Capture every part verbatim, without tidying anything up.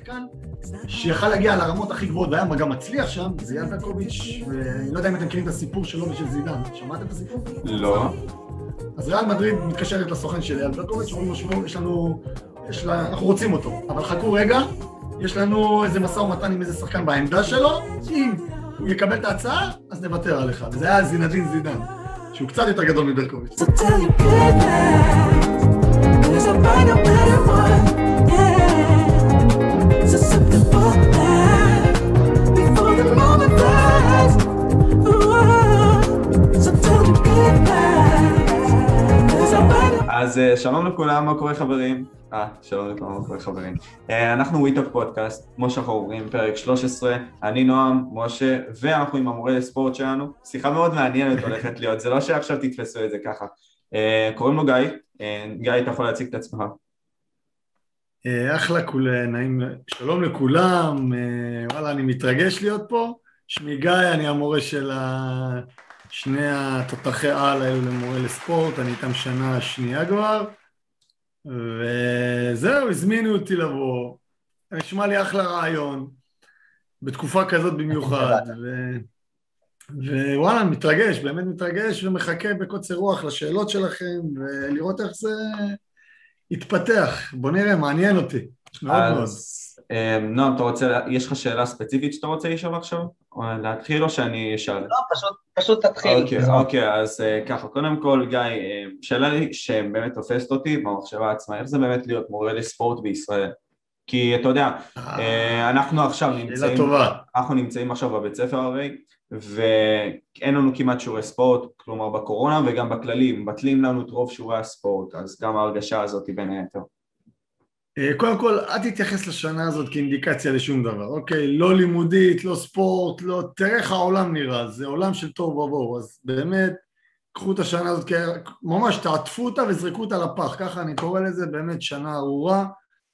שחקן שיכל להגיע לרמות הכי גבוהות, והיה גם מצליח שם, זה יאן ברקוביץ', ואני לא יודע אם אתם מכירים את הסיפור שלו ושל זידן. שמעתם את הסיפור? לא. אז ריאל מדריד מתקשרת לסוכן של יאן ברקוביץ', אומרים לו, שמעו, יש לנו, יש לה, אנחנו רוצים אותו, אבל חכו רגע, יש לנו איזה מסע ומתן עם איזה שחקן בעמדה שלו, אם הוא יקבל את ההצעה, אז נוותר עליך. וזה היה זינדין זידן, שהוא קצת יותר גדול מברקוביץ'. אז שלום לכולם, מה קורה חברים? אה, שלום לכולם, מה קורה חברים? אנחנו וויטוק פודקאסט, כמו שאנחנו אומרים, פרק שלוש עשרה, אני נועם, משה, ואנחנו עם המורה לספורט שלנו. שיחה מאוד מעניינת הולכת להיות, זה לא שעכשיו תתפסו את זה ככה. קוראים לו גיא, גיא, אתה יכול להציג את עצמך. אחלה, נעים, שלום לכולם, וואלה, אני מתרגש להיות פה. שמי גיא, אני המורה של שני התותחי על האלו למורה לספורט, אני איתם שנה שנייה כבר, וזהו, הזמינו אותי לבוא, נשמע לי אחלה רעיון, בתקופה כזאת במיוחד, ווואלה, מתרגש, באמת מתרגש, ומחכה בקוצר רוח לשאלות שלכם, ולראות איך זה יתפתח. בוא נראה, מעניין אותי, מאוד מאוד. נועם, אתה רוצה, יש לך שאלה ספציפית שאתה רוצה לשאול עכשיו? או להתחיל או שאני אשאל? לא, פשוט, פשוט תתחיל. אוקיי, אוקיי, אז ככה, קודם כל, גיא, שאלה לי שבאמת תופסת אותי במחשבה עצמה, איך זה באמת להיות מורה לספורט בישראל? כי אתה יודע, אנחנו עכשיו נמצאים, אנחנו נמצאים עכשיו בבית ספר הרי, ואין לנו כמעט שיעורי ספורט, כלומר בקורונה וגם בכללים, בטלים לנו את רוב שיעורי הספורט, אז גם ההרגשה הזאת היא בין היתר. קודם כל, אל תתייחס לשנה הזאת כאינדיקציה לשום דבר, אוקיי? לא לימודית, לא ספורט, לא... תראה איך העולם נראה, זה עולם של טוב ובואו, אז באמת, קחו את השנה הזאת, ממש תעטפו אותה וזרקו אותה לפח, ככה אני קורא לזה, באמת שנה ארורה,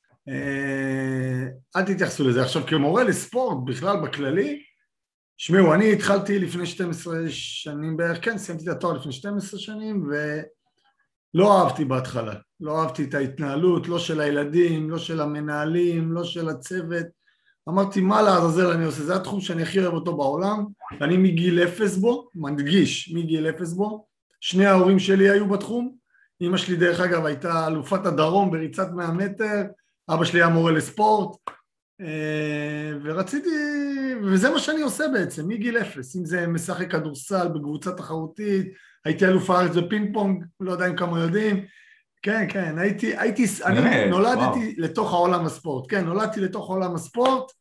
אל תתייחסו לזה. עכשיו, כמורה לספורט, בכלל בכללי, שמעו, אני התחלתי לפני שתים עשרה שנים בערך, כן, סיימתי את התואר לפני שתים עשרה שנים, ו... לא אהבתי בהתחלה, לא אהבתי את ההתנהלות, לא של הילדים, לא של המנהלים, לא של הצוות. אמרתי, מה לעזאזל אני עושה? זה התחום שאני הכי אוהב אותו בעולם, ואני מגיל אפס בו, מדגיש, מגיל אפס בו. שני ההורים שלי היו בתחום, אמא שלי דרך אגב הייתה אלופת הדרום בריצת מאה מטר, אבא שלי היה מורה לספורט, ורציתי, וזה מה שאני עושה בעצם, מגיל אפס, אם זה משחק כדורסל בקבוצה תחרותית, הייתי אלוף הארץ בפינג פונג, לא יודע אם כמה יודעים, כן, כן, הייתי, הייתי, אני נולדתי לתוך העולם הספורט, כן, נולדתי לתוך העולם הספורט,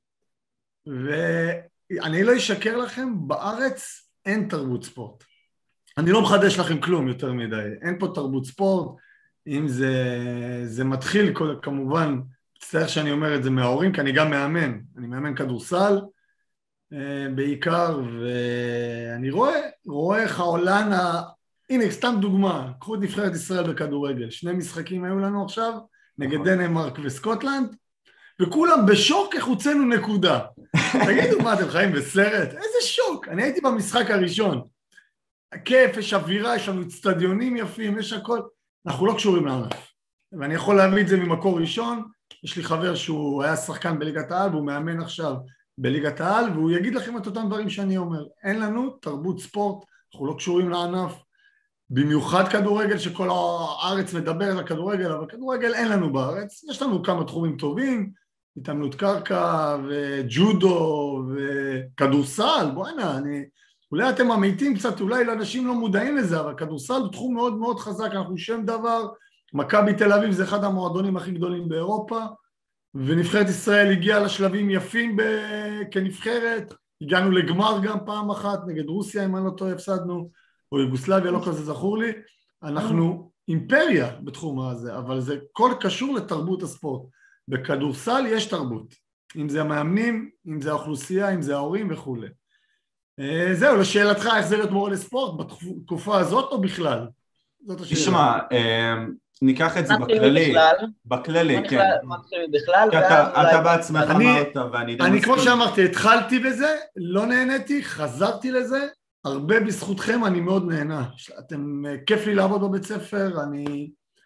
ואני לא אשקר לכם, בארץ אין תרבות ספורט. אני לא מחדש לכם כלום יותר מדי, אין פה תרבות ספורט, אם זה, זה מתחיל כמובן, מצטער שאני אומר את זה מההורים, כי אני גם מאמן, אני מאמן כדורסל, בעיקר, ואני רואה, רואה איך העולם, ה... הנה, סתם דוגמה, קחו את נבחרת ישראל בכדורגל, שני משחקים היו לנו עכשיו, נגד דנמרק וסקוטלנד, וכולם בשוק איך הוצאנו נקודה. תגידו מה, אתם חיים בסרט? איזה שוק? אני הייתי במשחק הראשון. הכיף, יש אווירה, יש לנו אצטדיונים יפים, יש הכל, אנחנו לא קשורים לענף. ואני יכול להביא את זה ממקור ראשון, יש לי חבר שהוא היה שחקן בליגת העל, והוא מאמן עכשיו, בליגת העל, והוא יגיד לכם את אותם דברים שאני אומר. אין לנו תרבות ספורט, אנחנו לא קשורים לענף, במיוחד כדורגל שכל הארץ מדבר על כדורגל, אבל כדורגל אין לנו בארץ. יש לנו כמה תחומים טובים, התאמנות קרקע וג'ודו וכדורסל, בוא הנה, אני... אולי אתם אמיתים קצת, אולי לאנשים לא מודעים לזה, אבל כדורסל הוא תחום מאוד מאוד חזק, אנחנו שם דבר, מכבי תל אביב זה אחד המועדונים הכי גדולים באירופה, ונבחרת ישראל הגיעה לשלבים יפים כנבחרת, הגענו לגמר גם פעם אחת, נגד רוסיה אם אני לא טועה הפסדנו, או יוגוסלביה, לא כזה זכור לי, אנחנו אימפריה בתחום הזה, אבל זה כל קשור לתרבות הספורט, בכדורסל יש תרבות, אם זה המאמנים, אם זה האוכלוסייה, אם זה ההורים וכו'. זהו, לשאלתך איך זה להיות מורה לספורט, בתקופה הזאת או בכלל? זאת השאלה. תשמע, ניקח את זה בכללי, בכללי, כן. בכלל, אתה בעצמך אמרת, ואני... אני כמו שאמרתי, התחלתי בזה, לא נהניתי, חזרתי לזה, הרבה בזכותכם, אני מאוד נהנה. אתם, כיף לי לעבוד בבית ספר, אני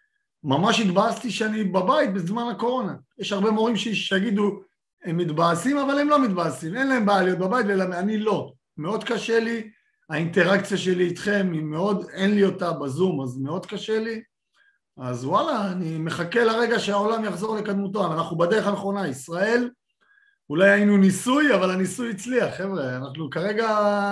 ממש התבאסתי שאני בבית בזמן הקורונה. יש הרבה מורים שיגידו, הם מתבאסים, אבל הם לא מתבאסים, אין להם בעיה להיות בבית, ואני לא. מאוד קשה לי, האינטראקציה שלי איתכם היא מאוד, אין לי אותה בזום, אז מאוד קשה לי. אז וואלה, אני מחכה לרגע שהעולם יחזור לקדמותו, אנחנו בדרך הנכונה, ישראל, אולי היינו ניסוי, אבל הניסוי הצליח, חבר'ה, אנחנו כרגע,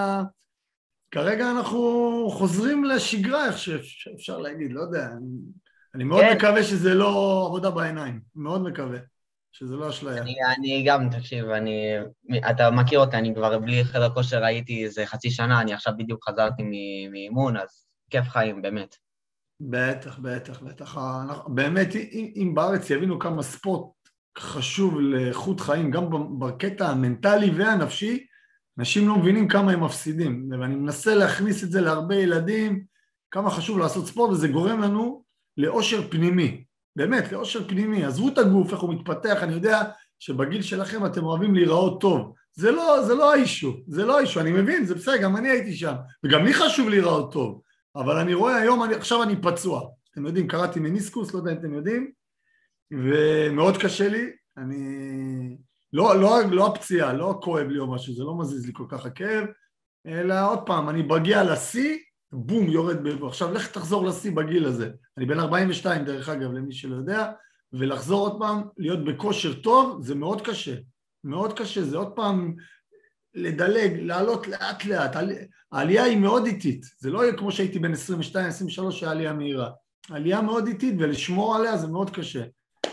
כרגע אנחנו חוזרים לשגרה, איך שאפשר להגיד, לא יודע, אני, אני מאוד כן. מקווה שזה לא עבודה בעיניים, מאוד מקווה שזה לא אשליה. אני, אני גם, תקשיב, אני, אתה מכיר אותי, אני כבר בלי חדר כושר ראיתי איזה חצי שנה, אני עכשיו בדיוק חזרתי מאימון, אז כיף חיים, באמת. בטח, בטח, בטח. באמת, אם, אם בארץ יבינו כמה ספורט חשוב לאיכות חיים, גם בקטע המנטלי והנפשי, אנשים לא מבינים כמה הם מפסידים. ואני מנסה להכניס את זה להרבה ילדים, כמה חשוב לעשות ספורט, וזה גורם לנו לאושר פנימי. באמת, לאושר פנימי. עזבו את הגוף, איך הוא מתפתח, אני יודע שבגיל שלכם אתם אוהבים להיראות טוב. זה לא, זה לא האישו, זה לא האישו, אני מבין, זה בסדר, גם אני הייתי שם, וגם לי חשוב להיראות טוב. אבל אני רואה היום, אני, עכשיו אני פצוע. אתם יודעים, קראתי מניסקוס, לא יודע אם אתם יודעים, ומאוד קשה לי. אני... לא, לא, לא הפציעה, לא כואב לי או משהו, זה לא מזיז לי כל כך הכאב, אלא עוד פעם, אני בגיע לשיא, בום, יורד בבוא. עכשיו, לך תחזור לשיא בגיל הזה. אני בן ארבעים ושתיים, דרך אגב, למי שלא יודע, ולחזור עוד פעם, להיות בכושר טוב, זה מאוד קשה. מאוד קשה, זה עוד פעם... לדלג, לעלות לאט לאט, העלייה היא מאוד איטית, זה לא יהיה כמו שהייתי בין עשרים ושתיים עשרים ושלוש שהעלייה מהירה, העלייה מאוד איטית ולשמור עליה זה מאוד קשה,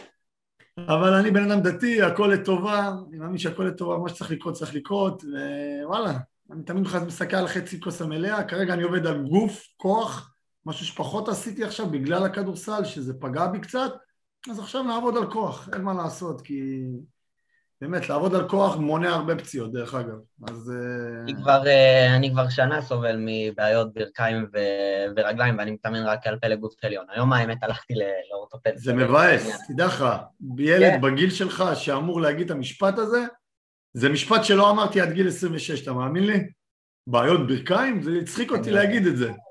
אבל אני בן אדם דתי, הכל לטובה, אני מאמין שהכל לטובה, מה שצריך לקרות צריך לקרות, ווואלה, אני תמיד מסתכל על חצי כוס המלאה, כרגע אני עובד על גוף, כוח, משהו שפחות עשיתי עכשיו בגלל הכדורסל, שזה פגע בי קצת, אז עכשיו נעבוד על כוח, אין מה לעשות, כי... באמת, לעבוד על כוח מונע הרבה פציעות, דרך אגב. אז... אני כבר, אני כבר שנה סובל מבעיות ברכיים ו- ורגליים, ואני מתאמן רק על פלג גוף עליון. היום האמת הלכתי לאורתופד. זה מבאס, תדע לך, ילד בגיל שלך שאמור להגיד את המשפט הזה, זה משפט שלא אמרתי עד גיל עשרים ושש, אתה מאמין לי? בעיות ברכיים? זה הצחיק אותי להגיד את זה.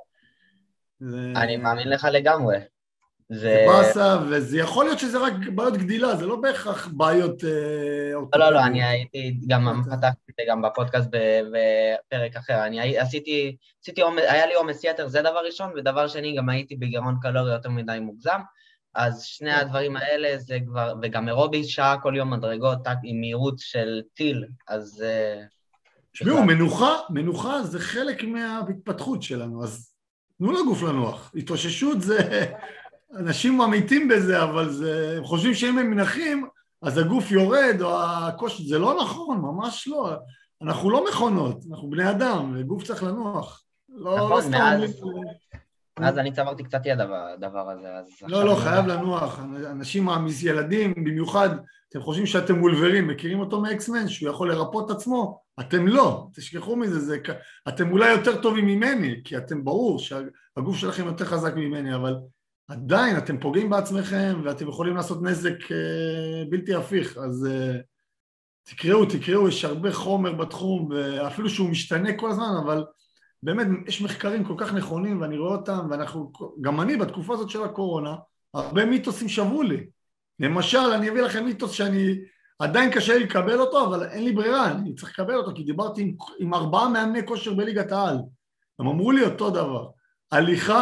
אני מאמין לך לגמרי. זה באסה, וזה יכול להיות שזה רק בעיות גדילה, זה לא בהכרח בעיות... לא, לא, לא, אני הייתי, גם פתחתי את זה גם בפודקאסט בפרק אחר, אני עשיתי, היה לי עומס יתר, זה דבר ראשון, ודבר שני, גם הייתי בגירעון קלורי יותר מדי מוגזם, אז שני הדברים האלה זה כבר, וגם אירובי שעה כל יום מדרגות, עם מהירות של טיל, אז... תשמעו, מנוחה, מנוחה זה חלק מההתפתחות שלנו, אז תנו לגוף לנוח, התאוששות זה... אנשים ממיתים בזה, אבל זה, הם חושבים שאם הם מנחים, אז הגוף יורד, או הקושי, זה לא נכון, ממש לא. אנחנו לא מכונות, אנחנו בני אדם, וגוף צריך לנוח. נכון, מאז, מאז אני צברתי קצת ידע בדבר הזה. לא, לא, חייב לנוח. אנשים, ילדים, במיוחד, אתם חושבים שאתם וולברים, מכירים אותו מאקסמן, שהוא יכול לרפות את עצמו? אתם לא, תשכחו מזה, זה, אתם אולי יותר טובים ממני, כי אתם ברור שהגוף שלכם יותר חזק ממני, אבל... עדיין אתם פוגעים בעצמכם ואתם יכולים לעשות נזק בלתי הפיך, אז תקראו, תקראו, יש הרבה חומר בתחום, ואפילו שהוא משתנה כל הזמן, אבל באמת יש מחקרים כל כך נכונים ואני רואה אותם, ואנחנו, גם אני בתקופה הזאת של הקורונה, הרבה מיתוסים שבו לי. למשל, אני אביא לכם מיתוס שאני עדיין קשה לי לקבל אותו, אבל אין לי ברירה, אני צריך לקבל אותו, כי דיברתי עם, עם ארבעה מאמני כושר בליגת העל. הם אמרו לי אותו דבר, הליכה,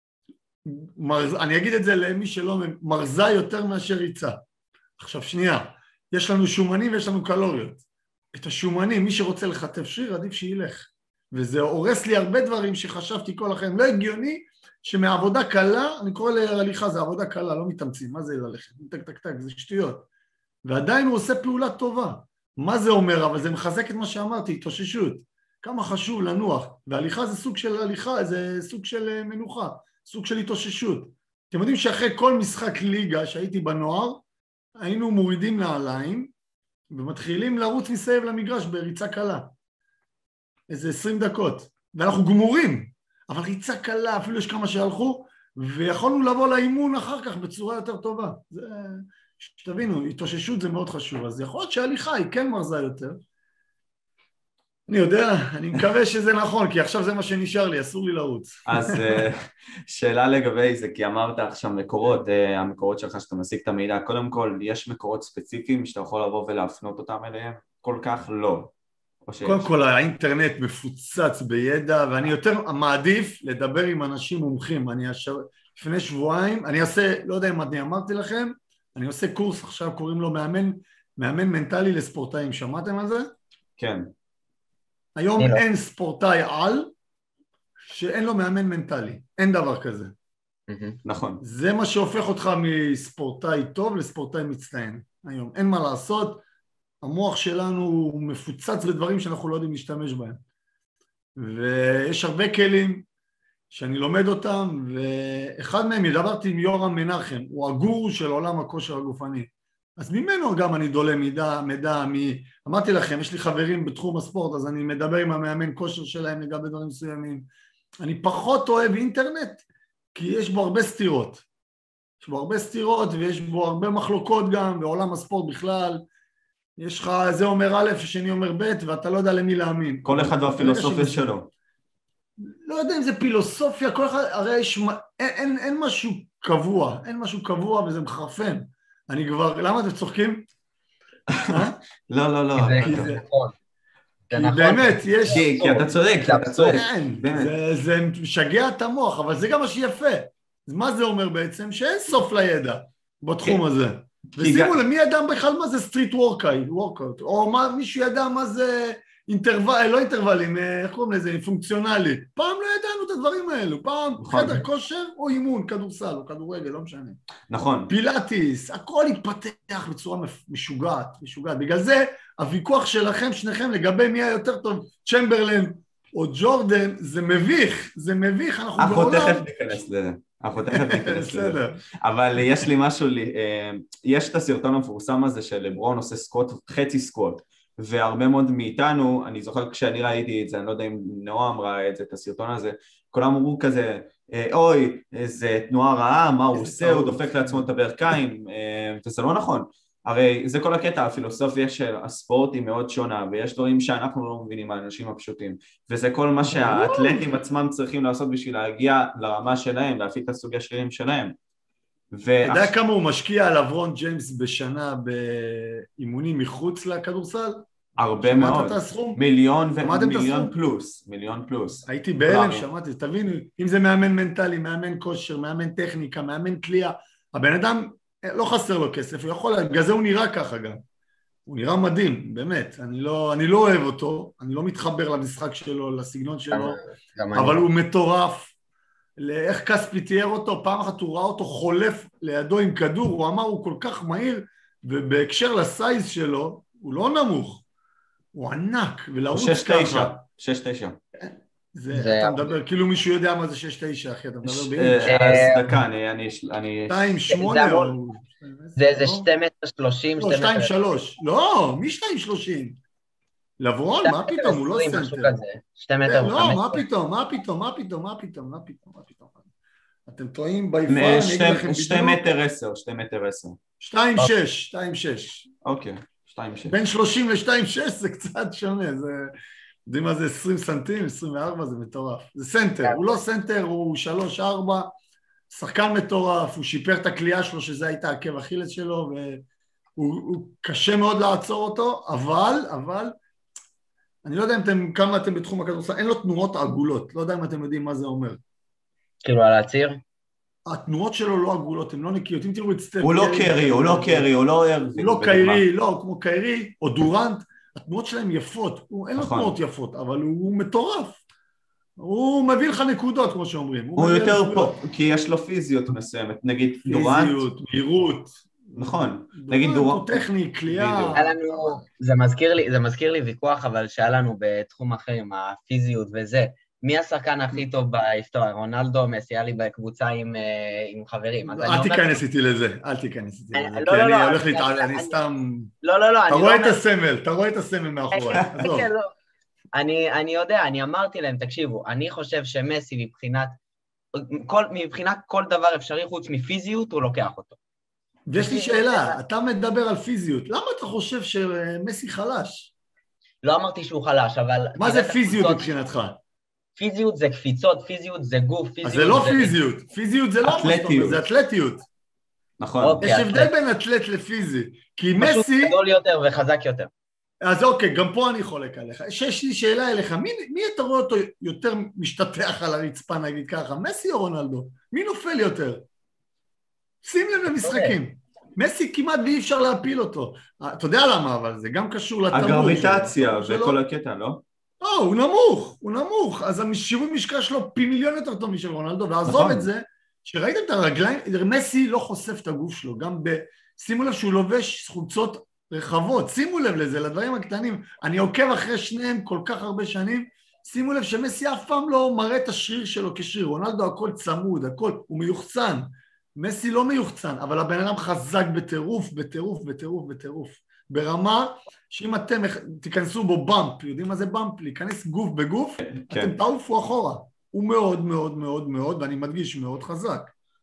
מרז, אני אגיד את זה למי שלא, מרזה יותר מאשר ריצה. עכשיו שנייה, יש לנו שומנים ויש לנו קלוריות. את השומנים, מי שרוצה לחטף שריר, עדיף שילך. וזה הורס לי הרבה דברים שחשבתי כל החיים. לא הגיוני שמעבודה קלה, אני קורא להליכה, זה עבודה קלה, לא מתאמצים. מה זה ללכת? טק טק טק, זה שטויות. ועדיין הוא עושה פעולה טובה. מה זה אומר? אבל זה מחזק את מה שאמרתי, התאוששות. כמה חשוב לנוח. והליכה זה סוג של הליכה, זה סוג של מנוחה. סוג של התאוששות. אתם יודעים שאחרי כל משחק ליגה שהייתי בנוער, היינו מורידים נעליים, ומתחילים לרוץ מסביב למגרש בריצה קלה. איזה עשרים דקות. ואנחנו גמורים, אבל ריצה קלה, אפילו יש כמה שהלכו, ויכולנו לבוא לאימון אחר כך בצורה יותר טובה. זה, שתבינו, התאוששות זה מאוד חשוב. אז יכול להיות שההליכה היא כן מרזה יותר. אני יודע, אני מקווה שזה נכון, כי עכשיו זה מה שנשאר לי, אסור לי לרוץ. אז שאלה לגבי זה, כי אמרת עכשיו מקורות, המקורות שלך שאתה משיג את המידע, קודם כל, יש מקורות ספציפיים שאתה יכול לבוא ולהפנות אותם אליהם? כל כך לא. קודם כל, האינטרנט מפוצץ בידע, ואני יותר מעדיף לדבר עם אנשים מומחים. אני לפני שבועיים, אני אעשה, לא יודע אם אני אמרתי לכם, אני עושה קורס עכשיו, קוראים לו מאמן, מאמן מנטלי לספורטאים. שמעתם על זה? כן. היום אין ספורטאי על שאין לו מאמן מנטלי, אין דבר כזה. נכון. זה מה שהופך אותך מספורטאי טוב לספורטאי מצטיין. היום אין מה לעשות, המוח שלנו הוא מפוצץ בדברים שאנחנו לא יודעים להשתמש בהם. ויש הרבה כלים שאני לומד אותם, ואחד מהם, ידברתי עם יורם מנחם, הוא הגורו של עולם הכושר הגופני. אז ממנו גם אני דולה מידע, מידע, מ... אמרתי לכם, יש לי חברים בתחום הספורט, אז אני מדבר עם המאמן כושר שלהם לגבי דברים מסוימים. אני פחות אוהב אינטרנט, כי יש בו הרבה סתירות. יש בו הרבה סתירות, ויש בו הרבה מחלוקות גם, בעולם הספורט בכלל. יש לך, זה אומר א', שני אומר ב', ואתה לא יודע למי להאמין. כל אחד והפילוסופיה שלו. לא יודע אם זה פילוסופיה, כל אחד, הרי יש, אין, אין, אין משהו קבוע, אין משהו קבוע וזה מחרפן. אני כבר, למה אתם צוחקים? לא, לא, לא. כי זה נכון. כי באמת, יש... כי אתה צודק, אתה צודק. זה משגע את המוח, אבל זה גם מה שיפה. מה זה אומר בעצם? שאין סוף לידע בתחום הזה. ושימו למי ידע בכלל מה זה סטריט וורקאוט, או מישהו ידע מה זה אינטרוול, לא אינטרוולים, איך קוראים לזה, פונקציונלי. פעם לא ידענו את הדברים האלו, פעם חדר כושר או אימון, כדורסל או כדורגל, לא משנה. נכון. פילאטיס, הכל התפתח בצורה משוגעת, משוגעת. בגלל זה הוויכוח שלכם, שניכם, לגבי מי היותר טוב, צ'מברלן או ג'ורדן, זה מביך, זה מביך, אנחנו בעולם... אנחנו תכף ניכנס לזה. אנחנו תכף ניכנס לזה. אבל יש לי משהו, יש את הסרטון המפורסם הזה של לברון עושה סקוט, חצי סקוט. והרבה מאוד מאיתנו, אני זוכר כשאני ראיתי את זה, אני לא יודע אם נועם ראה את זה, את הסרטון הזה, כולם אמרו כזה, אוי, איזה תנועה רעה, מה הוא עושה, הוא דופק לעצמו את הברכיים, וזה לא נכון. הרי זה כל הקטע, הפילוסופיה של הספורט היא מאוד שונה, ויש דברים שאנחנו לא מבינים האנשים הפשוטים, וזה כל מה שהאתלטים עצמם צריכים לעשות בשביל להגיע לרמה שלהם, להפיק את הסוגי השרירים שלהם. אתה יודע כמה הוא משקיע על לברון ג'יימס בשנה באימונים מחוץ לכדורסל? הרבה מאוד, מיליון ומיליון פלוס, מיליון פלוס. הייתי בהלם, שמעתי, תבינו, אם זה מאמן מנטלי, מאמן כושר, מאמן טכניקה, מאמן קליעה, הבן אדם לא חסר לו כסף, הוא יכול, בגלל זה הוא נראה ככה גם. הוא נראה מדהים, באמת, אני לא, אני לא אוהב אותו, אני לא מתחבר למשחק שלו, לסגנון שלו, אבל הוא מטורף. לאיך כספי תיאר אותו, פעם אחת הוא ראה אותו חולף לידו עם כדור, הוא אמר הוא כל כך מהיר, ובהקשר לסייז שלו, הוא לא נמוך, הוא ענק, ולרוץ ככה. שש תשע, שש תשע. אתה מדבר, כאילו מישהו יודע מה זה שש תשע, אחי, אתה מדבר באינץ'. אז דקה, אני... שתיים שמונה, זה שתיים מטר שלושים, לא, שתיים שלוש, לא, מי שתיים שלושים? לברון, מה פתאום, הוא לא סנטר. לא, מה פתאום, מה פתאום, מה פתאום, מה פתאום, מה פתאום, מה פתאום. אתם טועים ביפר, שתי מטר עשר, שתי מטר עשר. שתיים שש, שתיים שש. אוקיי, שתיים שש. בין שלושים ל-שתיים שש זה קצת שונה, זה... יודעים מה זה עשרים סנטים, עשרים וארבע, זה מטורף. זה סנטר, הוא לא סנטר, הוא שלוש ארבע, שחקן מטורף, הוא שיפר את הקליעה שלו, שזה הייתה עקב אכילס שלו, והוא קשה מאוד לעצור אותו, אבל, אבל, אני לא יודע אם אתם, כמה אתם בתחום הכדורסל, אין לו תנועות עגולות, לא יודע אם אתם יודעים מה זה אומר. כאילו על הציר? התנועות שלו לא עגולות, הן לא נקיות, אם תראו את סטף... הוא לא קרי, הוא לא קרי, הוא לא ארווין. הוא לא קרי, לא, כמו קרי, או דורנט, התנועות שלהם יפות, אין לו תנועות יפות, אבל הוא מטורף. הוא מביא לך נקודות, כמו שאומרים. הוא יותר פה, כי יש לו פיזיות מסוימת, נגיד דורנט. פיזיות, מהירות. נכון, נגיד דורנט. הוא טכני, קליעה. זה מזכיר לי, זה מזכיר לי ויכוח, אבל שהיה לנו בתחום אחר עם הפיזיות וזה. מי השחקן הכי טוב בהיסטוריה? רונלדו, מסי, היה לי בקבוצה עם חברים. אל תיכנס איתי לזה, אל תיכנס איתי לזה, כי אני הולך להתעל, אני סתם... לא, לא, לא. אתה רואה את הסמל, אתה רואה את הסמל מאחורי. אני יודע, אני אמרתי להם, תקשיבו, אני חושב שמסי מבחינת, מבחינת כל דבר אפשרי חוץ מפיזיות, הוא לוקח אותו. ויש לי שאלה, אתה מדבר על פיזיות, למה אתה חושב שמסי חלש? לא אמרתי שהוא חלש, אבל... מה זה פיזיות מבחינתך? פיזיות זה קפיצות, פיזיות זה גוף, פיזיות זה... אז זה לא פיזיות, פיזיות זה לא אתלטיות. זה אתלטיות. נכון. יש הבדל בין אתלט לפיזי, כי מסי... פשוט גדול יותר וחזק יותר. אז אוקיי, גם פה אני חולק עליך. יש לי שאלה אליך, מי, מי אתה רואה אותו יותר משתטח על הרצפה, נגיד ככה? מסי או רונלדו? מי נופל יותר? שים לב למשחקים. מסי כמעט ואי אפשר להפיל אותו. אתה יודע למה, אבל זה גם קשור לתמור. הגרביטציה וכל הקטע, לא? לא, הוא נמוך, הוא נמוך. אז השיווי משקל שלו פי מיליון יותר טוב משל רונלדו, ועזוב את זה, שראיתם את הרגליים, מסי לא חושף את הגוף שלו, גם ב... שימו לב שהוא לובש חולצות רחבות, שימו לב לזה, לדברים הקטנים, אני עוקב אחרי שניהם כל כך הרבה שנים, שימו לב שמסי אף פעם לא מראה את השריר שלו כשריר, רונלדו הכל צמוד, הכל, הוא מיוחצן, מסי לא מיוחצן, אבל הבן אדם חזק בטירוף, בטירוף, בטירוף, בטירוף, ברמה שאם אתם תיכנסו בו במפ, יודעים מה זה במפ? להיכנס גוף בגוף, כן. אתם תעופו אחורה, הוא מאוד מאוד מאוד מאוד, ואני מדגיש מאוד חזק,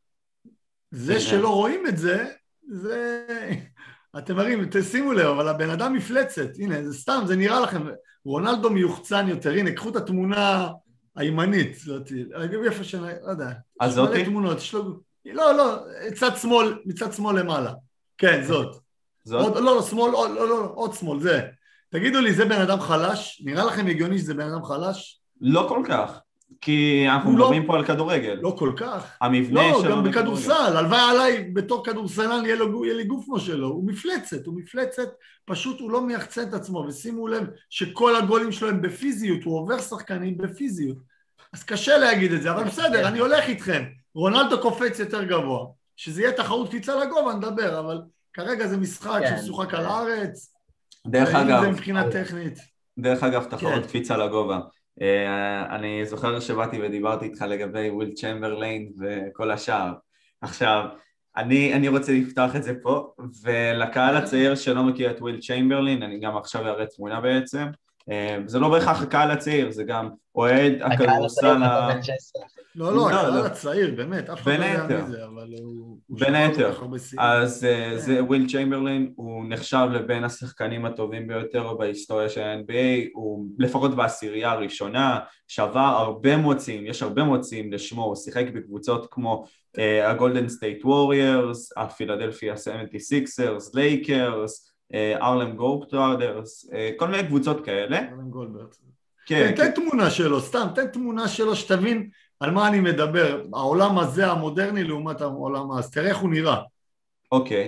זה שלא רואים את זה, זה... אתם מראים, תשימו לב, אבל הבן אדם מפלצת, הנה, זה סתם, זה נראה לכם, רונלדו מיוחצן יותר, הנה, קחו את התמונה הימנית, איפה שאני, לא יודע, אז זאתי? תמונות, לא, לא, מצד שמאל, מצד שמאל למעלה, כן, זאת. זאת? לא, לא, שמאל, לא, לא, עוד שמאל, זה. תגידו לי, זה בן אדם חלש? נראה לכם הגיוני שזה בן אדם חלש? לא כל כך. כי אנחנו מדברים לא, פה על כדורגל. לא כל כך. המבנה לא, שלו... לא, גם בכדורסל. הלוואי עליי, בתור כדורסלן, יהיה, לו, יהיה לי גוף כמו שלו. הוא מפלצת, הוא מפלצת, פשוט הוא לא מייחצן את עצמו, ושימו לב שכל הגולים שלו הם בפיזיות, הוא עובר שחקנים בפיזיות. אז קשה להגיד את זה, אבל בסדר, אני הולך איתכם. רונלדו קופץ יותר גבוה. שזה יהיה תחרות קפיצה לגובה, נדבר, אבל כרגע זה משחק כן. ששוחק על הארץ. דרך אגב. זה מבחינה טכנית. דרך אגב, תחרות כן. קפיצה לגובה. Uh, אני זוכר שבאתי ודיברתי איתך לגבי וויל צ'מברליין וכל השאר. עכשיו, אני, אני רוצה לפתוח את זה פה, ולקהל הצעיר שלא מכיר את וויל צ'מברליין, אני גם עכשיו אראה תמונה בעצם, uh, זה לא בהכרח הקהל הצעיר, זה גם אוהד הכדורסל ה... לא, לא, הקהל הצעיר, באמת, אף אחד לא יודע מי זה, אבל הוא... בין היתר, אז זה וויל צ'מברליין, הוא נחשב לבין השחקנים הטובים ביותר בהיסטוריה של ה-אן בי איי, הוא לפחות בעשירייה הראשונה, שבר הרבה מוצאים, יש הרבה מוצאים לשמו, הוא שיחק בקבוצות כמו הגולדן סטייט ווריירס, הפילדלפיה שבעים וסיקסרס, לייקרס, ארלם גולדברטס, כל מיני קבוצות כאלה. ארלם גולדברטס. תן תמונה שלו, סתם, תן תמונה שלו שתבין על מה אני מדבר, העולם הזה המודרני לעומת העולם הזה, תראה איך הוא נראה. אוקיי.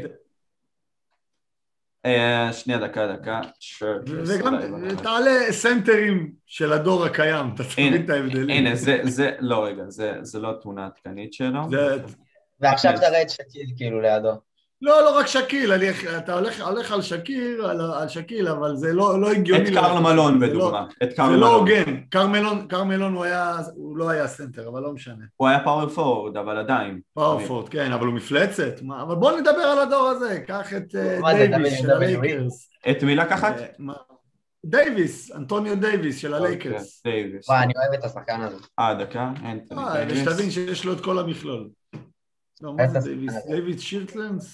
שנייה דקה, דקה. וגם תעלה סנטרים של הדור הקיים, אתה תבין את ההבדלים. הנה, זה, לא רגע, זה לא תמונה עדכנית שלו. ועכשיו תראה את שקיל כאילו לידו. לא, לא רק שקיל, אתה הולך על שקיל, על שקיל, אבל זה לא הגיוני. את קרל מלון בדוגמה. זה לא הוגן. קרמלון הוא לא היה סנטר, אבל לא משנה. הוא היה פאוור פורד, אבל עדיין. פאוור פורד, כן, אבל הוא מפלצת. אבל בואו נדבר על הדור הזה, קח את דייביס של הלייקרס. את מי לקחת? דייביס, אנטוניו דייביס של הלייקרס. וואי, אני אוהב את השחקן הזה. אה, דקה, יש תבין שיש לו את כל המכלול. לא, מה זה דייביס? דייביס שירטלנס?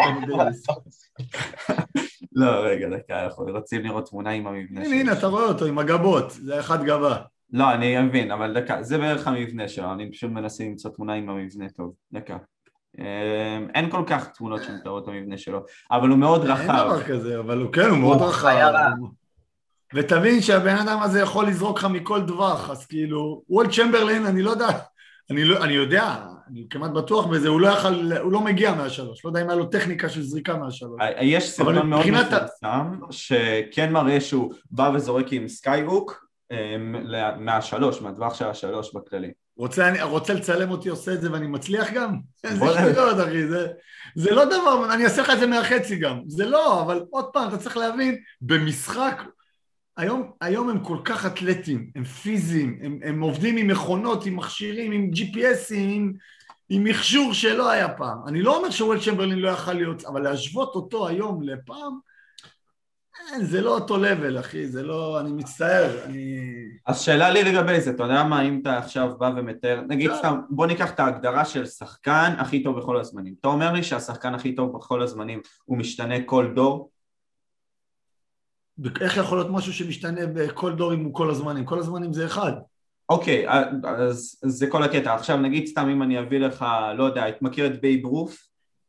לא, רגע, דקה, אנחנו רוצים לראות תמונה עם המבנה שלו. הנה, אתה רואה אותו עם הגבות, זה אחד גבה. לא, אני מבין, אבל דקה, זה בערך המבנה שלו, אני פשוט מנסה למצוא תמונה עם המבנה טוב, דקה. אין כל כך תמונות שמתארות את המבנה שלו, אבל הוא מאוד רחב. אין דבר כזה, אבל הוא כן, הוא מאוד רחב. ותבין שהבן אדם הזה יכול לזרוק לך מכל דווח, אז כאילו, וויל צ'מברליין, אני לא יודע, אני, לא, אני יודע, אני כמעט בטוח בזה, הוא לא, יכל, הוא לא מגיע מהשלוש, לא יודע אם היה לו טכניקה של זריקה מהשלוש. יש סרטון מאוד מפורסם, שכן מראה שהוא בא וזורק עם סקייבוק, מהשלוש, מהטווח של השלוש בכללי. רוצה, רוצה לצלם אותי עושה את זה ואני מצליח גם? זה שטויות אחי, זה, זה לא דבר, אני אעשה לך את זה מהחצי גם, זה לא, אבל עוד פעם, אתה צריך להבין, במשחק, היום, היום הם כל כך אתלטים, הם פיזיים, הם, הם עובדים עם מכונות, עם מכשירים, עם ג'י פי אסים, עם, עם מכשור שלא היה פעם. אני לא אומר שוויל צ'מברליין לא יכל להיות, אבל להשוות אותו היום לפעם, אין, זה לא אותו לבל, אחי, זה לא, אני מצטער, אני... אז שאלה לי לגבי זה, אתה יודע מה, אם אתה עכשיו בא ומתאר, נגיד סתם, בוא ניקח את ההגדרה של שחקן הכי טוב בכל הזמנים. אתה אומר לי שהשחקן הכי טוב בכל הזמנים הוא משתנה כל דור? איך יכול להיות משהו שמשתנה בכל דור עם כל הזמנים? כל הזמנים זה אחד. אוקיי, אז זה כל הקטע. עכשיו נגיד סתם אם אני אביא לך, לא יודע, את מכיר את בייב רוף?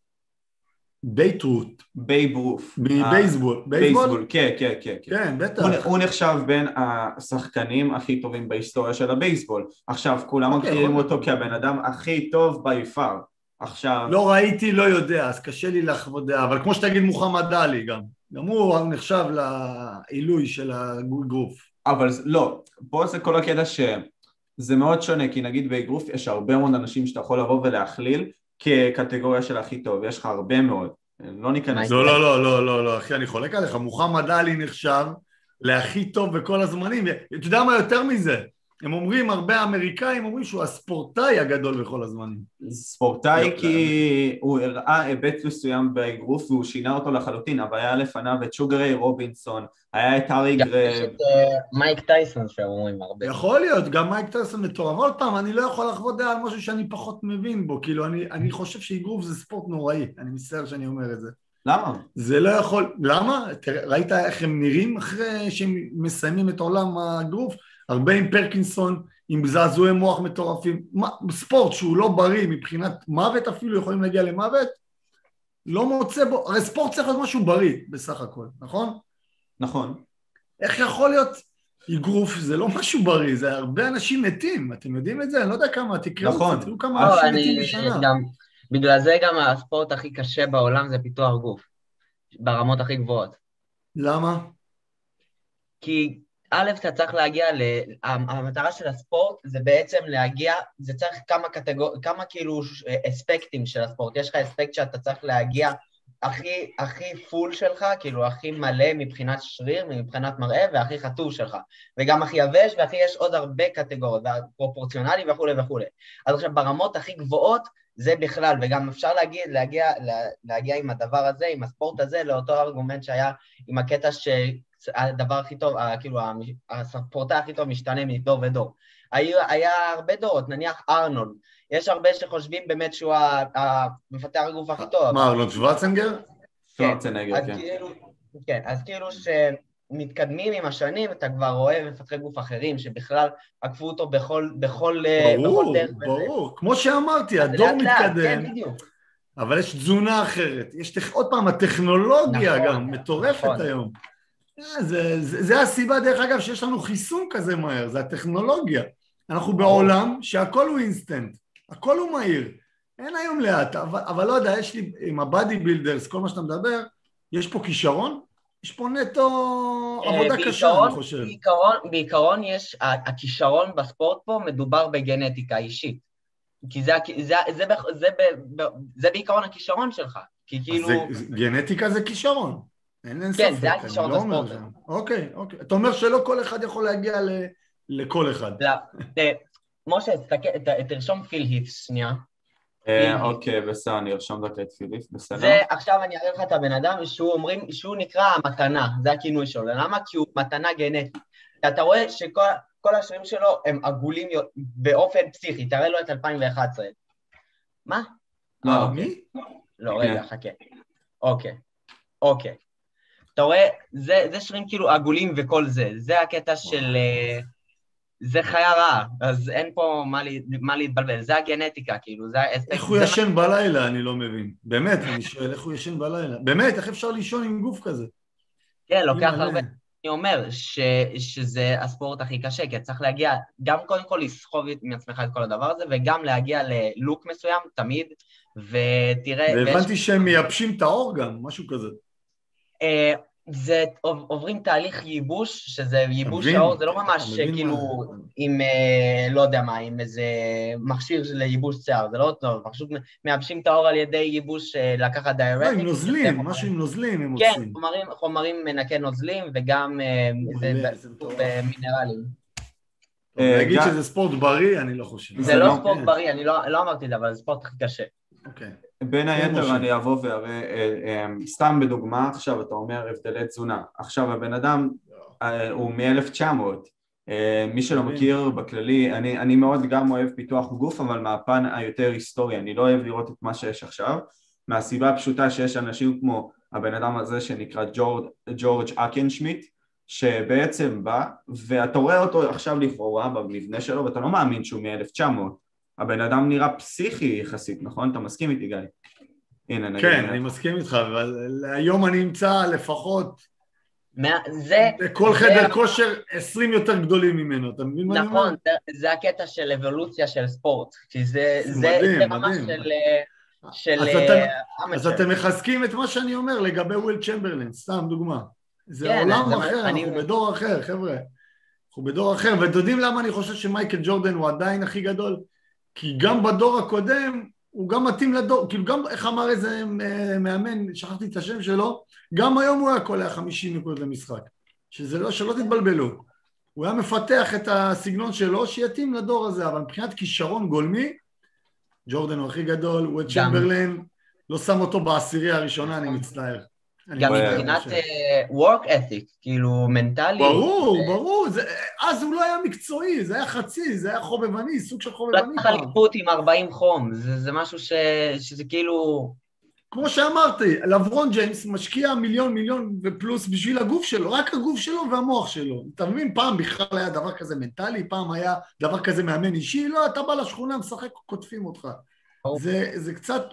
בייט רות. בייב רוף. מבייסבול. בייסבול, כן, כן, כן. כן, בטח. הוא נחשב בין השחקנים הכי טובים בהיסטוריה של הבייסבול. עכשיו, כולם מכירים אותו כבן אדם הכי טוב ביפר. עכשיו... לא ראיתי, לא יודע, אז קשה לי לחוות דעה, אבל כמו שתגיד מוחמד עלי גם. גם הוא נחשב לעילוי של האגרוף. אבל לא, פה זה כל הקטע שזה מאוד שונה, כי נגיד באגרוף יש הרבה מאוד אנשים שאתה יכול לבוא ולהכליל כקטגוריה של הכי טוב, יש לך הרבה מאוד, לא ניכנס... לא, לא, לא, לא, לא, לא, אחי, אני חולק עליך, מוחמד עלי נחשב להכי טוב בכל הזמנים, אתה יודע מה יותר מזה? הם אומרים, הרבה אמריקאים אומרים שהוא הספורטאי הגדול בכל הזמנים. ספורטאי כי הוא הראה היבט מסוים באגרוף והוא שינה אותו לחלוטין, אבל היה לפניו את שוגר ריי רובינסון, היה את הארי גרב. יש את מייק טייסון שאומרים הרבה. יכול להיות, גם מייק טייסון מטורף, אבל פעם אני לא יכול לחוות דעה על משהו שאני פחות מבין בו, כאילו אני, אני חושב שאגרוף זה ספורט נוראי, אני מצטער שאני אומר את זה. למה? זה לא יכול, למה? ראית איך הם נראים אחרי שהם מסיימים את עולם האגרוף? הרבה עם פרקינסון, עם זעזועי מוח מטורפים, ספורט שהוא לא בריא מבחינת מוות אפילו, יכולים להגיע למוות, לא מוצא בו, הרי ספורט צריך להיות משהו בריא בסך הכל, נכון? נכון. איך יכול להיות אגרוף, זה לא משהו בריא, זה הרבה אנשים מתים, אתם יודעים את זה? אני לא יודע כמה, תקראו נכון. קצת, תראו כמה אנשים מתים בשנה. גם, בגלל זה גם הספורט הכי קשה בעולם זה פיתוח גוף, ברמות הכי גבוהות. למה? כי א', אתה צריך להגיע, המטרה של הספורט זה בעצם להגיע, זה צריך כמה קטגור... כמה כאילו אספקטים של הספורט, יש לך אספקט שאתה צריך להגיע הכי, הכי פול שלך, כאילו הכי מלא מבחינת שריר, מבחינת מראה, והכי חטוב שלך, וגם הכי יבש, והכי יש עוד הרבה קטגוריות, פרופורציונלי וכו' וכו'. אז עכשיו ברמות הכי גבוהות, זה בכלל, וגם אפשר להגיע, להגיע, להגיע עם הדבר הזה, עם הספורט הזה, לאותו ארגומנט שהיה עם הקטע ש... הדבר הכי טוב, כאילו, הספורטאי הכי טוב משתנה מדור ודור. היה, היה הרבה דורות, נניח ארנולד, יש הרבה שחושבים באמת שהוא המפתח הגוף הכי טוב. מה, ארנולד שוורצנגר? שוורצנגר, כן. כן, אז כאילו שמתקדמים עם השנים, אתה כבר רואה מפתחי גוף אחרים, שבכלל עקפו אותו בכל, בכל, ברור, ברור, כמו שאמרתי, הדור מתקדם. כן, בדיוק. אבל יש תזונה אחרת, יש עוד פעם, הטכנולוגיה גם מטורפת היום. זה, זה, זה הסיבה דרך אגב שיש לנו חיסון כזה מהר, זה הטכנולוגיה. אנחנו בעולם שהכל הוא אינסטנט, הכל הוא מהיר, אין היום לאט, אבל, אבל לא יודע, יש לי עם הבאדי בילדרס, כל מה שאתה מדבר, יש פה כישרון? יש פה נטו עבודה קשה, אני חושב. בעיקרון, בעיקרון יש, הכישרון בספורט פה מדובר בגנטיקה אישית, כי זה, זה, זה, זה, זה, זה בעיקרון הכישרון שלך, כי כאילו... זה, גנטיקה זה כישרון. אין אין כן, ספק, זה הכישרון לא בספורט. אוקיי, אוקיי. אתה אומר שלא כל אחד יכול להגיע ל, לכל אחד. לא, משה, תרשום פיל היפס, שנייה. אוקיי, בסדר, אני ארשום דקה את פיל היפס, בסדר. זה, עכשיו אני אראה לך את הבן אדם שהוא אומרים, שהוא נקרא המתנה, זה הכינוי שלו. למה? כי הוא מתנה גנטית. אתה רואה שכל השרירים שלו הם עגולים באופן פסיכי, תראה לו את אלפיים ואחת עשרה. מה? לא, מי? לא, רגע, חכה. אוקיי, אוקיי. אתה רואה, זה, זה שרירים כאילו עגולים וכל זה, זה הקטע של, זה חיה רעה, אז אין פה מה, לי, מה להתבלבל, זה הגנטיקה, כאילו, זה האספקט. איך הוא ישן מה... בלילה, אני לא מבין. באמת, אני שואל, איך הוא ישן בלילה? באמת, איך אפשר לישון עם גוף כזה? כן, לוקח הרבה. אני אומר ש, שזה הספורט הכי קשה, כי צריך להגיע, גם קודם כל לסחוב מעצמך את כל הדבר הזה, וגם להגיע ללוק מסוים, תמיד, ותראה... והבנתי ויש... שהם מייבשים את האור גם, משהו כזה. זה עוברים תהליך ייבוש, שזה ייבוש האור, זה לא ממש כאילו עם, לא יודע מה, עם איזה מכשיר לייבוש שיער, זה לא טוב, פשוט מייבשים את האור על ידי ייבוש לקחת דיירקט. עם נוזלים, משהו עם נוזלים הם עושים. כן, חומרים מנקי נוזלים וגם במינרלים. להגיד שזה ספורט בריא, אני לא חושב. זה לא ספורט בריא, אני לא אמרתי את זה, אבל זה ספורט הכי קשה. אוקיי. בין היתר אני אבוא והרי, סתם בדוגמה, עכשיו אתה אומר הבדלי תזונה, עכשיו הבן אדם הוא מ-אלף תשע מאות, מי שלא מכיר בכללי, אני, אני מאוד גם אוהב פיתוח גוף, אבל מהפן היותר היסטורי, אני לא אוהב לראות את מה שיש עכשיו, מהסיבה הפשוטה שיש אנשים כמו הבן אדם הזה שנקרא ג'ורג', ג'ורג' אקנשמיט, שבעצם בא, ואתה רואה אותו עכשיו לכאורה במבנה שלו, ואתה לא מאמין שהוא מ-אלף תשע מאות. הבן אדם נראה פסיכי יחסית, נכון? אתה מסכים איתי, גיא? הנה, כן, אני מסכים איתך, אבל היום אני אמצא לפחות זה, בכל חדר זה... כושר עשרים יותר גדולים ממנו, אתה מבין מה אני אומר? נכון, זה, זה הקטע של אבולוציה של ספורט, כי זה, זה, זה, מדהים, זה ממש מדהים. של... של אז, אתם, אז אתם מחזקים את מה שאני אומר לגבי וויל צ'מברלין, סתם דוגמה. זה כן, עולם זה אחר, אני... אנחנו בדור אחר, חבר'ה. אנחנו בדור אחר, ואתם יודעים למה אני חושב שמייקל ג'ורדן הוא עדיין הכי גדול? כי גם בדור הקודם, הוא גם מתאים לדור, כאילו גם, איך אמר איזה מאמן, שכחתי את השם שלו, גם היום הוא היה קולע חמישים נקודות למשחק. שזה לא, שלא תתבלבלו. הוא היה מפתח את הסגנון שלו, שיתאים לדור הזה, אבל מבחינת כישרון גולמי, ג'ורדן הוא הכי גדול, וויל צ'מברלין, לא שם אותו בעשירייה הראשונה, אני מצטער. גם מבחינת work ethic, כאילו מנטלי. ברור, ברור, אז הוא לא היה מקצועי, זה היה חצי, זה היה חובבני, סוג של חובבני. לא חליפות עם ארבעים חום, זה משהו שזה כאילו... כמו שאמרתי, לברון ג'יימס משקיע מיליון מיליון ופלוס בשביל הגוף שלו, רק הגוף שלו והמוח שלו. אתה מבין, פעם בכלל היה דבר כזה מנטלי, פעם היה דבר כזה מאמן אישי, לא, אתה בא לשכונה, משחק, כותפים אותך. זה, זה קצת...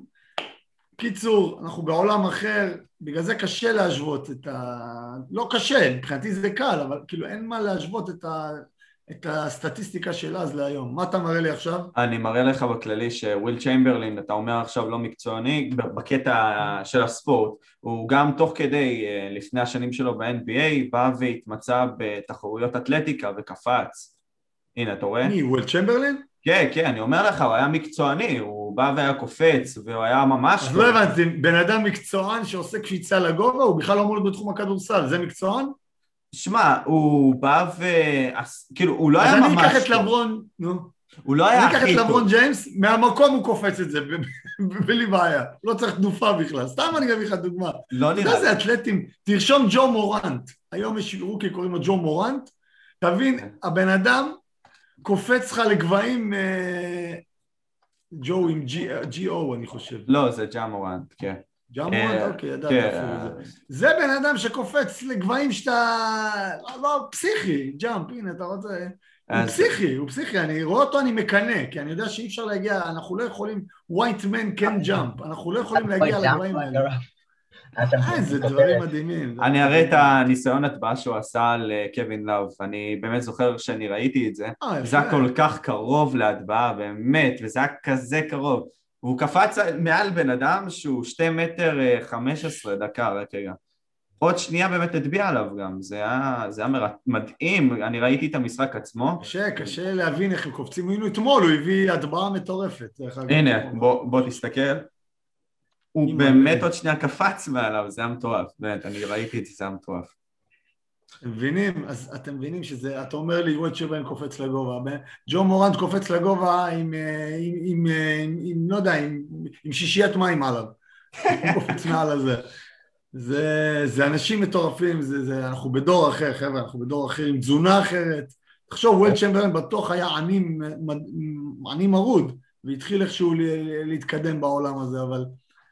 קיצור, אנחנו בעולם אחר, בגלל זה קשה להשוות את ה... לא קשה, מבחינתי זה קל, אבל כאילו אין מה להשוות את ה... את הסטטיסטיקה של אז להיום. מה אתה מראה לי עכשיו? אני מראה לך בכללי שוויל צ'יימברלין, אתה אומר עכשיו לא מקצועני, בקטע של הספורט, הוא גם תוך כדי, לפני השנים שלו ב-אן בי איי, בא והתמצא בתחרויות אתלטיקה וקפץ. הנה, אתה רואה? מי, וויל צ'יימברלין? כן, כן, אני אומר לך, הוא היה מקצועני, הוא בא והיה קופץ, והוא היה ממש... אז לא הבנתי, בן אדם מקצוען שעושה קפיצה לגובה, הוא בכלל לא מולד בתחום הכדורסל, זה מקצוען? שמע, הוא בא ו... כאילו, הוא לא היה ממש... אז אני אקח את לברון, נו. הוא לא היה הכי טוב. אני אקח את לברון ג'יימס, מהמקום הוא קופץ את זה, בלי בעיה. לא צריך תנופה בכלל. סתם אני אביא לך דוגמה. לא נראה. אתה זה אתלטים, תרשום ג'ו מורנט. היום יש רוקי, קוראים לו ג'ו מורנט. תבין, הבן אדם קופץ לך לגבהים, ג'ו עם ג'י-או, אני חושב. לא, זה ג'ו מורנט, כן. ג'אמורנט, אוקיי, ידעת אפילו זה. זה בן אדם שקופץ לגבהים שאתה... לא, פסיכי, ג'אמפ, הנה, אתה רוצה... הוא פסיכי, הוא פסיכי, אני רואה אותו, אני מקנה, כי אני יודע שאי אפשר להגיע, אנחנו לא יכולים, white man can jump, אנחנו לא יכולים להגיע לגבהים האלה. איזה דברים מדהימים. אני אראה את הניסיון הטבעה שהוא עשה על קווין לאב, אני באמת זוכר שאני ראיתי את זה, זה היה כל כך קרוב להטבעה, באמת, וזה היה כזה קרוב. והוא קפץ מעל בן אדם שהוא שתי מטר חמש עשרה דקה, רק רגע. עוד שנייה באמת תטביע עליו גם, זה היה, זה היה מדהים, אני ראיתי את המשחק עצמו. קשה, קשה להבין איך הם קופצים, היינו אתמול, הוא הביא הטבעה מטורפת. הנה, בוא, בוא תסתכל. הוא באמת עוד שנייה קפץ מעליו, זה היה מטורף, באמת, אני ראיתי את זה, זה היה מטורף. מבינים, אז אתם מבינים שזה, אתה אומר לי, וויל צ'מברלין קופץ לגובה, ג'ו מורנט קופץ לגובה עם, עם, עם, עם, לא יודע, עם, עם שישיית מים עליו, הוא קופץ מעל הזה. זה, זה אנשים מטורפים, זה, זה, אנחנו בדור אחר, חבר'ה, אנחנו בדור אחר, עם תזונה אחרת. תחשוב, וויל צ'מברלין בטוח היה עני, עני מרוד, והתחיל איכשהו להתקדם בעולם הזה, אבל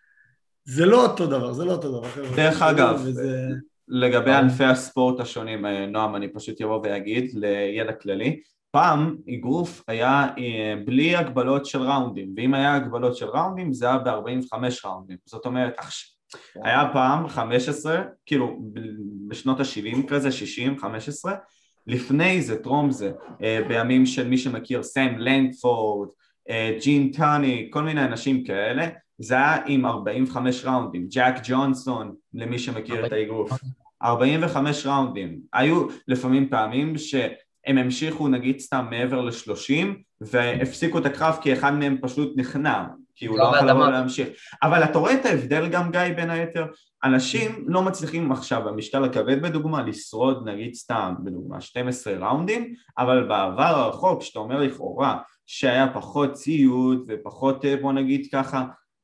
זה לא אותו דבר, זה לא אותו דבר, חבר'ה. דרך אגב, וזה... לגבי ענפי הספורט השונים, נועם, אני פשוט יבוא ויגיד לידע כללי, פעם אגרוף היה בלי הגבלות של ראונדים, ואם היה הגבלות של ראונדים זה היה ב-ארבעים וחמש ראונדים, זאת אומרת, היה פעם חמש עשרה, כאילו בשנות ה-שבעים כזה, שישים, חמש עשרה, לפני זה, טרום זה, בימים של מי שמכיר, סם לנגפורד, ג'ין טאני, כל מיני אנשים כאלה, זה היה עם ארבעים וחמש ראונדים, ג'ק ג'ונסון, למי שמכיר את האגרוף, ארבעים וחמש ראונדים, היו לפעמים פעמים שהם המשיכו נגיד סתם מעבר ל-שלושים, והפסיקו את הקרב כי אחד מהם פשוט נכנע, כי הוא לא יכול לבוא להמשיך, אבל אתה רואה את ההבדל גם גיא בין היתר, אנשים לא מצליחים עכשיו במשקל הכבד בדוגמה לשרוד נגיד סתם בדוגמה שנים עשר ראונדים, אבל בעבר הרחוק שאתה אומר לכאורה שהיה פחות ציוד ופחות בוא נגיד ככה,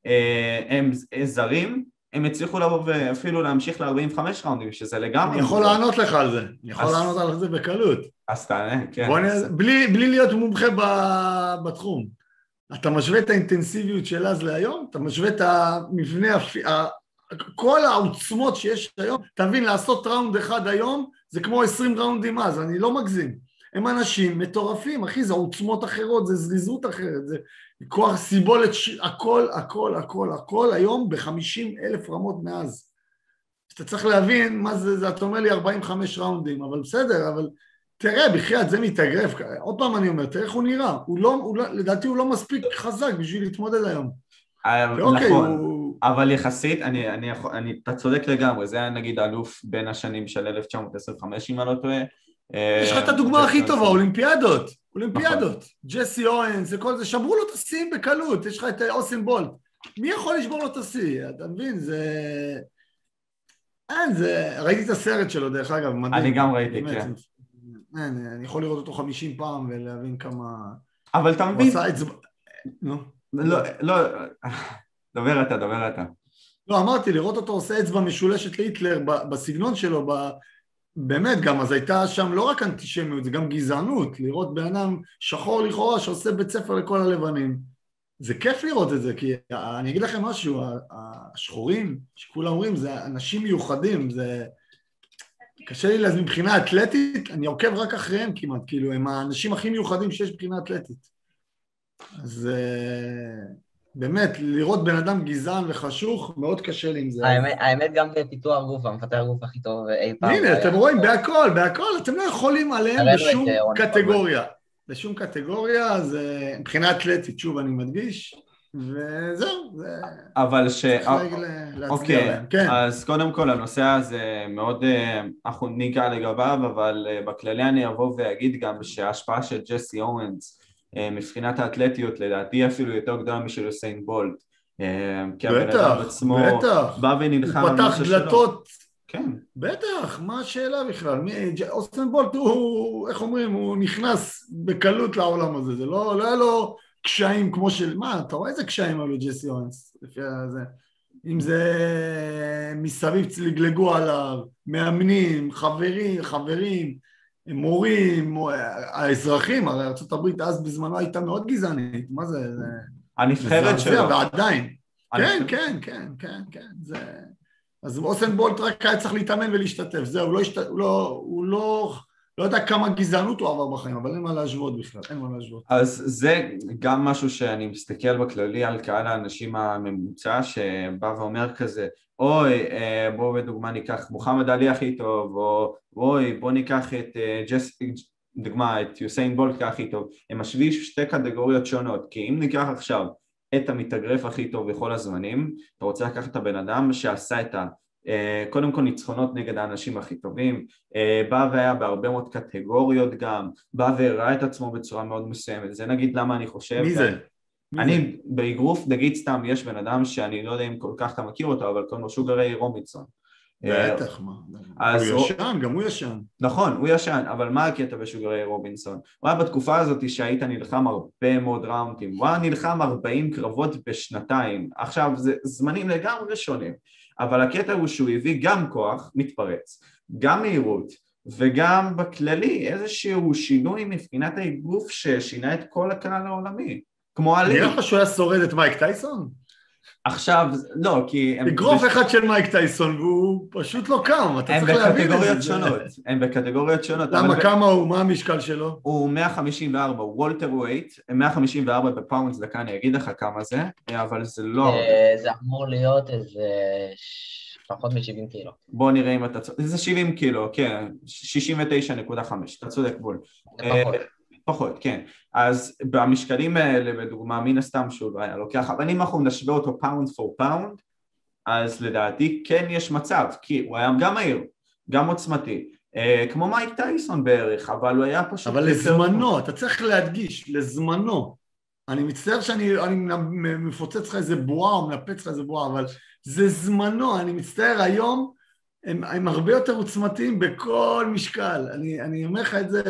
הם זרים, הם הצליחו לבוא ואפילו להמשיך ל-ארבעים וחמש ראונדים, שזה לגמרי... אני יכול לענות לך על זה, אני יכול לענות על זה בקלות. אז תענה, כן. בלי להיות מומחה בתחום. אתה משווה את האינטנסיביות של אז להיום, אתה משווה את המבנה, כל העוצמות שיש היום, אתה מבין, לעשות ראונד אחד היום, זה כמו עשרים ראונדים אז, אני לא מגזים. הם אנשים מטורפים, אחי, זה עוצמות אחרות, זה זריזות אחרת, זה כוח סיבולת, ש... הכל, הכל, הכל, הכל, היום ב-חמישים אלף רמות מאז. אתה צריך להבין מה זה, זה, אתה אומר לי ארבעים וחמישה ראונדים, אבל בסדר, אבל תראה, בחייאת, זה מתאגרף, עוד פעם אני אומר, תראה איך הוא נראה, הוא לא, הוא לא, לדעתי הוא לא מספיק חזק בשביל להתמודד היום. נכון, אבל יחסית, אני, אני, אני, אתה צודק לגמרי, זה היה נגיד האלוף בין השנים של אלף תשע מאות עשרים וחמש, אם אני לא טועה. יש לך את הדוגמה הכי טובה, אולימפיאדות, אולימפיאדות, ג'סי אוהנס, וכל זה, שברו לו את השיאים בקלות, יש לך את אוסין בולט, מי יכול לשבור לו את השיא? אתה מבין, זה... אין, זה... ראיתי את הסרט שלו, דרך אגב, מדהים. אני גם ראיתי, כן. אין, אני יכול לראות אותו חמישים פעם ולהבין כמה... אבל אתה מבין... נו. לא, לא, דבר אתה, דבר אתה. לא, אמרתי, לראות אותו עושה אצבע משולשת להיטלר בסגנון שלו, באמת גם, אז הייתה שם לא רק אנטישמיות, זה גם גזענות, לראות באדם שחור לכאורה שעושה בית ספר לכל הלבנים. זה כיף לראות את זה, כי אני אגיד לכם משהו, השחורים, שכולם אומרים, זה אנשים מיוחדים, זה... קשה לי להזמין, מבחינה אתלטית, אני עוקב רק אחריהם כמעט, כאילו, הם האנשים הכי מיוחדים שיש מבחינה אתלטית. אז באמת, לראות בן אדם גזען וחשוך, מאוד קשה לי עם זה. האמת גם בפיתוח גוף, המפתח גוף הכי טוב אי פעם. הנה, אתם רואים, בהכל, בהכל, אתם לא יכולים עליהם בשום קטגוריה. בשום קטגוריה, אז מבחינה אתלטית, שוב אני מדגיש, וזהו, זה... אבל ש... אוקיי, אז קודם כל הנושא הזה מאוד, אנחנו ניגע לגביו, אבל בכללי אני אבוא ואגיד גם שההשפעה של ג'סי אוהנס, מבחינת האתלטיות לדעתי אפילו יותר גדולה משל יוסיין בולט. בטח, בטח. בא ונלחם. הוא פתח דלתות. כן. בטח, מה השאלה בכלל? יוסיין בולט הוא, איך אומרים, הוא נכנס בקלות לעולם הזה. זה לא, לא היה לו קשיים כמו של, מה, אתה רואה איזה קשיים היו לג'סי אוהנס? לפי זה. אם זה מסביב לגלגו עליו, מאמנים, חברים, חברים, מורים, האזרחים, הרי ארצות הברית אז בזמנו הייתה מאוד גזענית, מה זה? הנבחרת שלו. ועדיין. כן, כן, כן, כן, כן, זה... אז אוסן בולט רק היה צריך להתאמן ולהשתתף, זהו, הוא לא, הוא לא, לא יודע כמה גזענות הוא עבר בחיים, אבל אין מה להשוות בכלל, אין מה להשוות. אז זה גם משהו שאני מסתכל בכללי על קהל האנשים הממוצע, שבא ואומר כזה, אוי, בוא בדוגמה ניקח מוחמד עלי הכי טוב, או אוי, בוא ניקח את ג'ס, דוגמה, את יוסיין בולט הכי טוב, הם משווים שתי קטגוריות שונות, כי אם ניקח עכשיו את המתאגרף הכי טוב בכל הזמנים, אתה רוצה לקחת את הבן אדם שעשה את ה... קודם כל ניצחונות נגד האנשים הכי טובים, בא והיה בהרבה מאוד קטגוריות גם, בא והראה את עצמו בצורה מאוד מסוימת, זה נגיד למה אני חושב... מי זה? אני באגרוף, נגיד סתם, יש בן אדם שאני לא יודע אם כל כך אתה מכיר אותו, אבל קוראים לו שוגר ריי רובינסון. בטח, מה? הוא ישן, גם הוא ישן. נכון, הוא ישן, אבל מה הקטע בשוגר ריי רובינסון? הוא היה בתקופה הזאת שהיית נלחם הרבה מאוד ראונדים, הוא היה נלחם ארבעים קרבות בשנתיים, עכשיו זה זמנים לגמרי שונים, אבל הקטע הוא שהוא הביא גם כוח מתפרץ, גם מהירות, וגם בכללי איזשהו שינוי מבחינת האגרוף ששינה את כל הקהל העולמי. כמו עלי. נראה לך שהוא היה שורד את מייק טייסון? עכשיו, לא, כי... אגרוף אחד של מייק טייסון, והוא פשוט לא קם, אתה צריך להבין את זה. הם בקטגוריות שונות. למה כמה הוא, מה המשקל שלו? הוא מאה חמישים וארבע, וולטר ווייט, מאה חמישים וארבע בפאונדס, דקה אני אגיד לך כמה זה, אבל זה לא... זה אמור להיות איזה... פחות מ-שבעים קילו. בוא נראה אם אתה... זה שבעים קילו, כן, שישים ותשע נקודה חמש, אתה צודק בול. זה פחות. פחות, כן. אז במשקלים האלה, בדוגמה, מן הסתם שהוא לא היה לוקח, אבל אם אנחנו נשווה אותו פאונד פור פאונד, אז לדעתי כן יש מצב, כי הוא היה גם מהיר, גם עוצמתי, כמו מייק טייסון בערך, אבל הוא היה פשוט... אבל לזמנו, אתה צריך להדגיש, לזמנו. אני מצטער שאני אני מפוצץ לך איזה בועה, או מנפץ לך איזה בועה, אבל זה זמנו, אני מצטער היום, הם, הם הרבה יותר עוצמתיים בכל משקל. אני, אני אומר לך את זה...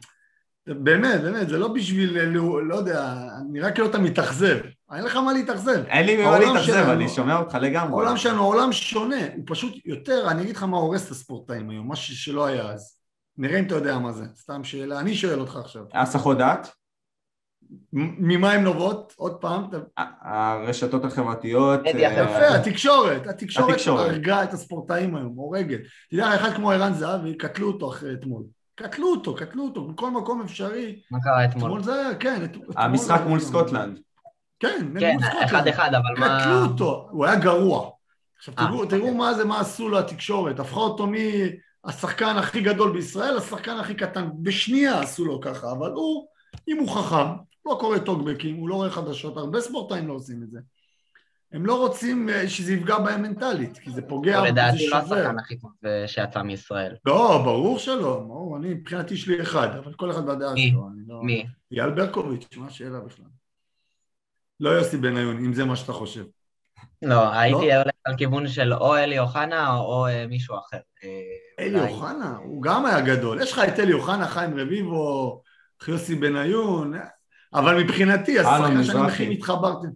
באמת, באמת, זה לא בשביל, לא, לא יודע, נראה כאילו אתה מתאכזב. אין לך מה להתאכזב. אין לי מה להתאכזב, אני שומע אותך לגמרי. העולם שלנו, העולם שונה, הוא פשוט יותר, אני אגיד לך מה הורס את הספורטאים היום, מה שלא היה אז. נראה אם אתה יודע מה זה, סתם שאלה, אני שואל אותך עכשיו. הסחות דעת? ממה הן נובעות? עוד פעם. הרשתות החברתיות. יפה, התקשורת. התקשורת הרגה את הספורטאים היום, הורגת. תדע, אחד כמו ערן זהבי, קטלו אותו אחרי אתמול. קטלו אותו, קטלו אותו, בכל מקום אפשרי. מה קרה אתמול? אתמול זה, כן. המשחק מול סקוטלנד. כן, כן, אחד אחד, אבל מה... קטלו אותו, הוא היה גרוע. עכשיו תראו מה זה, מה עשו לו התקשורת. הפכה אותו מהשחקן הכי גדול בישראל, השחקן הכי קטן. בשנייה עשו לו ככה, אבל הוא, אם הוא חכם, לא קורא טוקבקים, הוא לא רואה חדשות, הרבה ספורטאים לא עושים את זה. הם לא רוצים שזה יפגע בהם מנטלית, כי זה פוגע, זה לדעתי שובר. לא השחקן הכי טוב שיצא מישראל. לא, ברור שלא, אני מבחינתי יש לי אחד, אבל כל אחד בדעה שלו. מי? אייל ברקוביץ', מה השאלה בכלל? לא יוסי בניון, אם זה מה שאתה חושב. לא, הייתי הולך על כיוון של או אלי אוחנה או מישהו אחר. אלי אוחנה, הוא גם היה גדול. יש לך את אלי אוחנה, חיים רביבו, יוסי בניון, אבל מבחינתי, השחקן שאני מכין התחברתי.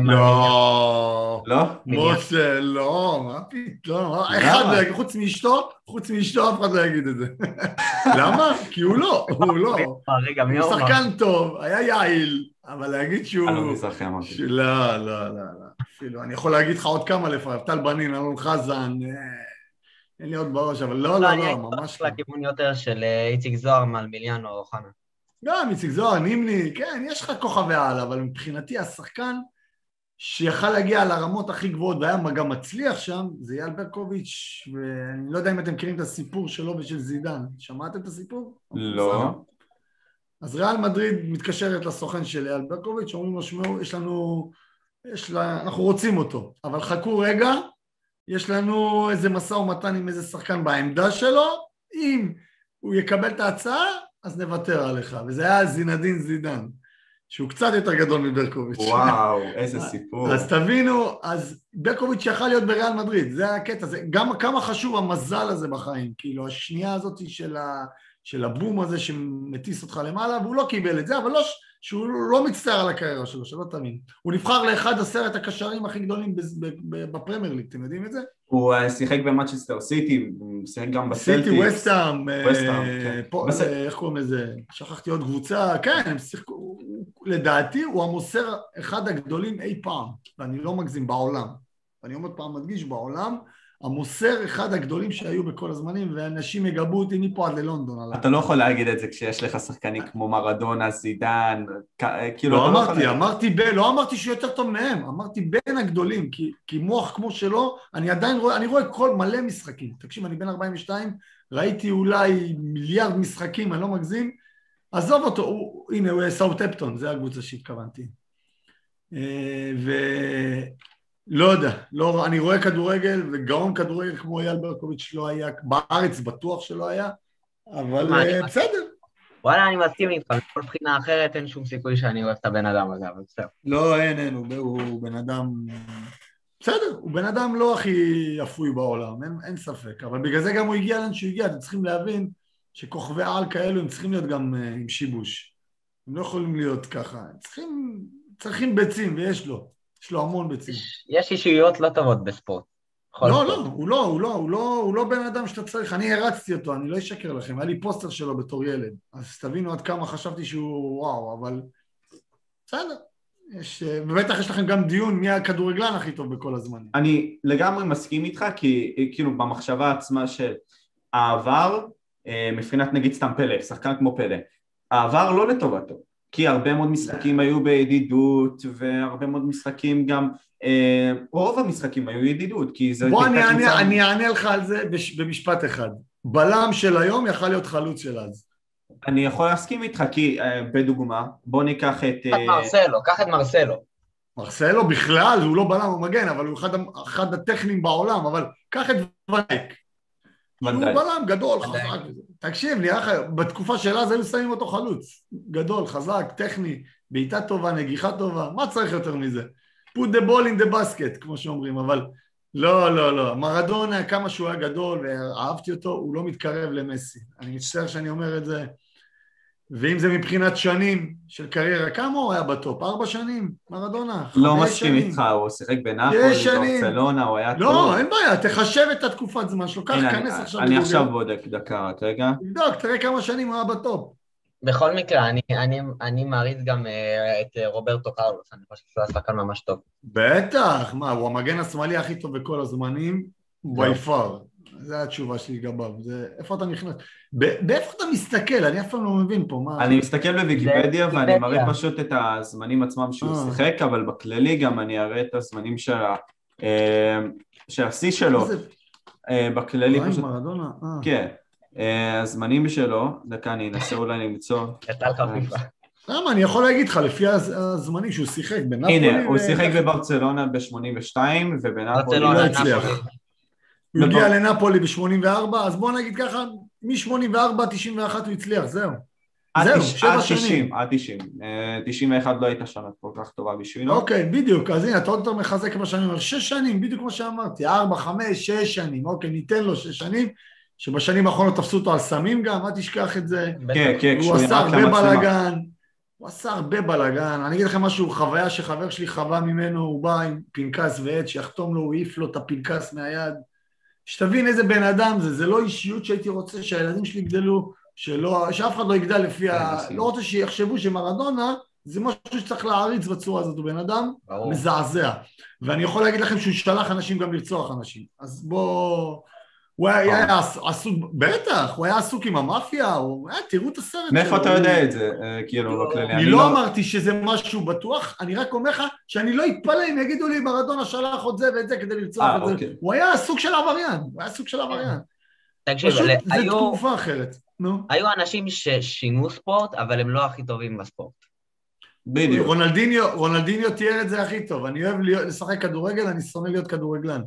לא, לא? משה, לא, מה פתאום? אחד, חוץ מאשתו, חוץ מאשתו אף אחד לא יגיד את זה. למה? כי הוא לא, הוא לא. הוא שחקן טוב, היה יעיל, אבל להגיד שהוא... אני לא מזרחי אמרתי. לא, לא, לא, אפילו, אני יכול להגיד לך עוד כמה לפעמים, טל בנין, אלון חזן, אין לי עוד בראש, אבל לא, לא, לא, ממש לא. לכיוון יותר של איציק זוהר, מלמיליאן או אוחנה. גם איציק זוהר, נימני, כן, יש לך כוכבי על, אבל מבחינתי השחקן שיכל להגיע לרמות הכי גבוהות והיה גם מצליח שם, זה אייל ברקוביץ', ואני לא יודע אם אתם מכירים את הסיפור שלו ושל זידן. שמעתם את הסיפור? לא. אז ריאל מדריד מתקשרת לסוכן של אייל ברקוביץ', אומרים לו, שמעו, יש לנו, יש לה, אנחנו רוצים אותו, אבל חכו רגע, יש לנו איזה משא ומתן עם איזה שחקן בעמדה שלו, אם הוא יקבל את ההצעה, אז נוותר עליך, וזה היה זינדין זידן, שהוא קצת יותר גדול מברקוביץ'. וואו, איזה סיפור. אז תבינו, אז ברקוביץ' יכל להיות בריאל מדריד, זה הקטע, זה גם כמה חשוב המזל הזה בחיים, כאילו השנייה הזאת של, ה, של הבום הזה שמטיס אותך למעלה, והוא לא קיבל את זה, אבל לא, שהוא לא מצטער על הקריירה שלו, שלא תבין. הוא נבחר לאחד עשרת הקשרים הכי גדולים בפרמייר ליג, אתם יודעים את זה? הוא שיחק במנצ'סטר סיטי, הוא שיחק גם בסלטיק. סיטי, וסטהאם, כן. איך קוראים לזה? שכחתי עוד קבוצה, כן, הם שיחקו, לדעתי הוא המוסר אחד הגדולים אי פעם, ואני לא מגזים בעולם, ואני אומר פעם מדגיש בעולם, המוסר אחד הגדולים שהיו בכל הזמנים, ואנשים יגבו אותי מפה עד ללונדון. אתה לא יכול להגיד את זה כשיש לך שחקנים כמו מרדונה, זידן, כאילו... לא אמרתי, אמרתי בין, לא אמרתי שהוא יותר טוב מהם, אמרתי בין הגדולים, כי מוח כמו שלו, אני עדיין רואה, אני רואה כל מלא משחקים. תקשיב, אני בין ארבעים ושתיים, ראיתי אולי מיליארד משחקים, אני לא מגזים, עזוב אותו, הנה, הוא סאות'המפטון, זה הקבוצה שהתכוונתי. ו... לא יודע, לא, אני רואה כדורגל, וגאון כדורגל כמו אייל ברקוביץ' לא היה, בארץ בטוח שלא היה, אבל מה, בסדר. וואלה, אני מסכים איתך, בכל בחינה אחרת אין שום סיכוי שאני אוהב את הבן אדם הזה, אבל בסדר. לא, אין, אין, הוא, הוא בן אדם, בסדר, הוא בן אדם לא הכי אפוי בעולם, אין, אין ספק, אבל בגלל זה גם הוא הגיע לאן שהוא הגיע, אתם צריכים להבין שכוכבי על כאלו הם צריכים להיות גם uh, עם שיבוש, הם לא יכולים להיות ככה, הם צריכים, צריכים ביצים, ויש לו. יש לו המון ביצים. יש אישיות לא טובות בספורט. לא, לא, הוא לא, הוא לא, הוא לא, הוא לא בן אדם שאתה צריך, אני הרצתי אותו, אני לא אשקר לכם, היה לי פוסטר שלו בתור ילד, אז תבינו עד כמה חשבתי שהוא וואו, אבל בסדר, יש, ובטח יש לכם גם דיון מי הכדורגלן הכי טוב בכל הזמנים. אני לגמרי מסכים איתך, כי כאילו במחשבה עצמה של העבר, מבחינת נגיד סתם פלא, שחקן כמו פלא, העבר לא לטובתו. כי הרבה מאוד משחקים היו בידידות, והרבה מאוד משחקים גם, רוב המשחקים היו ידידות, כי זה... בוא אני אענה לך על זה במשפט אחד. בלם של היום יכל להיות חלוץ של אז. אני יכול להסכים איתך, כי בדוגמה, בוא ניקח את... קח את מרסלו, קח את מרסלו. מרסלו בכלל, הוא לא בלם או מגן, אבל הוא אחד הטכנים בעולם, אבל קח את ונדייק. הוא בלם גדול, חזק. תקשיב, בתקופה של אז היו שמים אותו חלוץ. גדול, חזק, טכני, בעיטה טובה, נגיחה טובה. מה צריך יותר מזה? put the ball in the basket, כמו שאומרים, אבל לא, לא, לא. מרדונה, כמה שהוא היה גדול ואהבתי אותו, הוא לא מתקרב למסי. אני מצטער שאני אומר את זה. ואם זה מבחינת שנים של קריירה, כמה הוא היה בטופ? ארבע שנים? מרדונה? לא מסכים איתך, הוא שיחק בנאפולי, ברצלונה, הוא היה טוב. לא, אין בעיה, תחשב את התקופת זמן שלו, כך כנס עכשיו. אני עכשיו בודק דקה, רק רגע. תבדוק, תראה כמה שנים הוא היה בטופ. בכל מקרה, אני, אני, אני מעריץ גם את רוברטו קרלוס, אני חושב שהוא השחקן ממש טוב. בטח, מה, הוא המגן השמאלי הכי טוב בכל הזמנים, by far. זו התשובה שלי גביו. איפה אתה נכנס? באיפה אתה מסתכל? אני אף פעם לא מבין פה. מה... אני מסתכל בוויקיפדיה ואני מראה פשוט את הזמנים עצמם שהוא שיחק, אבל בכללי גם אני אראה את הזמנים של השיא שלו. בכללי פשוט... כן. הזמנים שלו, דקה אני אנסה אולי למצוא. יצא לך פיפה. למה? אני יכול להגיד לך, לפי הזמנים שהוא שיחק בנפולי... הנה, הוא שיחק בברצלונה ב-שמונים ושתיים, ובנפולי... לא הצליח. הוא הגיע לנפולי ב-שמונים וארבע, אז בוא נגיד ככה, מ-שמונים וארבע עד תשעים ואחת הוא הצליח, זהו. זהו, שבע שנים. עד תשעים. תשעים ואחת לא הייתה שנה כל כך טובה בשבילו. אוקיי, בדיוק, אז הנה, אתה עוד יותר מחזק מה שאני אומר, שש שנים, בדיוק כמו שאמרתי, ארבע, חמש, שש שנים, אוקיי, ניתן לו שש שנים, שבשנים האחרונות תפסו אותו על סמים גם, אל תשכח את זה. כן, כן, הוא עשה הרבה בלגן, הוא עשה הרבה בלגן, אני אגיד לכם משהו, חוויה שחבר שלי חווה ממנו, הוא בא עם פנקס ועד, שיחתום לו, הוא העיף לו את הפנקס מהיד, שתבין איזה בן אדם זה, זה לא אישיות שהייתי רוצה שהילדים שלי יגדלו, שלא, שאף אחד לא יגדל לפי ה... לא רוצה שיחשבו שמרדונה, זה משהו שצריך להעריץ בצורה הזאת, הוא בן אדם מזעזע, ואני יכול להגיד לכם שהוא שלח אנשים גם לרצוח אנשים, אז בוא... הוא היה עסוק, בטח, הוא היה עסוק עם המאפיה, הוא היה, תראו את הסרט שלו. מאיפה אתה יודע את זה, כאילו, בכללי? אני לא אמרתי שזה משהו בטוח, אני רק אומר לך שאני לא אתפלא אם יגידו לי, מרדונה שלח עוד זה ואת זה כדי לרצוח את זה. הוא היה עסוק של עבריין, הוא היה עסוק של עבריין. תקשיב, פשוט זה תקופה אחרת. היו אנשים ששינו ספורט, אבל הם לא הכי טובים בספורט. בדיוק. רונלדיניו תיאר את זה הכי טוב, אני אוהב לשחק כדורגל, אני שונא להיות כדורגלן.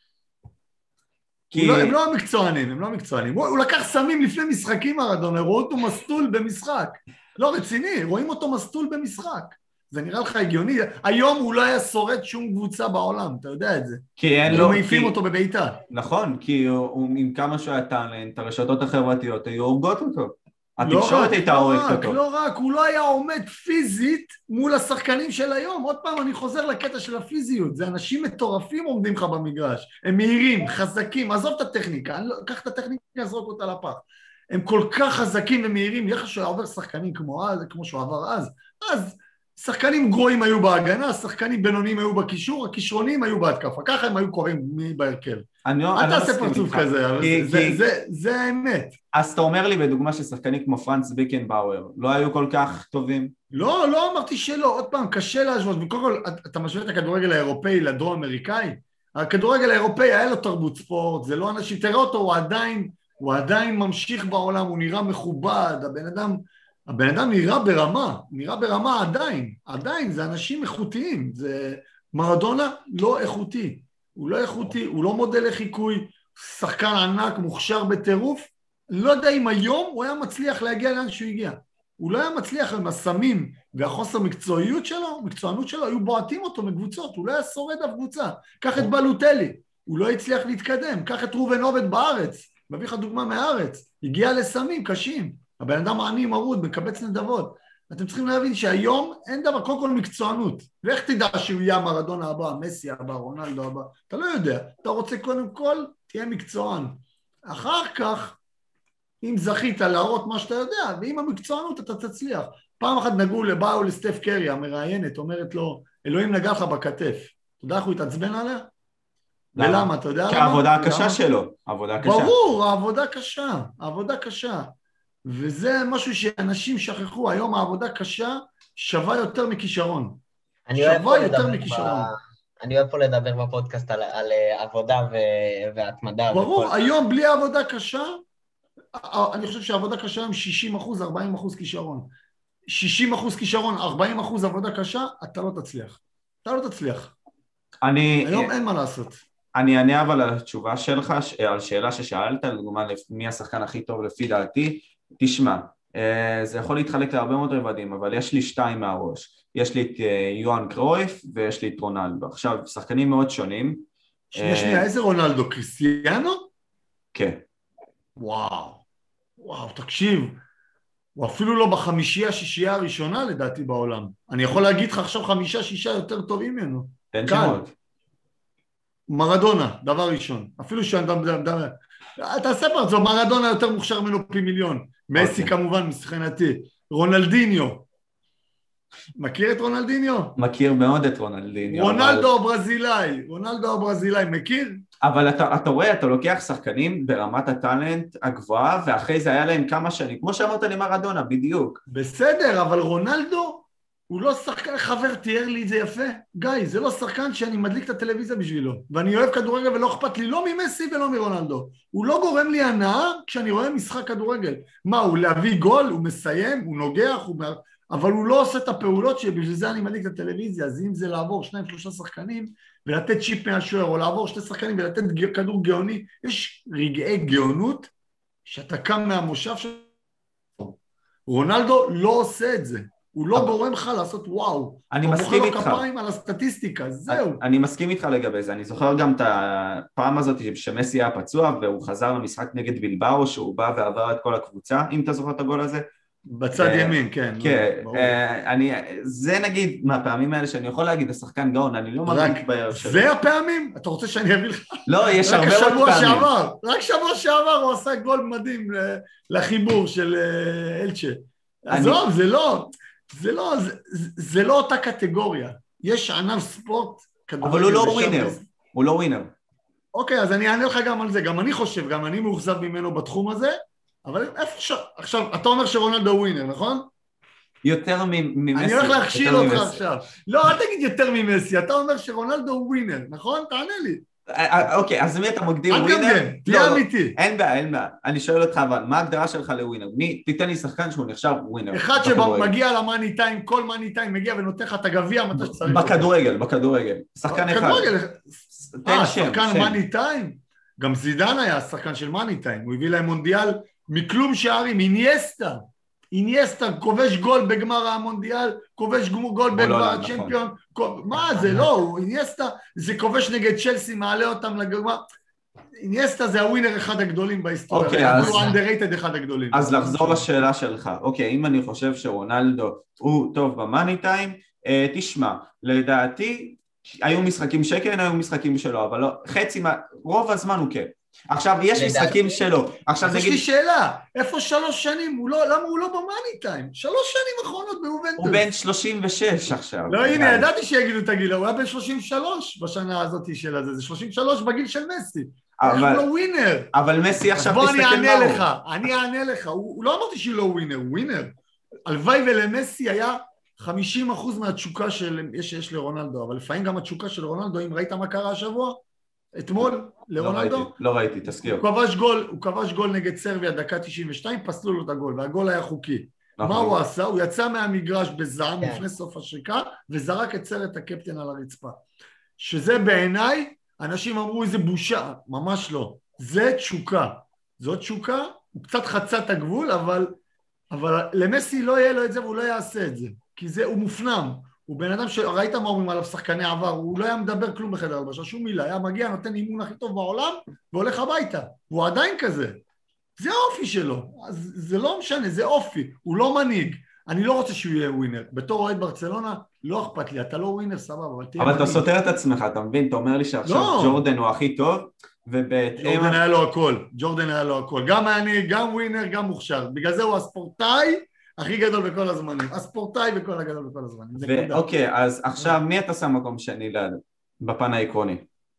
כי... הם לא המקצוענים, הם לא המקצוענים. הוא, הוא לקח סמים לפני משחקים, מרדונה, רואים אותו מסטול במשחק. לא רציני, רואים אותו מסטול במשחק. זה נראה לך הגיוני. היום הוא לא היה שורד שום קבוצה בעולם, אתה יודע את זה. כי אין לו... מעיפים כי... אותו בביתה. נכון, כי הוא, הוא, עם כמה שהוא היה טאלנט, הרשתות החברתיות היו הורגות אותו. התקשורת לא הייתה הורגת אותו. לא רק, הוא לא היה עומד פיזית מול השחקנים של היום. עוד פעם אני חוזר לקטע של הפיזיות. זה אנשים מטורפים עומדים לך במגרש. הם מהירים, חזקים, עזוב את הטכניקה, לא, קח את הטכניקה, זרוק אותה לפח. הם כל כך חזקים ומהירים, יחד שהוא עובר שחקנים כמו, אז, כמו שהוא עבר אז. אז שחקנים גרועים היו בהגנה, שחקנים בינוניים היו בקישור, הכישרונים היו בהתקפה. ככה הם היו קוראים בהרכב. אל תעשה פרצוף כזה, אבל זה האמת. אז אתה אומר לי בדוגמה של שחקנים כמו פרנץ ביקנבאואר, לא היו כל כך טובים? לא, לא אמרתי שלא, עוד פעם, קשה להשוות, וקודם כל, אתה משווה את הכדורגל האירופאי לדרום אמריקאי, הכדורגל האירופאי היה לו תרבות ספורט, זה לא אנשים, תראה אותו, הוא עדיין, הוא עדיין ממשיך בעולם, הוא נראה מכובד, הבן אדם, הבן אדם נראה ברמה, נראה ברמה עדיין, עדיין, זה אנשים איכותיים, זה מרדונה לא איכותי, הוא לא איכותי, הוא לא מודל לחיקוי, שחקן ענק, מוכשר בטירוף, לא יודע אם היום הוא היה מצליח להגיע לאן שהוא הגיע. הוא לא היה מצליח עם הסמים והחוסר מקצועיות שלו, מקצוענות שלו, היו בועטים אותו מקבוצות, הוא לא היה שורד אף קבוצה. קח את בלוטלי, הוא לא הצליח להתקדם. קח את רובן עובד בארץ, מביא לך דוגמה מהארץ, הגיע לסמים קשים. הבן אדם עני מרוד, מקבץ נדבות. אתם צריכים להבין שהיום אין דבר, קודם כל מקצוענות. ואיך תדע שהוא יהיה מרדונה הבא, מסי הבא, רונלדו הבא? אתה לא יודע. אתה רוצה קודם כל, תהיה מקצוען. אחר כך, אם זכית להראות מה שאתה יודע, ועם המקצוענות אתה תצליח. פעם אחת נגעו לבאו לסטף קרי, המראיינת, אומרת לו, אלוהים נגע לך בכתף. אתה יודע איך הוא התעצבן עליה? ולמה, אתה יודע למה? כי העבודה הקשה שלו, העבודה הקשה. ברור, העבודה קשה, העבודה קשה. וזה משהו שאנשים שכחו, היום העבודה קשה שווה יותר מכישרון. שווה יותר מכישרון. אני אוהב פה לדבר בפודקאסט על, על עבודה ו- והתמדה. ברור, וכל... היום בלי עבודה קשה, אני חושב שהעבודה קשה עם שישים אחוז, ארבעים אחוז כישרון. שישים אחוז כישרון, ארבעים אחוז עבודה קשה, אתה לא תצליח. אתה לא תצליח. אני... היום אין מה לעשות. אני אענה אבל על התשובה שלך, על שאלה ששאלת, לדוגמה, מי השחקן הכי טוב לפי דעתי, תשמע, זה יכול להתחלק להרבה מאוד רבדים, אבל יש לי שתיים מהראש. יש לי את יוהאן קרויף ויש לי את רונלדו. עכשיו, שחקנים מאוד שונים. שנייה, שנייה, איזה רונלדו? קריסטיאנו? כן. וואו, וואו, תקשיב, הוא אפילו לא בחמישייה, שישייה הראשונה לדעתי בעולם. אני יכול להגיד לך עכשיו חמישה, שישה יותר טובים ממנו. תן שמות. מרדונה, דבר ראשון. אפילו שאני תעשה פרצו, מרדונה יותר מוכשר ממנו פי מיליון. מסי כמובן, מסכנתי. רונלדיניו. מכיר את רונלדיניו? מכיר מאוד את רונלדיניו. רונלדו הברזילאי, רונלדו הברזילאי, מכיר? אבל אתה, אתה רואה, אתה לוקח שחקנים ברמת הטלנט הגבוהה, ואחרי זה היה להם כמה שנים, כמו שאמרת לי מרדונה, בדיוק. בסדר, אבל רונלדו הוא לא שחקן, חבר תיאר לי את זה יפה. גיא, זה לא שחקן שאני מדליק את הטלוויזיה בשבילו, ואני אוהב כדורגל ולא אכפת לי לא ממסי ולא מרונלדו. הוא לא גורם לי הנאה כשאני רואה משחק כדורגל. מה, הוא להביא גול, הוא מסיים, הוא נוגח, הוא... אבל הוא לא עושה את הפעולות שבשביל זה אני מדליק את הטלוויזיה. אז אם זה לעבור שניים, שלושה שחקנים ולתת צ'יפ מהשוער, או לעבור שתי שחקנים ולתת כדור גאוני, יש רגעי גאונות שאתה קם מהמושב של... רונלדו לא עושה את זה. הוא לא גורם לך לעשות וואו. אני מסכים איתך. הוא בוחר לו כפיים על הסטטיסטיקה, זהו. אני מסכים איתך לגבי זה. אני זוכר גם את הפעם הזאת שמסי היה פצוע, והוא חזר למשחק נגד בילבאו, שהוא בא ועבר את כל הקבוצה, אם אתה זוכר את הגול הזה. בצד ימין, כן. כן, אני, זה נגיד מהפעמים האלה שאני יכול להגיד, השחקן גאון, אני לא מרגיש בעיה שלו. זה הפעמים? אתה רוצה שאני אביא לך? לא, יש הרבה עוד פעמים. רק שבוע שעבר הוא עשה גול מדהים לחיבור של אלצ'ה. עזוב, זה לא, זה לא, זה לא אותה קטגוריה. יש ענף ספורט. אבל הוא לא ווינר, הוא לא ווינר. אוקיי, אז אני אענה לך גם על זה, גם אני חושב, גם אני מאוכזב ממנו בתחום הזה, אבל איפה ש... עכשיו, אתה אומר שרונלדו ווינר, נכון? יותר ממסי. אני הולך להכשיל אותך עכשיו. לא, אל תגיד יותר ממסי, אתה אומר שרונלדו ווינר, נכון? תענה לי. אוקיי, אז מי אתה מגדיר ווינר? אל תגמגם, תהיה אמיתי. אין בעיה, אין בעיה. אני שואל אותך, אבל מה ההגדרה שלך לווינר? מי, תיתן לי שחקן שהוא נחשב ווינר. אחד שמגיע למאני טיים, כל מאני טיים מגיע ונותן לך את הגביע מתי שצריך. בכדורגל, בכדורגל. שחקן אחד. בכדורגל. אה, שחקן מאני טיים? גם זידן היה שחקן של מאני טיים. הוא הביא להם מונדיאל מכלום שערים, אינייסטה. אינייסטה כובש גול בגמר המונדיאל, כובש גול בגמר הצ'מפיון, מה זה לא, אינייסטה זה כובש נגד צ'לסי, מעלה אותם לגמר, אינייסטה זה הווינר אחד הגדולים בהיסטוריה, הוא underrated אחד הגדולים. אז לחזור לשאלה שלך, אוקיי, אם אני חושב שרונלדו הוא טוב במאני טיים, תשמע, לדעתי, היו משחקים שכן, היו משחקים שלו, אבל חצי, רוב הזמן הוא כן. עכשיו, יש משחקים שלו. עכשיו נגיד... יש לי שאלה, איפה שלוש שנים? הוא לא, למה הוא לא במאני טיים? שלוש שנים אחרונות ביובנטוס. הוא בן שלושים ושש עכשיו. לא, הנה, ידעתי שיגידו את הגיל, הוא היה בן שלושים ושלוש בשנה הזאת של הזה, זה שלושים ושלוש בגיל של מסי. איך הוא לא ווינר? אבל מסי עכשיו תסתכל מה הוא. בוא אני אענה לך, אני אענה לך, הוא לא אמרתי שהוא לא ווינר, הוא ווינר. הלוואי ולמסי היה חמישים אחוז מהתשוקה שיש לרונלדו, אבל לפעמים גם התשוקה של רונלדו, אם ראית מה קרה השבוע? אתמול, לרונלדו? לא ראיתי, לא ראיתי, תזכיר. הוא כבש גול, הוא כבש גול נגד סרביה, דקה תשעים ושתיים, פסלו לו את הגול, והגול היה חוקי. מה הוא עשה? הוא יצא מהמגרש בזעם לפני סוף השריקה, וזרק את סרט הקפטן על הרצפה. שזה בעיניי, אנשים אמרו איזה בושה, ממש לא. זה תשוקה. זאת תשוקה, הוא קצת חצה את הגבול, אבל, אבל למסי לא יהיה לו את זה, והוא לא יעשה את זה. כי זה, הוא מופנם. הוא בן אדם שראית מה אומרים עליו שחקני עבר, הוא לא היה מדבר כלום בחדר הלבשה, שום מילה, היה מגיע, נותן אימון הכי טוב בעולם, והולך הביתה. הוא עדיין כזה. זה האופי שלו. אז זה לא משנה, זה אופי. הוא לא מנהיג. אני לא רוצה שהוא יהיה ווינר. בתור אוהד ברצלונה, לא אכפת לי. אתה לא ווינר, סבבה, אבל תהיה מנהיג. אבל אתה סותר את עצמך, אתה מבין? אתה אומר לי שעכשיו לא. ג'ורדן הוא הכי טוב, ובהתאם... ג'ורדן היה לו הכל. ג'ורדן היה לו הכל. גם מנהיג, גם ווינר, גם מוכשר. בגלל זה הוא הספורטאי, הכי גדול בכל הזמנים, הספורטאי בכל הגדול בכל הזמנים. ואוקיי, אז עכשיו מי אתה שם מקום שני ליד, בפן העקרוני?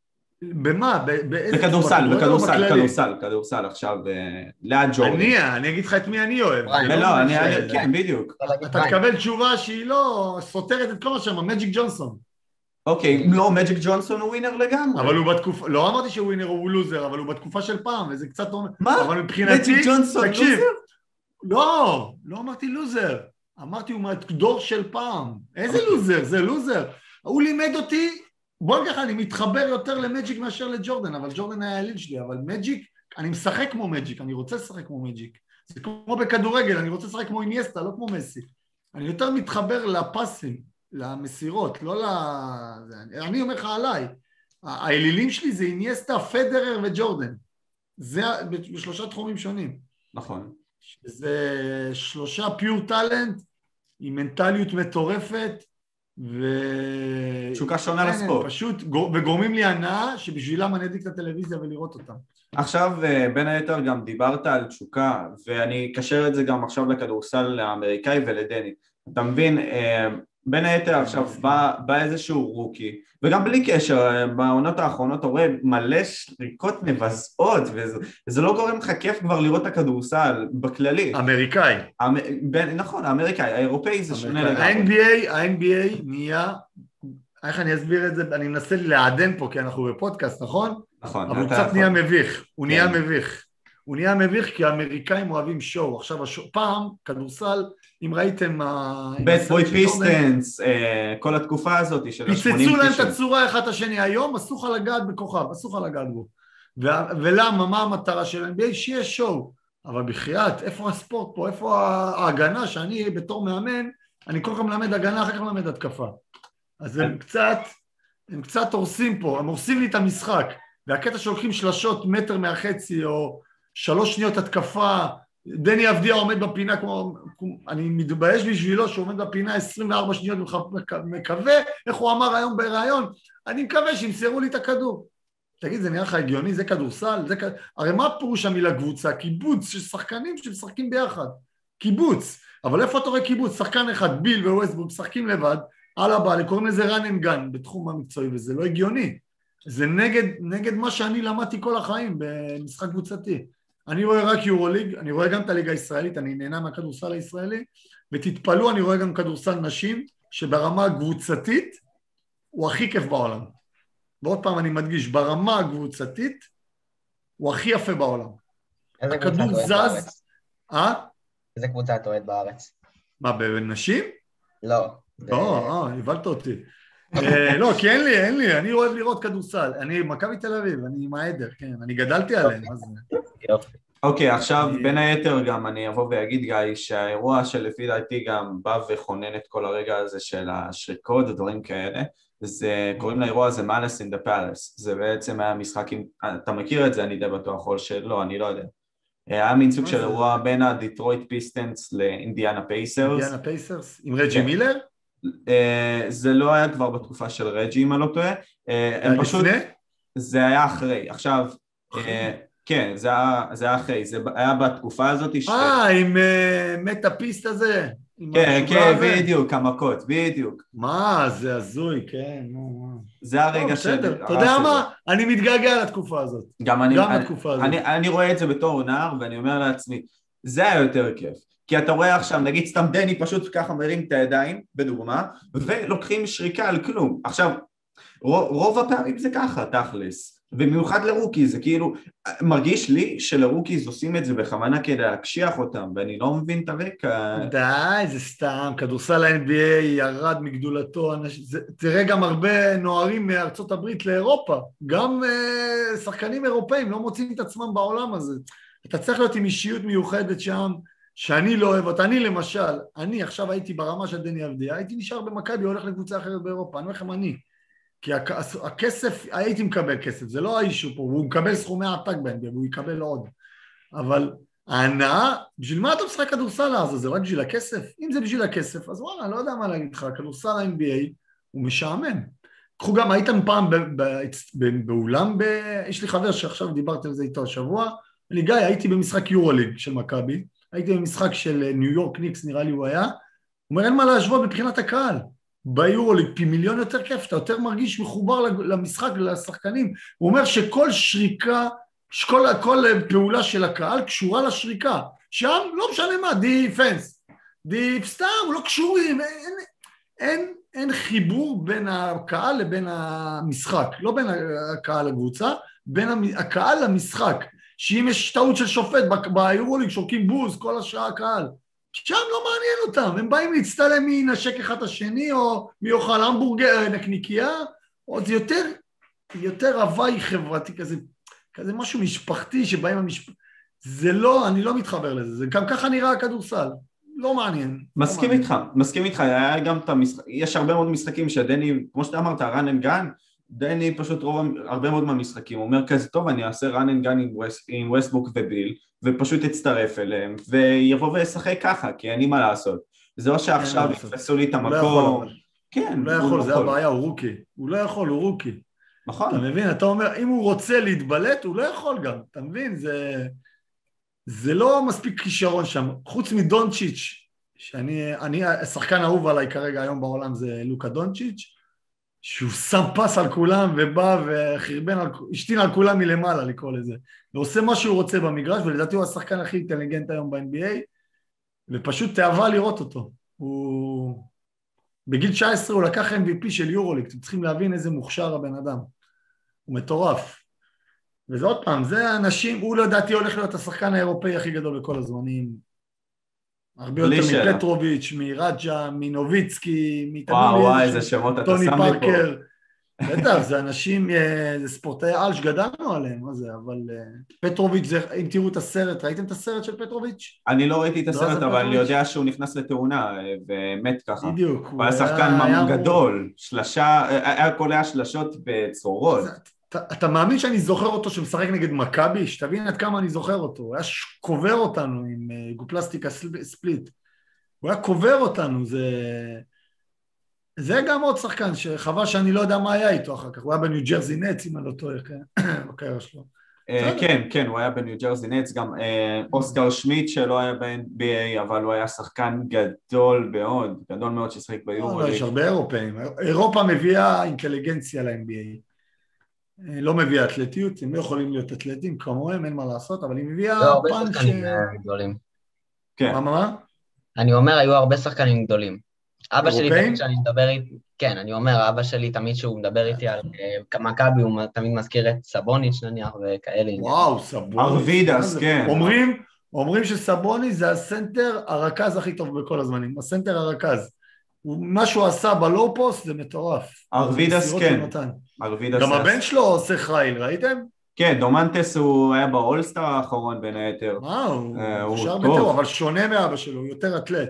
במה? בכדורסל, בכדורסל, כדורסל, כדורסל עכשיו, ליד ג'ורדן. אני, אני אגיד לך את מי אני אוהב. לא, אני, כן, בדיוק. אתה תקבל תשובה שהיא לא סותרת את כל מה שם, מג'יק ג'ונסון. אוקיי, לא, מג'יק ג'ונסון הוא ווינר לגמרי. אבל הוא בתקופה, לא אמרתי שהוא ווינר או הוא לוזר, אבל הוא בתקופה של פעם, וזה קצת... מה? מג'יק ג'ונסון לוזר? לא, לא אמרתי לוזר, אמרתי הוא מהדור של פעם. איזה לוזר? זה לוזר. הוא לימד אותי, בוא נגיד לך, אני מתחבר יותר למג'יק מאשר לג'ורדן, אבל ג'ורדן היה הליל שלי, אבל מג'יק, אני משחק כמו מג'יק, אני רוצה לשחק כמו מג'יק. זה כמו בכדורגל, אני רוצה לשחק כמו אינייסטה, לא כמו מסי. אני יותר מתחבר לפסים, למסירות, לא ל... אני אומר לך עליי, האלילים שלי זה אינייסטה, פדרר וג'ורדן. זה בשלושה תחומים שונים. נכון. שזה שלושה פיור טלנט, עם מנטליות מטורפת, ו... תשוקה שונה לספורט. פשוט, וגורמים לי הנאה שבשבילם אני אדליק את הטלוויזיה ולראות אותם. עכשיו, בין היתר גם דיברת על תשוקה, ואני אקשר את זה גם עכשיו לכדורסל האמריקאי ולדני. אתה מבין, בין היתר עכשיו בא, בא איזשהו רוקי, וגם בלי קשר, בעונות האחרונות אתה רואה מלא שריקות מבזעות, וזה, וזה לא גורם לך כיף כבר לראות את הכדורסל בכללי. אמריקאי. אמ, בין, נכון, האמריקאי, האירופאי זה שונה לגמרי. ה-אן בי איי, ה-אן בי איי נהיה, איך אני אסביר את זה? אני מנסה לעדן פה, כי אנחנו בפודקאסט, נכון? נכון. אבל הוא קצת נהיה מביך, הוא נהיה מביך. הוא נהיה מביך כי האמריקאים אוהבים שואו. עכשיו, פעם, כדורסל, אם ראיתם... בית בוי פיסטנס, כל התקופה הזאת של ה-שמונים תשעים. פיצצו להם את הצורה אחד השני היום, אסור לך לגעת בכוכב, אסור לך לגעת בו. ולמה, מה המטרה של אן בי איי? שיהיה שואו. אבל בחייאת, איפה הספורט פה? איפה ההגנה שאני בתור מאמן, אני כל כך מלמד הגנה, אחר כך מלמד התקפה. אז הם קצת, הם קצת הורסים פה, הם הורסים לי את המשחק. והקטע שהולכים שלשות מטר מהחצי, או שלוש שניות התקפה, דני אבדיה עומד בפינה, כמו, אני מתבייש בשבילו שהוא עומד בפינה עשרים וארבע שניות, מקווה, איך הוא אמר היום ברעיון, אני מקווה שימסרו לי את הכדור. תגיד, זה נראה לך הגיוני, זה כדורסל, זה כ... הרי מה פירוש המילה קבוצה? קיבוץ של שחקנים שמשחקים ביחד, קיבוץ, אבל איפה אתה רואה קיבוץ? שחקן אחד, ביל וווסטברוק, משחקים לבד, על הבא, קוראים לזה run and gun בתחום המקצועי, וזה לא הגיוני. זה נגד, נגד מה שאני למדתי כל החיים במשחק קבוצתי. אני רואה רק יורוליג, אני רואה גם את הליגה הישראלית, אני נהנה מהכדורסל הישראלי, ותתפלו, אני רואה גם כדורסל נשים, שברמה הקבוצתית הוא הכי כיף בעולם. ועוד פעם אני מדגיש, ברמה הקבוצתית הוא הכי יפה בעולם. איזה קבוצה אתה אוהד בארץ? אה? איזה קבוצה אתה אוהד בארץ? מה, בנשים? לא. לא, אה, הבלת אותי. לא, כי אין לי, אין לי, אני אוהב לראות כדורסל, אני מכבי תל אביב, אני עם העדר, כן, אני גדלתי עליהם, מה זה? אוקיי, עכשיו בין היתר גם אני אבוא ואגיד גיא, שהאירוע שלפי דעתי גם בא וכונן את כל הרגע הזה של השריקות ודברים כאלה, זה, קוראים לאירוע הזה Malice in the Palace, זה בעצם היה משחק, אתה מכיר את זה, אני די בטוח, או שלא, אני לא יודע. היה מין סוג של אירוע בין הדיטרויט פיסטנס לאינדיאנה פייסרס. אינדיאנה פייסרס? עם רג'י מילר? זה לא היה כבר בתקופה של רג'י, אם אני לא טועה. היה לפני? זה היה אחרי. עכשיו, כן, זה היה אחרי. זה היה בתקופה הזאת. אה, עם מטאפיסט הזה. כן, כן, בדיוק, המכות, בדיוק. מה, זה הזוי, כן. זה הרגע של... אתה יודע מה? אני מתגעגע לתקופה הזאת. גם לתקופה הזאת. אני רואה את זה בתור נער, ואני אומר לעצמי, זה היה יותר כיף. כי אתה רואה עכשיו, נגיד סתם דני פשוט ככה מרים את הידיים, בדוגמה, ולוקחים שריקה על כלום. עכשיו, רוב הפעמים זה ככה, תכלס. במיוחד לרוקי, זה כאילו, מרגיש לי שלרוקיז עושים את זה בכוונה כדי להקשיח אותם, ואני לא מבין את הרקע. די, זה סתם, כדורסל ה-אן בי איי ירד מגדולתו, זה, תראה גם הרבה נוערים מארצות הברית לאירופה, גם uh, שחקנים אירופאים לא מוצאים את עצמם בעולם הזה. אתה צריך להיות עם אישיות מיוחדת שם, שאני לא אוהב אותה. אני למשל, אני עכשיו הייתי ברמה של דני אבדיה, הייתי נשאר במכבי, הולך לקבוצה אחרת באירופה, אני אומר לכם אני. כי הכסף, הייתי מקבל כסף, זה לא האישו פה, הוא מקבל סכומי עתק בהם, והוא יקבל עוד. אבל ההנאה, בשביל מה אתה משחק כדורסל אז? זה רק בשביל הכסף? אם זה בשביל הכסף, אז וואלה, לא יודע מה להגיד לך, כדורסל ה-אן בי איי הוא משעמם. קחו גם, הייתם פעם באולם, יש לי חבר שעכשיו דיברתי על זה איתו השבוע, אני גיא, הייתי במשחק יורוליג של מכבי, הייתי במשחק של ניו יורק ניקס, נראה לי הוא היה, הוא אומר, אין מה להשוות מבחינת הקהל. ביורוליג פי מיליון יותר כיף, אתה יותר מרגיש מחובר למשחק, לשחקנים. הוא אומר שכל שריקה, שכל, כל פעולה של הקהל קשורה לשריקה. שם לא משנה מה, דיפנס, דיפ סתם, לא קשורים, אין, אין, אין חיבור בין הקהל לבין המשחק, לא בין הקהל לקבוצה, בין הקהל למשחק. שאם יש טעות של שופט ביורוליג, שורקים בוז, כל השעה הקהל. שם לא מעניין אותם, הם באים להצטלם מי נשק אחד השני, או מי יאכל המבורגר, נקניקייה, או זה יותר, יותר הוואי חברתי כזה, כזה משהו משפחתי שבאים המשפט, זה לא, אני לא מתחבר לזה, זה גם ככה נראה הכדורסל, לא מעניין. מסכים לא איתך, מעניין. מסכים איתך, היה גם את המשחק, יש הרבה מאוד משחקים שדני, כמו שאתה אמרת, run and gun, דני פשוט רוב, הרבה מאוד מהמשחקים, הוא אומר כזה טוב, אני אעשה run and gun עם, וס, עם ווסטברוק וביל, ופשוט אצטרף אליהם, ויבוא וישחק ככה, כי אין לי מה לעשות. זה לא שעכשיו יתפסו לי את המקום, כן. הוא לא יכול, זה הבעיה, הוא רוקי. הוא לא יכול, הוא רוקי. נכון. אתה מבין? אתה אומר, אם הוא רוצה להתבלט, הוא לא יכול גם. אתה מבין? זה, זה לא מספיק כישרון שם. חוץ מדונצ'יץ', שאני, אני, השחקן האהוב עליי כרגע היום בעולם זה לוקה דונצ'יץ', שהוא שם פס על כולם ובא וחרבן, על, השתין על כולם מלמעלה לקרוא לזה. ועושה מה שהוא רוצה במגרש, ולדעתי הוא השחקן הכי אינטליגנט היום ב-אן בי איי, ופשוט תאווה לראות אותו. הוא... בגיל תשע עשרה הוא לקח אם וי פי של יורוליג, אתם צריכים להבין איזה מוכשר הבן אדם. הוא מטורף. וזה עוד פעם, זה האנשים, הוא לדעתי הולך להיות השחקן האירופאי הכי גדול בכל הזמנים. הרבה יותר מפטרוביץ', מרג'ה, מנוביצקי, וואו, וואו, איזה שמות אתה שם לי פה. טוני פארקר. בטח, זה אנשים, זה ספורטאי על שגדלנו עליהם, מה זה, אבל פטרוביץ', אם תראו את הסרט, ראיתם את הסרט של פטרוביץ'? אני לא ראיתי את הסרט, אבל אני יודע שהוא נכנס לתאונה, ומת ככה. בדיוק. הוא היה שחקן גדול, שלשה, היה קולע שלשות בצורות. אתה מאמין שאני זוכר אותו שמשחק נגד מכבי? שתבין עד כמה אני זוכר אותו, הוא היה קובר אותנו עם גופלסטיקה ספליט, הוא היה קובר אותנו, זה... זה גם עוד שחקן, שחבל שאני לא יודע מה היה איתו אחר כך, הוא היה בניו ג'רזי נטס, אם אני לא טועה, בקריירה שלו. כן, כן, הוא היה בניו ג'רזי נטס, גם אוסקר שמיט שלא היה ב-אן בי איי, אבל הוא היה שחקן גדול מאוד, גדול מאוד ששחק ביורוליג. יש הרבה אירופאים, אירופה מביאה אינטליגנציה ל-אן בי איי. לא מביאה אתלטיות, הם לא יכולים להיות אתלטים כמוהם, אין מה לעשות, אבל היא מביאה... לא, הרבה שחקנים גדולים. מה, מה? אני אומר, היו הרבה שחקנים גדולים. אבא שלי תמיד שאני מדבר איתי, כן, אני אומר, אבא שלי תמיד שהוא מדבר איתי על מכבי, הוא תמיד מזכיר את סבוניץ' נניח וכאלה. וואו, סבוניץ'. ארווידס, כן. אומרים, אומרים שסבוניץ' זה הסנטר הרכז הכי טוב בכל הזמנים, הסנטר הרכז. מה שהוא עשה בלואו פוסט זה מטורף. ארווידס, כן. גם הבן שלו עושה חייל, ראיתם? כן, דומנטס הוא היה באולסטאר האחרון בין היתר. וואו, הוא שר בטור, אבל שונה מאבא שלו, הוא יותר אתלט,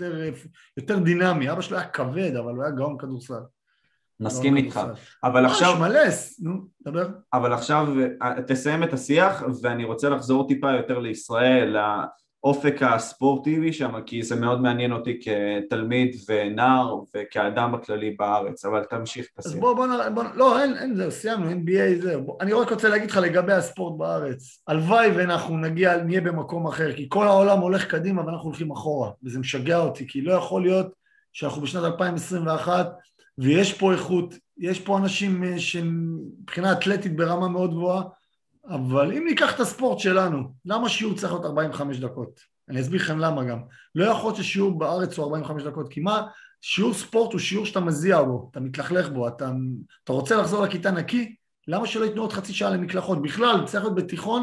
יותר דינמי. אבא שלו היה כבד, אבל הוא היה גאון כדורסל. מסכים איתך. אבל עכשיו... שמלס, נו, דבר. אבל עכשיו תסיים את השיח, ואני רוצה לחזור טיפה יותר לישראל, לאופק הספורטיבי שם, כי זה מאוד מעניין אותי כתלמיד ונער, וכאדם הכללי בארץ, אבל תמשיך את השיח. אז בוא, בוא, בוא, לא, אין, אין זה, סיימנו, אן בי איי זה. אני רק רוצה להגיד לך לגבי הספורט בארץ. הלוואי ואנחנו נגיע, נהיה במקום אחר, כי כל העולם הולך קדימה ואנחנו הולכים אחורה, וזה משגע אותי, כי לא יכול להיות שאנחנו בשנת אלפיים עשרים ואחת, ויש פה איכות, יש פה אנשים שמבחינה אתלטית ברמה מאוד גבוהה, אבל אם ניקח את הספורט שלנו, למה שיעור צריך להיות ארבעים וחמש דקות? אני אסביר לכם למה גם. לא יכול להיות ששיעור בארץ הוא ארבעים וחמש דקות, כי מה? שיעור ספורט הוא שיעור שאתה מזיע בו, אתה מתלכלך בו, אתה, אתה רוצה לחזור לכיתה נקי, למה שלא ייתנו עוד חצי שעה למקלחות? בכלל, צריך להיות בתיכון,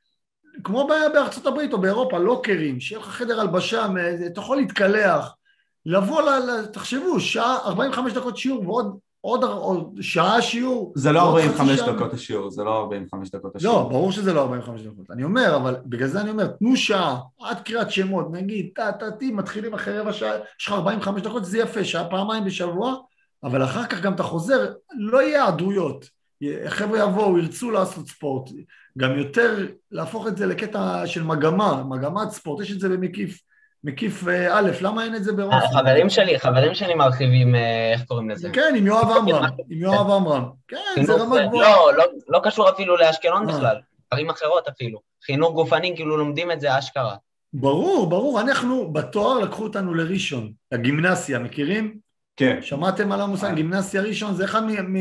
כמו בארצות הברית או באירופה, לוקרים, שיהיה לך חדר הלבשה, אתה יכול להתקלח, לבוא, ל, תחשבו, שעה, ארבעים וחמש דקות שיעור ועוד עוד, עוד שעה שיעור. זה לא ארבעים וחמש דקות השיעור, זה לא ארבעים וחמש דקות השיעור. לא, ברור שזה לא ארבעים וחמש דקות. אני אומר, אבל בגלל זה אני אומר, תנו שעה, עד קריאת שמות, נגיד, תעתי, מתחילים אחרי רבע שעה, יש לך ארבעים וחמש דקות, זה יפה, שעה פעמיים בשבוע, אבל אחר כך גם אתה חוזר, לא יהיה עדויות. חבר'ה יבואו, ירצו לעשות ספורט, גם יותר להפוך את זה לקטע של מגמה, מגמת ספורט, יש את זה במקיף. מקיף א', למה אין את זה בראש? חברים שלי, חברים שלי מרחיבים, איך קוראים לזה? כן, עם יואב עמרם, עם יואב עמרם. כן, זה רמה גבוהה. לא, לא קשור אפילו לאשקלון בכלל, ערים אחרות אפילו. חינוך גופני, כאילו לומדים את זה אשכרה. ברור, ברור. אנחנו בתואר לקחו אותנו לראשון, לגימנסיה, מכירים? כן. שמעתם על המושג? גימנסיה ראשון, זה אחד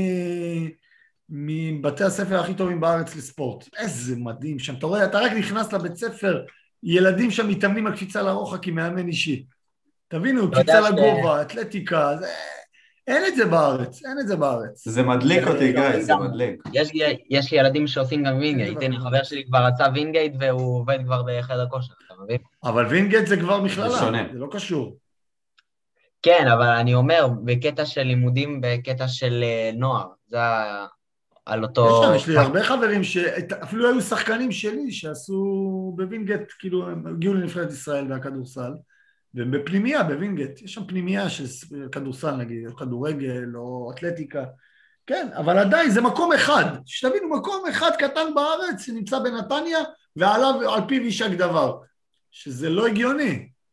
מבתי הספר הכי טובים בארץ לספורט. איזה מדהים שם. אתה רואה, אתה רק נכנס לבית ספר, ילדים שם מתאמנים על קפיצה לרוחק עם מאמן אישי. תבינו, קפיצה לגובה, אתלטיקה, אין את זה בארץ, אין את זה בארץ. זה מדליק אותי, גיא, זה מדליק. יש לי ילדים שעושים גם וינגייט, הנה, חבר שלי כבר רצה וינגייט והוא עובד כבר בחדר כושר, אתה מבין? אבל וינגייט זה כבר מכללה, זה לא קשור. כן, אבל אני אומר, בקטע של לימודים, בקטע של נוער, זה על אותו... יש לי הרבה חברים שאפילו היו שחקנים שלי שעשו בווינגייט, כאילו הם הגיעו לנבחרת ישראל והכדורסל, והם בפנימיה בווינגייט, יש שם פנימיה של כדורסל נגיד, או כדורגל או אתלטיקה, כן, אבל עדיין זה מקום אחד, שתבינו מקום אחד קטן בארץ שנמצא בנתניה, ועליו על פיו יישק דבר, שזה לא הגיוני,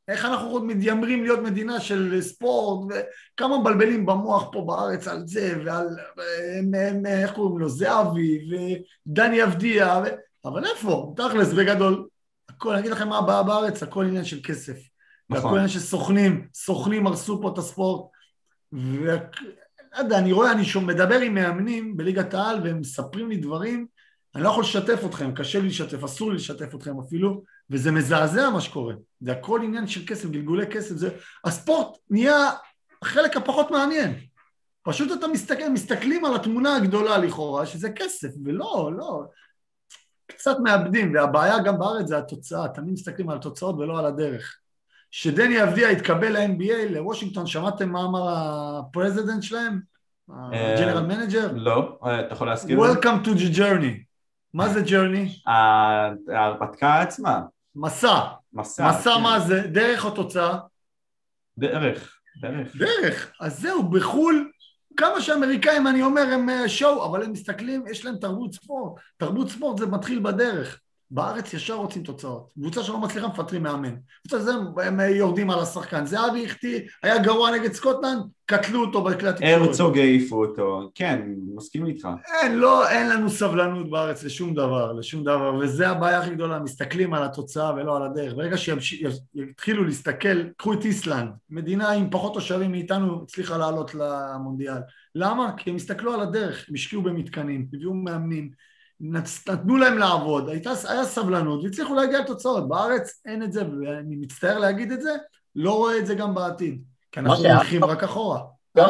איך אנחנו מתיימרים להיות מדינה של ספורט, וכמה מבלבלים במוח פה בארץ על זה, ועל, איך קוראים לו, זהבי, ודני אבדיה, ו... אבל איפה? תכלס, בגדול, הכל, אני אגיד לכם מה הבאה בארץ, הכל עניין של כסף. נכון. הכל עניין של סוכנים, סוכנים הרסו פה את הספורט, ו... אני רואה, אני שום, מדבר עם מאמנים בליגת העל, והם מספרים לי דברים, אני לא יכול לשתף אתכם, קשה לי לשתף, אסור לי לשתף אתכם אפילו, וזה מזעזע מה שקורה. זה הכל עניין של כסף, גלגולי כסף, זה... הספורט נהיה החלק הפחות מעניין. פשוט אתה מסתכל, מסתכלים על התמונה הגדולה לכאורה, שזה כסף, ולא, לא. קצת מאבדים, והבעיה גם בארץ זה התוצאה, תמיד מסתכלים על התוצאות ולא על הדרך. שדני אבדיה התקבל ל-אן בי איי, לוושינגטון, שמעתם מה אמר הפרזידנט שלהם? הג'נרל מנג'ר? לא, אתה יכול להזכיר? Welcome to the journey. מה זה journey? ההרפתקה עצמה. מסע. מסע. מסע מה זה? דרך או תוצאה? דרך. דרך. דרך. אז זהו, בחול, כמה שאמריקאים אני אומר הם שואו, אבל הם מסתכלים, יש להם תרבות ספורט. תרבות ספורט זה מתחיל בדרך. בארץ ישר רוצים תוצאות. קבוצה שלא מצליחה מפטרים מאמן. קבוצה זה הם יורדים על השחקן. זהבי החטיא, היה גרוע נגד סקוטלנד, קטלו אותו בכלי התקשורת. הרצוג העיפו אותו. כן, מסכים איתך. אין, לא, אין לנו סבלנות בארץ לשום דבר, לשום דבר, וזה הבעיה הכי גדולה, מסתכלים על התוצאה ולא על הדרך. ברגע שיתחילו להסתכל, קחו את איסלנד, מדינה עם פחות תושבים מאיתנו הצליחה לעלות למונדיאל. למה? כי הם הסתכלו על הדרך, הם השקיעו במתקנים, הביאו מאמנים, נתנו להם לעבוד, הייתה, היה סבלנות, והצליחו להגיע לתוצאות. בארץ אין את זה, ואני מצטער להגיד את זה, לא רואה את זה גם בעתיד, כי אנחנו הולכים רק אחורה.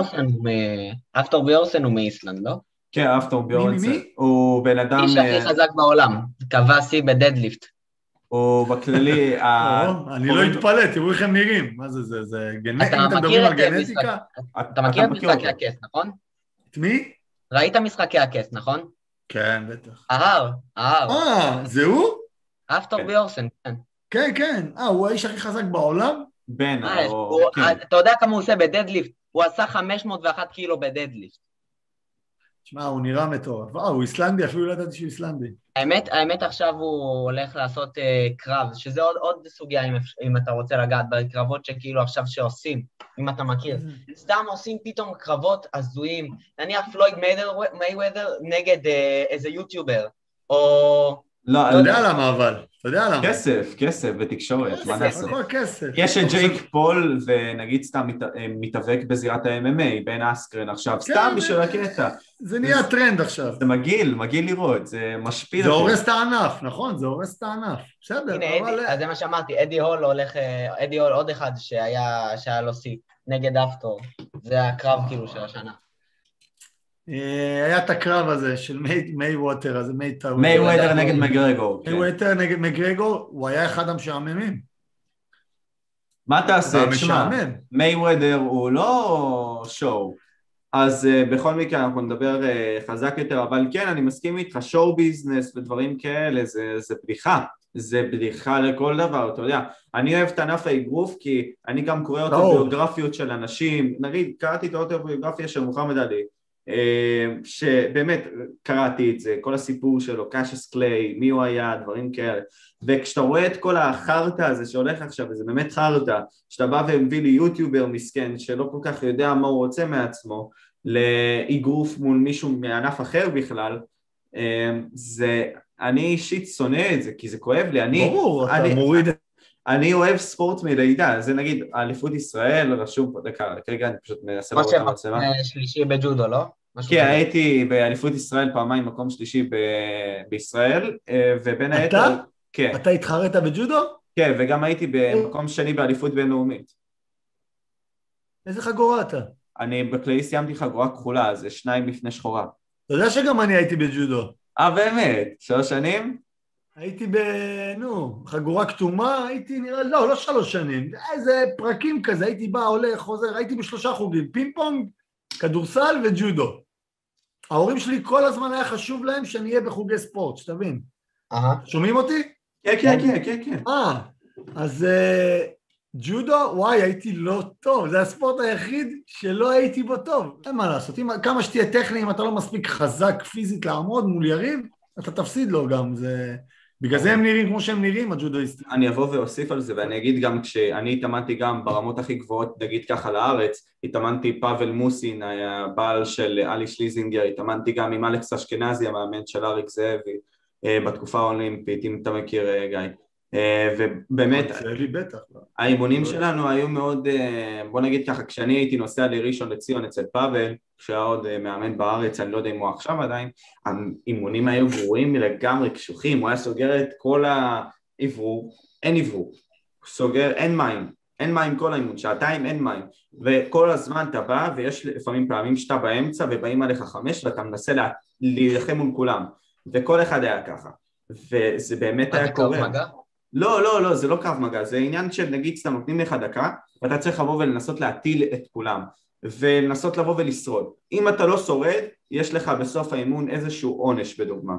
אפטור ביורסן הוא מאיסלנד, לא? כן, אפטור ביורסן. הוא בן אדם... איש הכי חזק בעולם, קבע שיא בדדליפט. הוא בכללי... אני לא אתפלא, תראו איך הם נראים. מה זה, זה גנטיקה? אתם מדברים על גנטיקה? אתה מכיר את משחקי הכס, נכון? את מי? ראית משחקי הכס, נכון? כן, בטח. ההר, ההר. אה, זה הוא? אפטור ביורסן, כן. כן, כן. אה, הוא האיש הכי חזק בעולם? בן, אתה יודע כמה הוא עושה בדדליפט? הוא עשה חמש מאות ואחת קילו בדדליפט. תשמע, הוא נראה מטורף. אה, הוא איסלנדי, אפילו לא ידעתי שהוא איסלנדי. האמת, האמת עכשיו הוא הולך לעשות uh, קרב, שזה עוד, עוד סוגיה אם, אם אתה רוצה לגעת בקרבות שכאילו עכשיו שעושים, אם אתה מכיר. סתם עושים פתאום קרבות הזויים, נניח פלויד מייוודר נגד uh, איזה יוטיובר, או... לא, אתה יודע למה אבל, אתה יודע למה. כסף, כסף ותקשורת, מה נעשה? כסף. יש את ג'ייק פול ונגיד סתם מתאבק בזירת ה-אם אם איי, בן אסקרן עכשיו, סתם בשביל הקטע. זה נהיה טרנד עכשיו. זה מגעיל, מגעיל לראות, זה משפיל. זה הורס את הענף, נכון, זה הורס את הענף. בסדר, אבל... אז זה מה שאמרתי, אדי הול הולך, אדי הול עוד אחד שהיה לו סי, נגד אפטור, זה הקרב כאילו של השנה. היה את הקרב הזה של מיי ווטר, אז מיי טאו. מיי ווטר נגד מגרגור. מיי ווטר נגד מגרגור, הוא היה אחד המשעממים. מה תעשה? תשמע, מיי ווטר הוא לא שואו, אז בכל מקרה אנחנו נדבר חזק יותר, אבל כן, אני מסכים איתך, שואו ביזנס ודברים כאלה, זה בדיחה. זה בדיחה לכל דבר, אתה יודע, אני אוהב את ענף האגרוף כי אני גם קורא אוטוביוגרפיות של אנשים, נגיד, קראתי את האוטוביוגרפיה של מוחמד עלי, שבאמת קראתי את זה, כל הסיפור שלו, קאשס קליי, מי הוא היה, דברים כאלה, וכשאתה רואה את כל החרטה הזה שהולך עכשיו, וזה באמת חרטה, שאתה בא ומביא לי יוטיובר מסכן, שלא כל כך יודע מה הוא רוצה מעצמו, לאגרוף מול מישהו מענף אחר בכלל, זה, אני אישית שונא את זה, כי זה כואב לי, אני... ברור, אתה מוריד... אני אוהב ספורט מלידה, זה נגיד, אליפות ישראל, רשום פה, דקה, כרגע אני פשוט מנסה לראות את המצלמה. מה שלישי בג'ודו, לא? כן, הייתי באליפות ישראל פעמיים מקום שלישי בישראל, ובין היתר... אתה? כן. אתה התחרית בג'ודו? כן, וגם הייתי במקום שני באליפות בינלאומית. איזה חגורה אתה? אני בכללי סיימתי חגורה כחולה, זה שניים לפני שחורה. אתה יודע שגם אני הייתי בג'ודו. אה, באמת? שלוש שנים? הייתי ב... נו, חגורה כתומה, הייתי נראה... לא, לא שלוש שנים. איזה פרקים כזה, הייתי בא, הולך, חוזר, הייתי בשלושה חוגים, פינג פונג, כדורסל וג'ודו. ההורים שלי כל הזמן היה חשוב להם שאני אהיה בחוגי ספורט, שתבין. אהה. שומעים אותי? כן, כן, כן, כן, כן. אה, אז ג'ודו, וואי, הייתי לא טוב, זה הספורט היחיד שלא הייתי בו טוב. אין מה לעשות, אם, כמה שתהיה טכני, אם אתה לא מספיק חזק פיזית לעמוד מול יריב, אתה תפסיד לו גם, זה... בגלל זה הם נראים כמו שהם נראים, הג'ודואיסטים. אני אבוא ואוסיף על זה, ואני אגיד גם כשאני התאמנתי גם ברמות הכי גבוהות, נגיד ככה לארץ, התאמנתי פאבל מוסין, הבעל של אלי שליזינגר, התאמנתי גם עם אלכס אשכנזי, המאמן של אריק זאבי, בתקופה האולימפית, אם אתה מכיר גיא. ובאמת, האימונים שלנו היו מאוד, בוא נגיד ככה, כשאני הייתי נוסע לראשון לציון אצל פאבל, כשהיה עוד מאמן בארץ, אני לא יודע אם הוא עכשיו עדיין, האימונים היו גרועים לגמרי, קשוחים, הוא היה סוגר את כל העברור, אין עברור, סוגר, אין מים, אין מים כל האימון, שעתיים אין מים, וכל הזמן אתה בא, ויש לפעמים פעמים שאתה באמצע, ובאים עליך חמש, ואתה מנסה להילחם מול כולם, וכל אחד היה ככה, וזה באמת היה קורה. לא, לא, לא, זה לא קרב מגע, זה עניין של נגיד שאתה נותנים לך דקה, ואתה צריך לבוא ולנסות להטיל את כולם, ולנסות לבוא ולשרוד. אם אתה לא שורד, יש לך בסוף האימון איזשהו עונש בדוגמה,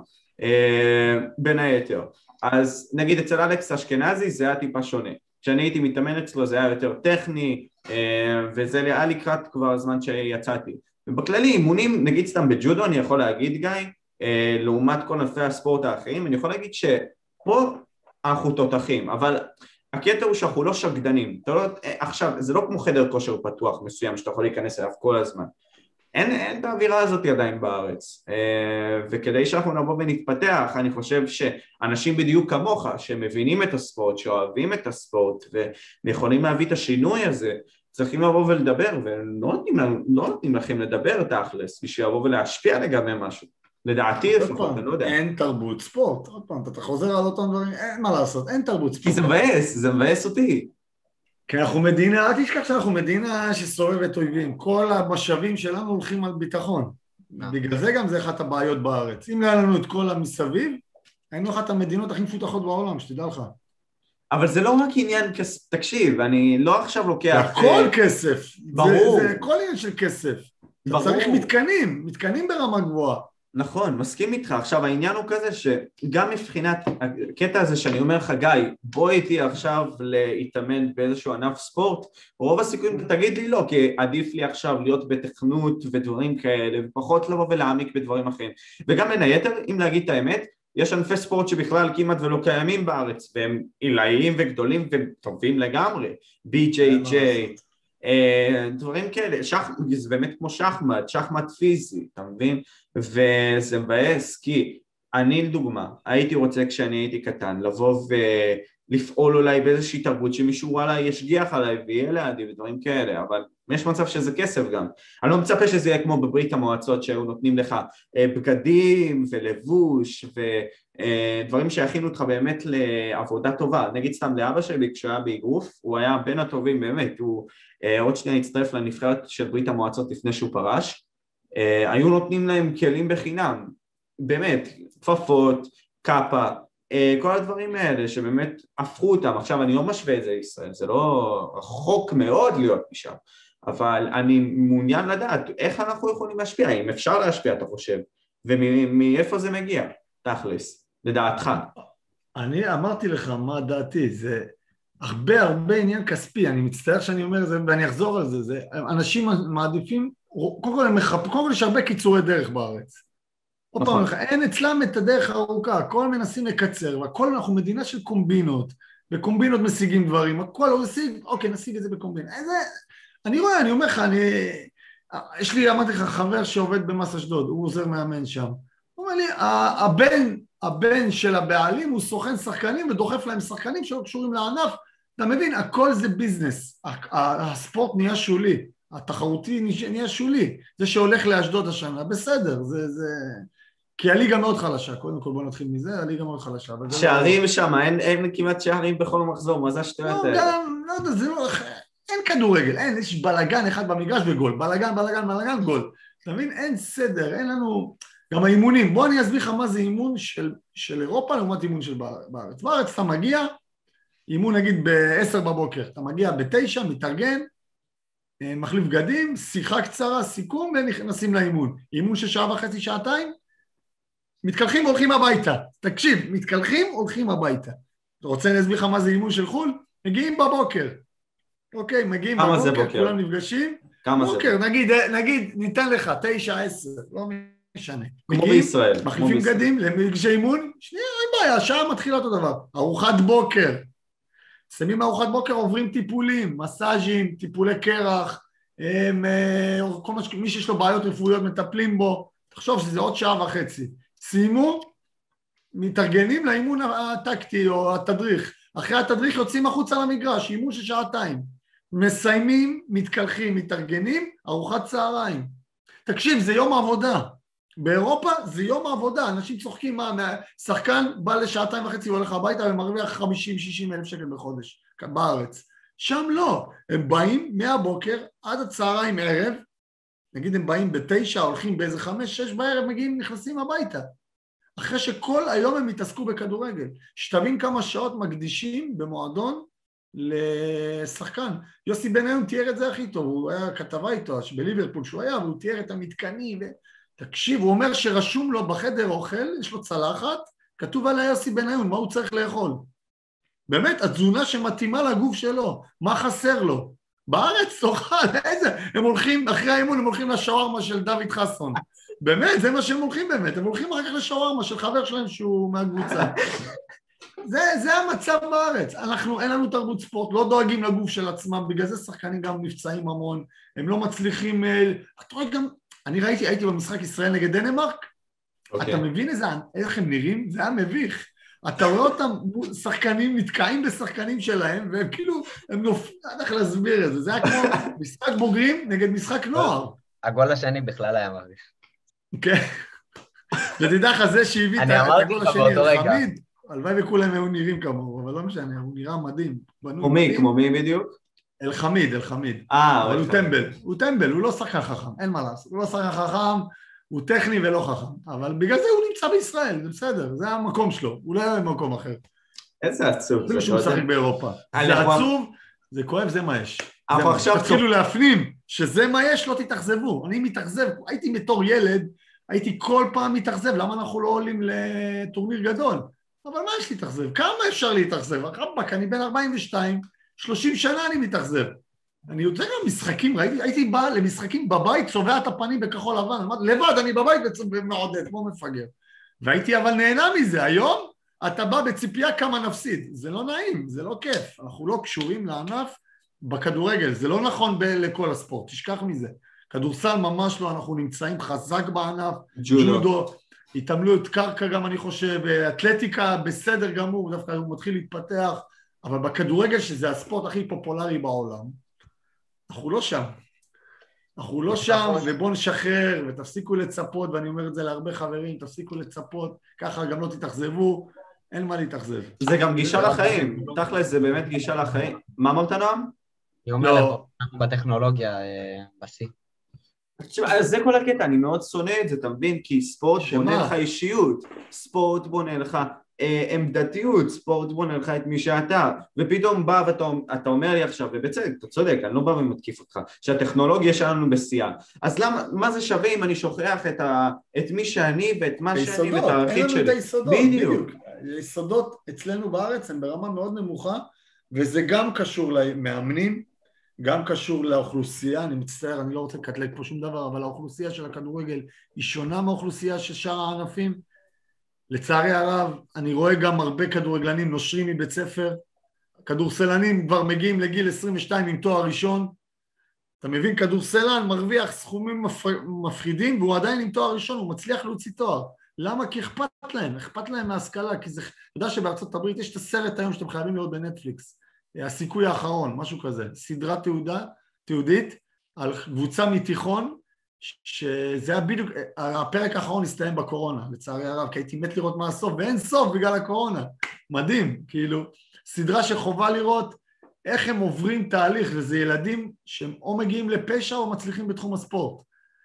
אה, בין היתר. אז נגיד אצל אלכס אשכנזי זה היה טיפה שונה. כשאני הייתי מתאמן אצלו זה היה יותר טכני, אה, וזה היה לקראת כבר הזמן שיצאתי. ובכללי אימונים, נגיד סתם בג'ודו, אני יכול להגיד גיא, אה, לעומת כל ענפי הספורט האחרים, אני יכול להגיד שפה אנחנו תותחים, אבל הקטע הוא שאנחנו לא שקדנים, לא, עכשיו זה לא כמו חדר כושר פתוח מסוים שאתה יכול להיכנס אליו כל הזמן, אין, אין את האווירה הזאת עדיין בארץ, וכדי שאנחנו נבוא ונתפתח, אני חושב שאנשים בדיוק כמוך, שמבינים את הספורט, שאוהבים את הספורט, ויכולים להביא את השינוי הזה, צריכים לבוא ולדבר, ולא נותנים, לא נותנים לכם לדבר תכלס, בשביל לבוא ולהשפיע לגבי משהו. לדעתי לפחות, אני לא יודע. אין תרבות ספורט, עוד פעם, אתה חוזר על אותם דברים, אין מה לעשות, אין תרבות ספורט. כי זה מבאס, זה מבאס אותי. כי אנחנו מדינה, אל תשכח שאנחנו מדינה שסובבת אויבים, כל המשאבים שלנו הולכים על ביטחון. בגלל זה גם זה אחת הבעיות בארץ. אם לא היה לנו את כל המסביב, היינו אחת המדינות הכי מפותחות בעולם, שתדע לך. אבל זה לא רק עניין, תקשיב, אני לא עכשיו לוקח... זה הכל כסף. ברור. זה הכל עניין של כסף. אתה צריך מתקנים, מתקנים ברמה גבוהה. נכון, מסכים איתך. עכשיו העניין הוא כזה שגם מבחינת הקטע הזה שאני אומר לך, גיא, בוא איתי עכשיו להתאמן באיזשהו ענף ספורט, רוב הסיכויים תגיד לי לא, כי עדיף לי עכשיו להיות בתכנות ודברים כאלה, ופחות לבוא ולהעמיק בדברים אחרים. וגם בין היתר, אם להגיד את האמת, יש ענפי ספורט שבכלל כמעט ולא קיימים בארץ, והם עילאיים וגדולים וטובים לגמרי, בי ג'יי ג'יי, דברים כאלה, זה באמת כמו שחמט, שחמט פיזי, אתה מבין? וזה מבאס, כי אני לדוגמה, הייתי רוצה כשאני הייתי קטן, לבוא ולפעול אולי באיזושהי תרבות שמישהו וואלה ישגיח עליי ויהיה לידי ודברים כאלה, אבל יש מצב שזה כסף גם. אני לא מצפה שזה יהיה כמו בברית המועצות שהיו נותנים לך בגדים ולבוש ודברים שיכינו אותך באמת לעבודה טובה. נגיד סתם לאבא שלי כשהוא היה באגרוף, הוא היה בין הטובים באמת, הוא עוד שניה הצטרף לנבחרת של ברית המועצות לפני שהוא פרש, היו נותנים להם כלים בחינם, באמת, כפפות, קאפה, כל הדברים האלה שבאמת הפכו אותם. עכשיו אני לא משווה את זה לישראל, זה לא רחוק מאוד להיות משם, אבל אני מעוניין לדעת איך אנחנו יכולים להשפיע, אם אפשר להשפיע אתה חושב, ומאיפה זה מגיע, תכלס, לדעתך. אני אמרתי לך מה דעתי, זה הרבה הרבה עניין כספי, אני מצטער שאני אומר זה ואני אחזור על זה, זה אנשים מעדיפים, קודם כל, מחפ... קודם כל יש הרבה קיצורי דרך בארץ. עוד פעם, אין אצלם את הדרך הארוכה, הכל מנסים לקצר, והכל אנחנו מדינה של קומבינות, וקומבינות משיגים דברים, הכל לא משיג, אוקיי, נשיג את זה בקומבינה. איזה... אני רואה, אני אומר לך, אני... יש לי, אמרתי לך, חבר שעובד במס אשדוד, הוא עוזר מאמן שם. הוא אומר לי, הבן, הבן של הבעלים הוא סוכן שחקנים, ודוחף להם שחקנים שלא קשורים לענף, אתה מבין, הכל זה ביזנס, הספורט נהיה שולי. התחרותי נהיה שולי, זה שהולך לאשדוד השנה, בסדר, זה, זה... כי הליגה מאוד חלשה, קודם כל בוא נתחיל מזה, הליגה מאוד חלשה. שערים לא... שם, אין, אין כמעט שערים בכל מחזור, מה זה השטויות האלה? לא, גם, לא יודע, זה לא... אין כדורגל, אין, יש בלגן אחד במגרש וגול, בלגן, בלגן, בלגן, גול. אתה מבין? אין סדר, אין לנו... גם האימונים, בוא אני אסביר לך מה זה אימון של, של אירופה לעומת אימון של בארץ. בארץ אתה מגיע, אימון נגיד ב-עשר בבוקר, אתה מגיע ב-תשע, מתארגן, מחליף בגדים, שיחה קצרה, סיכום, ונכנסים לאימון. אימון של שעה וחצי, שעתיים, מתקלחים, הולכים הביתה. תקשיב, מתקלחים, הולכים הביתה. אתה רוצה להסביר לך מה זה אימון של חול? מגיעים בבוקר. אוקיי, מגיעים בבוקר, כולם נפגשים. כמה בוקר, זה בוקר? נגיד, נגיד, ניתן לך, תשע, עשר, לא משנה. כמו בישראל. מחליפים בגדים למפגשי אימון, שנייה, אין בעיה, השעה מתחילה אותו דבר. ארוחת בוקר. שמים ארוחת בוקר, עוברים טיפולים, מסאז'ים, טיפולי קרח, הם, כל מה, מי שיש לו בעיות רפואיות מטפלים בו, תחשוב שזה עוד שעה וחצי. סיימו, מתארגנים לאימון הטקטי או התדריך. אחרי התדריך יוצאים החוצה למגרש, אימון של שעתיים. מסיימים, מתקלחים, מתארגנים, ארוחת צהריים. תקשיב, זה יום עבודה. באירופה זה יום עבודה, אנשים צוחקים מה, שחקן בא לשעתיים וחצי, הוא הולך הביתה ומרוויח חמישים שישים אלף שקל בחודש, בארץ. שם לא, הם באים מהבוקר עד הצהריים ערב, נגיד הם באים בתשע, הולכים באיזה חמש, שש בערב, מגיעים, נכנסים הביתה. אחרי שכל היום הם התעסקו בכדורגל. שתבין כמה שעות מקדישים במועדון לשחקן. יוסי בניון תיאר את זה הכי טוב, הוא היה כתבה איתו בליברפול שהוא היה, והוא תיאר את המתקנים. תקשיב, הוא אומר שרשום לו בחדר אוכל, יש לו צלחת, כתוב עליה יוסי בניון, מה הוא צריך לאכול. באמת, התזונה שמתאימה לגוף שלו, מה חסר לו? בארץ תאכל, איזה, הם הולכים, אחרי האימון הם הולכים לשווארמה של דוד חסון. באמת, זה מה שהם הולכים באמת, הם הולכים אחר כך לשווארמה של חבר שלהם שהוא מהקבוצה. זה, זה המצב בארץ, אנחנו, אין לנו תרבות ספורט, לא דואגים לגוף של עצמם, בגלל זה שחקנים גם נפצעים המון, הם לא מצליחים, אתה רואה גם, אני ראיתי, הייתי במשחק ישראל נגד דנמרק, okay. אתה מבין איזה, איך הם נראים? זה היה מביך. אתה רואה אותם שחקנים, נתקעים בשחקנים שלהם, והם כאילו, הם נופלים, אני איך להסביר את זה, זה היה כמו משחק בוגרים נגד משחק נוער. הגול השני בכלל היה מביך. כן. ותדע לך, זה שהביא את הגול השני על חמיד, הלוואי וכולם היו נראים כמוהו, אבל לא משנה, הוא נראה מדהים. כמו מי, כמו מי בדיוק? אל חמיד, אל חמיד. אה, אבל הוא טמבל, הוא טמבל, הוא לא שחקן חכם, אין מה לעשות, הוא לא שחקן חכם, הוא טכני ולא חכם, אבל בגלל זה הוא נמצא בישראל, זה בסדר, זה המקום שלו, הוא לא היה במקום אחר. איזה עצוב. זה שהוא משחק באירופה. זה עצוב, זה כואב, זה מה יש. תתחילו להפנים שזה מה יש, לא תתאכזבו. אני מתאכזב, הייתי בתור ילד, הייתי כל פעם מתאכזב, למה אנחנו לא עולים לטורניר גדול? אבל מה יש להתאכזב? כמה אפשר להתאכזב? רבק, אני בן ארבעים ושתיים, שלושים שנה אני מתאכזב. אני יוצא גם משחקים, ראיתי, הייתי בא למשחקים בבית, צובע את הפנים בכחול לבן, לבד, אני בבית ומעודד, כמו מפגר. והייתי אבל נהנה מזה, היום אתה בא בציפייה כמה נפסיד, זה לא נעים, זה לא כיף, אנחנו לא קשורים לענף בכדורגל, זה לא נכון ב- לכל הספורט, תשכח מזה. כדורסל ממש לא, אנחנו נמצאים חזק בענף, ג'ודו, ג'ודו התעמלות קרקע גם אני חושב, אתלטיקה בסדר גמור, דווקא הוא מתחיל להתפתח, אבל בכדורגל שזה הספורט הכי פופולרי בעולם, אנחנו לא שם, אנחנו לא שם, ובואו נשחרר, ותפסיקו לצפות, ואני אומר את זה להרבה חברים, תפסיקו לצפות, ככה גם לא תתאכזבו, אין מה להתאכזב. זה גם גישה לחיים, תכל'ס זה באמת גישה לחיים. מה אמרת נועם? אני אומר לפה, אנחנו בטכנולוגיה, בסי. זה כל הקטע, אני מאוד שונא את זה, אתה מבין? כי ספורט בונה לך אישיות, ספורט בונה לך עמדתיות, ספורט בונה לך את מי שאתה, ופתאום בא ואתה אומר לי עכשיו, ובצדק, אתה צודק, אני לא בא ומתקיף אותך, שהטכנולוגיה שלנו בשיאה. אז למה, מה זה שווה אם אני שוכח את, ה, את מי שאני ואת מה שאני ואת הערכית שלי? אין לנו את היסודות, בדיוק. היסודות אצלנו בארץ הם ברמה מאוד נמוכה, וזה גם קשור למאמנים, גם קשור לאוכלוסייה, אני מצטער, אני לא רוצה לקטלג פה שום דבר, אבל האוכלוסייה של הכדורגל היא שונה מהאוכלוסייה של שאר הענפים, לצערי הרב, אני רואה גם הרבה כדורגלנים נושרים מבית ספר, כדורסלנים כבר מגיעים לגיל עשרים ושתיים עם תואר ראשון, אתה מבין, כדורסלן מרוויח סכומים מפחידים, והוא עדיין עם תואר ראשון, הוא מצליח להוציא תואר. למה? כי אכפת להם, אכפת להם מההשכלה, כי זה, אתה יודע שבארצות הברית יש את הסרט היום שאתם חייבים לראות בנטפליקס, הסיכוי האחרון, משהו כזה, סדרה תעודה, תעודית, על קבוצה מתיכון, שזה היה בדיוק, הפרק האחרון הסתיים בקורונה, לצערי הרב, כי הייתי מת לראות מה הסוף, ואין סוף בגלל הקורונה, מדהים, כאילו, סדרה שחובה לראות איך הם עוברים תהליך, וזה ילדים שהם או מגיעים לפשע או מצליחים בתחום הספורט,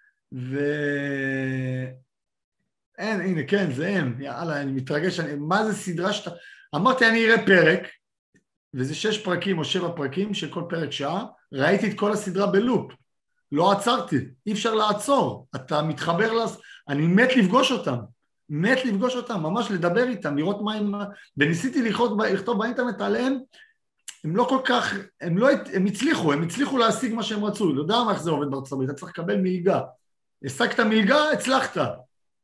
ואין, הנה, כן, זה הם, יאללה, אני מתרגש, אני... מה זה סדרה שאתה, אמרתי, אני אראה פרק, וזה שש פרקים או שבע פרקים, שכל פרק שעה, ראיתי את כל הסדרה בלופ, לא עצרתי, אי אפשר לעצור, אתה מתחבר, לס... אני מת לפגוש אותם, מת לפגוש אותם, ממש לדבר איתם, לראות מה הם, וניסיתי לכתוב, לכתוב באינטרנט עליהם, הם לא כל כך, הם לא, הם הצליחו, הם הצליחו להשיג מה שהם רצו, לא יודע מה איך זה עובד בארצות הברית, אתה צריך לקבל מלגה, השגת מלגה, הצלחת,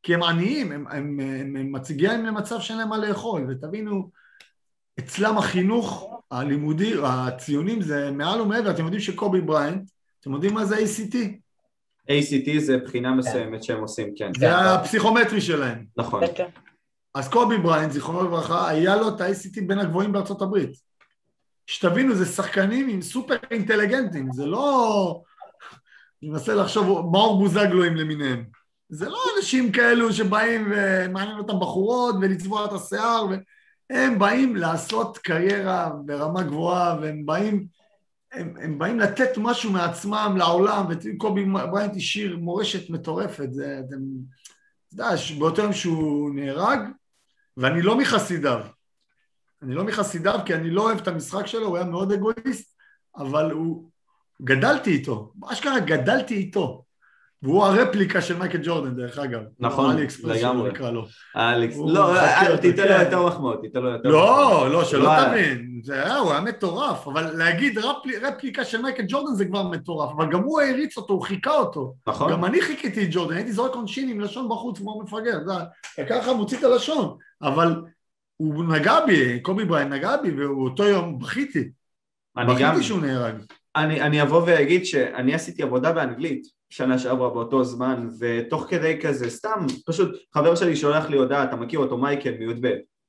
כי הם עניים, הם, הם, הם, הם מציגים למצב שאין להם מה לאכול, ותבינו, אצלם החינוך, הלימודי, הציונים זה מעל ומעבר, אתם יודעים שקובי בריינט, אתם יודעים מה זה איי סי טי? איי סי טי זה בחינה מסוימת שהם עושים, כן. זה הפסיכומטרי שלהם. נכון. אז קובי בריינט, זיכרונו לברכה, היה לו את ה-איי סי טי בין הגבוהים בארצות הברית. שתבינו, זה שחקנים עם סופר אינטליגנטים, זה לא... אני מנסה לחשוב, מאור בוזגלואים למיניהם. זה לא אנשים כאלו שבאים ומעניין אותם בחורות ולצבוע את השיער, הם באים לעשות קריירה ברמה גבוהה, והם באים, הם, הם באים לתת משהו מעצמם לעולם, וקובי בריינט השאיר מורשת מטורפת, זה, אתם, אתה יודע, באותו יום שהוא נהרג, ואני לא מחסידיו, אני לא מחסידיו, כי אני לא אוהב את המשחק שלו, הוא היה מאוד אגואיסט, אבל הוא, גדלתי איתו, אשכרה גדלתי איתו, והוא הרפליקה של מייקל ג'ורדן, דרך אגב. נכון, לגמרי. אליקס, לא, תיתן לו יותר מחמאות, תיתן לו יותר מחמאות. לא, לא, שלא תבין, זה היה, הוא היה מטורף, אבל להגיד רפליקה של מייקל ג'ורדן זה כבר מטורף, אבל גם הוא הריץ אותו, הוא חיכה אותו. נכון. גם אני חיכיתי את ג'ורדן, הייתי זורק עונשין עם לשון בחוץ כמו מפגר, ככה מוציא את הלשון, אבל הוא נגע בי, קובי בריינט נגע בי, ואותו יום בכיתי, בכיתי שהוא נהרג. אני אבוא ואגיד שאני עשיתי עבודה באנגלית, שנה שעברה באותו זמן, ותוך כדי כזה, סתם, פשוט חבר שלי שולח לי הודעה, אתה מכיר אותו, מייקל מי"ב,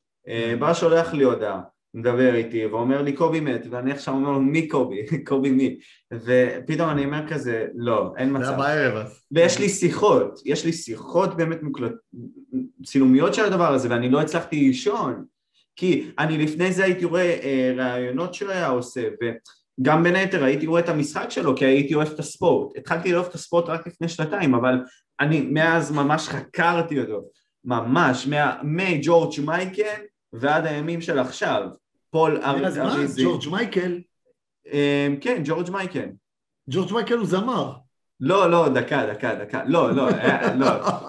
בא שולח לי הודעה, מדבר איתי, ואומר לי קובי מת, ואני עכשיו אומר לו מי קובי, קובי מי, ופתאום אני אומר כזה, לא, אין מצב. זה בערב אז. ויש לי שיחות, יש לי שיחות באמת מוקלט, צילומיות של הדבר הזה, ואני לא הצלחתי לישון, כי אני לפני זה הייתי רואה רעיונות שהוא היה עושה, ו... גם בין היתר הייתי רואה את המשחק שלו, כי הייתי אוהב את הספורט. התחלתי לאהוב את הספורט רק לפני שנתיים, אבל אני מאז ממש חקרתי אותו. ממש, מג'ורג' מייקל ועד הימים של עכשיו. פול אריזי. ג'ורג' מייקל? כן, ג'ורג' מייקל. ג'ורג' מייקל הוא זמר. לא, לא, דקה, דקה, דקה. לא, לא, לא.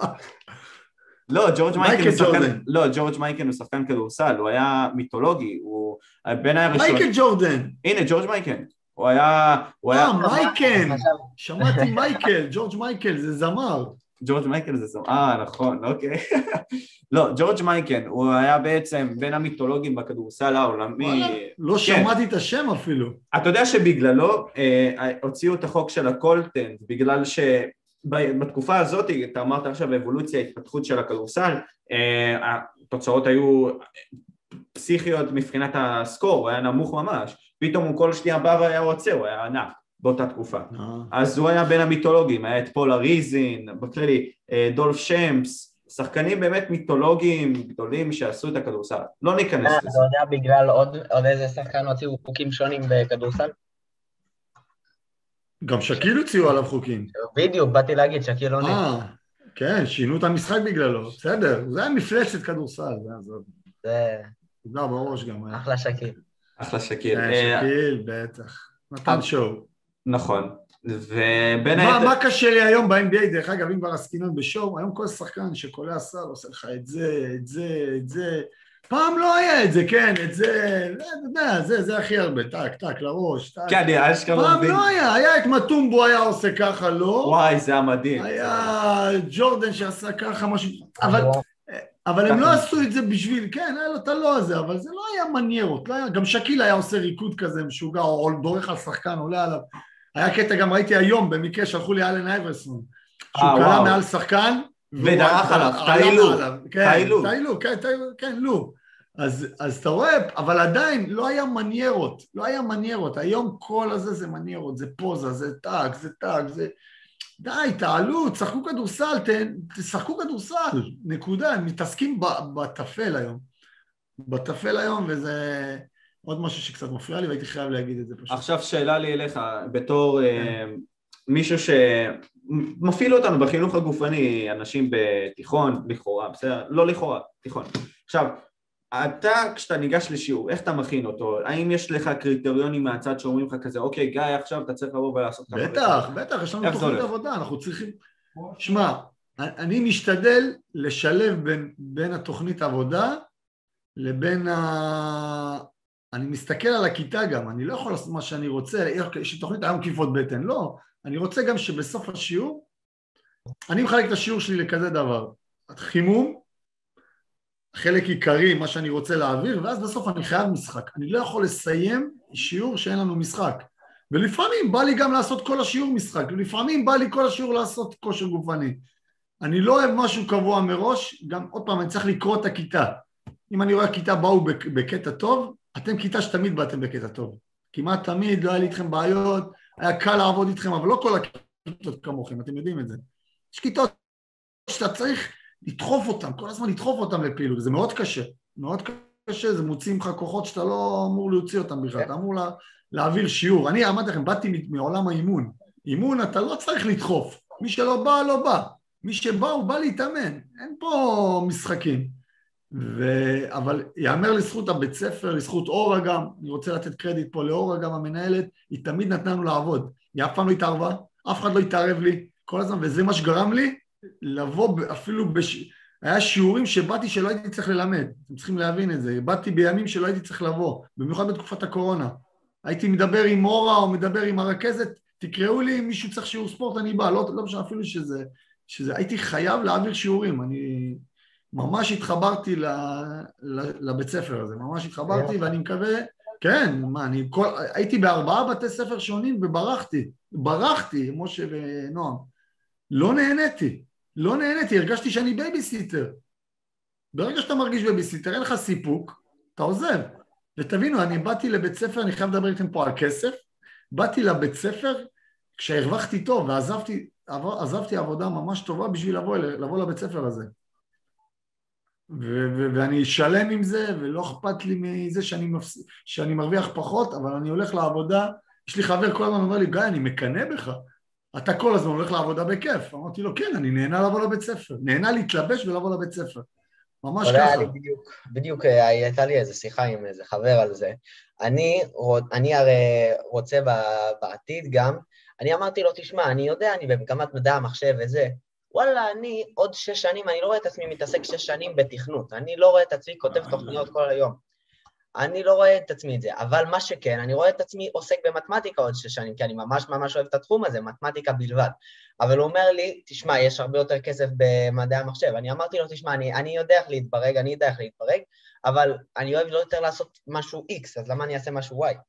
לא, ג'ורג' מייקל הוא שחקן, לא, ג'ורג' מייקל הוא שחקן כדורסל, הוא היה מיתולוגי, הוא בין היה ראשון. מייקל ג'ורדן. הנה, ג'ורג' מייקל. הוא היה, הוא היה... אה, מייקל. שמעתי מייקל, ג'ורג' מייקל, זה זמר. ג'ורג' מייקל זה זמר, אה, נכון, אוקיי. לא, ג'ורג' מייקל, הוא היה בעצם בין המיתולוגים בכדורסל העולמי. לא שמעתי את השם אפילו. אתה יודע שבגללו הוציאו את החוק של הקולטנט, בגלל ש... בתקופה הזאת, אתה אמרת עכשיו אבולוציה, התפתחות של הכדורסל, התוצאות היו פסיכיות מבחינת הסקור, הוא היה נמוך ממש, פתאום הוא כל שנייה בא והיה רוצה, הוא היה ענק באותה תקופה. אז הוא היה בין המיתולוגים, היה את פול אריזין, בכללי, דולף שמפס, שחקנים באמת מיתולוגיים גדולים שעשו את הכדורסל. לא ניכנס לזה. אתה יודע בגלל עוד איזה שחקן הוציאו חוקים שונים בכדורסל? גם שקיל הוציאו עליו חוקים. בדיוק, באתי להגיד, שקיל לא נהיה. אה, כן, שינו את המשחק בגללו, בסדר, זה היה מפלצת כדורסל, זה... תודה בראש גם. אחלה שקיל. אחלה שקיל. שקיל, בטח. נתן שואו. נכון. ובין היתר... מה קשה לי היום ב-אן בי איי, דרך אגב, אם כבר עסקינן בשואו, היום כל שחקן שקולע סל עושה לך את זה, את זה, את זה, פעם לא היה את זה, כן, את זה, אתה יודע, זה, זה הכי הרבה, טק, טק, לראש, טק. כן, אני אשכרה... פעם לא היה, היה את מטומבו היה עושה ככה, לא? וואי, זה המדהים. היה ג'ורדן שעשה ככה משהו, אבל... אבל הם לא עשו את זה בשביל, כן, היה לו את הלא הזה, אבל זה לא היה מניירות, לא היה, גם שקיל היה עושה ריקוד כזה משוגע, או דורך על שחקן, עולה עליו. היה קטע, גם ראיתי היום, במקרה שלחו לי אלן אייברסון, שהוא קלה מעל שחקן, ודרך עליו, טיילו, טיילו, טיילו, כן, כן, לא. אז אתה רואה, אבל עדיין לא היה מניירות, לא היה מניירות, היום כל הזה זה מניירות, זה פוזה, זה טאג, זה טאג, זה... די, תעלו, תשחקו כדורסל, תשחקו כדורסל, נקודה, הם מתעסקים בתפל היום, בתפל היום, וזה עוד משהו שקצת מפריע לי, והייתי חייב להגיד את זה פשוט. עכשיו שאלה לי אליך, בתור מישהו שמפעיל אותנו בחינוך הגופני, אנשים בתיכון, לכאורה, בסדר? לא לכאורה, תיכון. עכשיו, אתה, כשאתה ניגש לשיעור, איך אתה מכין אותו? האם יש לך קריטריונים מהצד שאומרים לך כזה, אוקיי, גיא, עכשיו אתה צריך לבוא ולעשות כמה... בטח, בטח, יש לנו תוכנית עבודה, אנחנו צריכים... שמע, אני משתדל לשלב בין, בין התוכנית עבודה לבין ה... אני מסתכל על הכיתה גם, אני לא יכול לעשות מה שאני רוצה, יש לי תוכנית היום כיפות בטן, לא, אני רוצה גם שבסוף השיעור, אני מחלק את השיעור שלי לכזה דבר, חימום, חלק עיקרי, מה שאני רוצה להעביר, ואז בסוף אני חייב משחק. אני לא יכול לסיים שיעור שאין לנו משחק. ולפעמים בא לי גם לעשות כל השיעור משחק, ולפעמים בא לי כל השיעור לעשות כושר גופני. אני לא אוהב משהו קבוע מראש, גם עוד פעם אני צריך לקרוא את הכיתה. אם אני רואה הכיתה באו בקטע טוב, אתם כיתה שתמיד באתם בקטע טוב. כמעט תמיד לא היה לי איתכם בעיות, היה קל לעבוד איתכם, אבל לא כל הכיתות כמוכם, אתם יודעים את זה. יש כיתות שאתה צריך לדחוף אותם, כל הזמן לדחוף אותם לפעילות, זה מאוד קשה, מאוד קשה, זה מוציא ממך כוחות שאתה לא אמור להוציא אותם בכלל, אתה אמור לה, להעביר שיעור. אני אמרתי לכם, באתי מעולם האימון, אימון אתה לא צריך לדחוף, מי שלא בא, לא בא, מי שבא הוא בא להתאמן, אין פה משחקים. ו... אבל יאמר לזכות הבית ספר, לזכות אורה גם, אני רוצה לתת קרדיט פה לאורה גם המנהלת, היא תמיד נתנה לנו לעבוד, היא אף פעם לא התערבה, אף אחד לא התערב לי, כל הזמן, וזה מה שגרם לי לבוא אפילו, בש... היה שיעורים שבאתי שלא הייתי צריך ללמד, אתם צריכים להבין את זה, באתי בימים שלא הייתי צריך לבוא, במיוחד בתקופת הקורונה, הייתי מדבר עם אורה או מדבר עם הרכזת, תקראו לי אם מישהו צריך שיעור ספורט, אני בא, לא, לא משנה אפילו שזה, שזה, הייתי חייב להעביר שיעורים, אני ממש התחברתי ל, ל, לבית ספר הזה, ממש התחברתי ואני מקווה, כן, מה, אני כל, הייתי בארבעה בתי ספר שונים וברחתי, ברחתי, משה ונועם, לא נהניתי, לא נהניתי, הרגשתי שאני בייביסיטר, ברגע שאתה מרגיש בייביסיטר, אין לך סיפוק, אתה עוזב, ותבינו, אני באתי לבית ספר, אני חייב לדבר איתכם פה על כסף, באתי לבית ספר כשהרווחתי טוב, ועזבתי עזבתי עבודה ממש טובה בשביל לבוא, לבוא לבית ספר הזה. ו- ו- ואני שלם עם זה, ולא אכפת לי מזה שאני, מפס... שאני מרוויח פחות, אבל אני הולך לעבודה, יש לי חבר כל הזמן אומר לי, גיא, אני מקנה בך, אתה כל הזמן הולך לעבודה בכיף. אמרתי לו, כן, אני נהנה לבוא לבית ספר, נהנה להתלבש ולבוא לבית ספר. ממש ככה. לי בדיוק, בדיוק הייתה לי איזו שיחה עם איזה חבר על זה. אני, אני הרי רוצה בעתיד גם, אני אמרתי לו, תשמע, אני יודע, אני במגמת מדעי המחשב וזה, וואלה, אני עוד שש שנים, אני לא רואה את עצמי מתעסק שש שנים בתכנות, אני לא רואה את עצמי כותב תוכניות כל היום. אני לא רואה את עצמי את זה, אבל מה שכן, אני רואה את עצמי עוסק במתמטיקה עוד שש שנים, כי אני ממש ממש אוהב את התחום הזה, מתמטיקה בלבד. אבל הוא אומר לי, תשמע, יש הרבה יותר כסף במדעי המחשב. אני אמרתי לו, תשמע, אני, אני יודע איך להתברג, אני יודע איך להתברג, אבל אני אוהב לא יותר לעשות משהו X, אז למה אני אעשה משהו Y?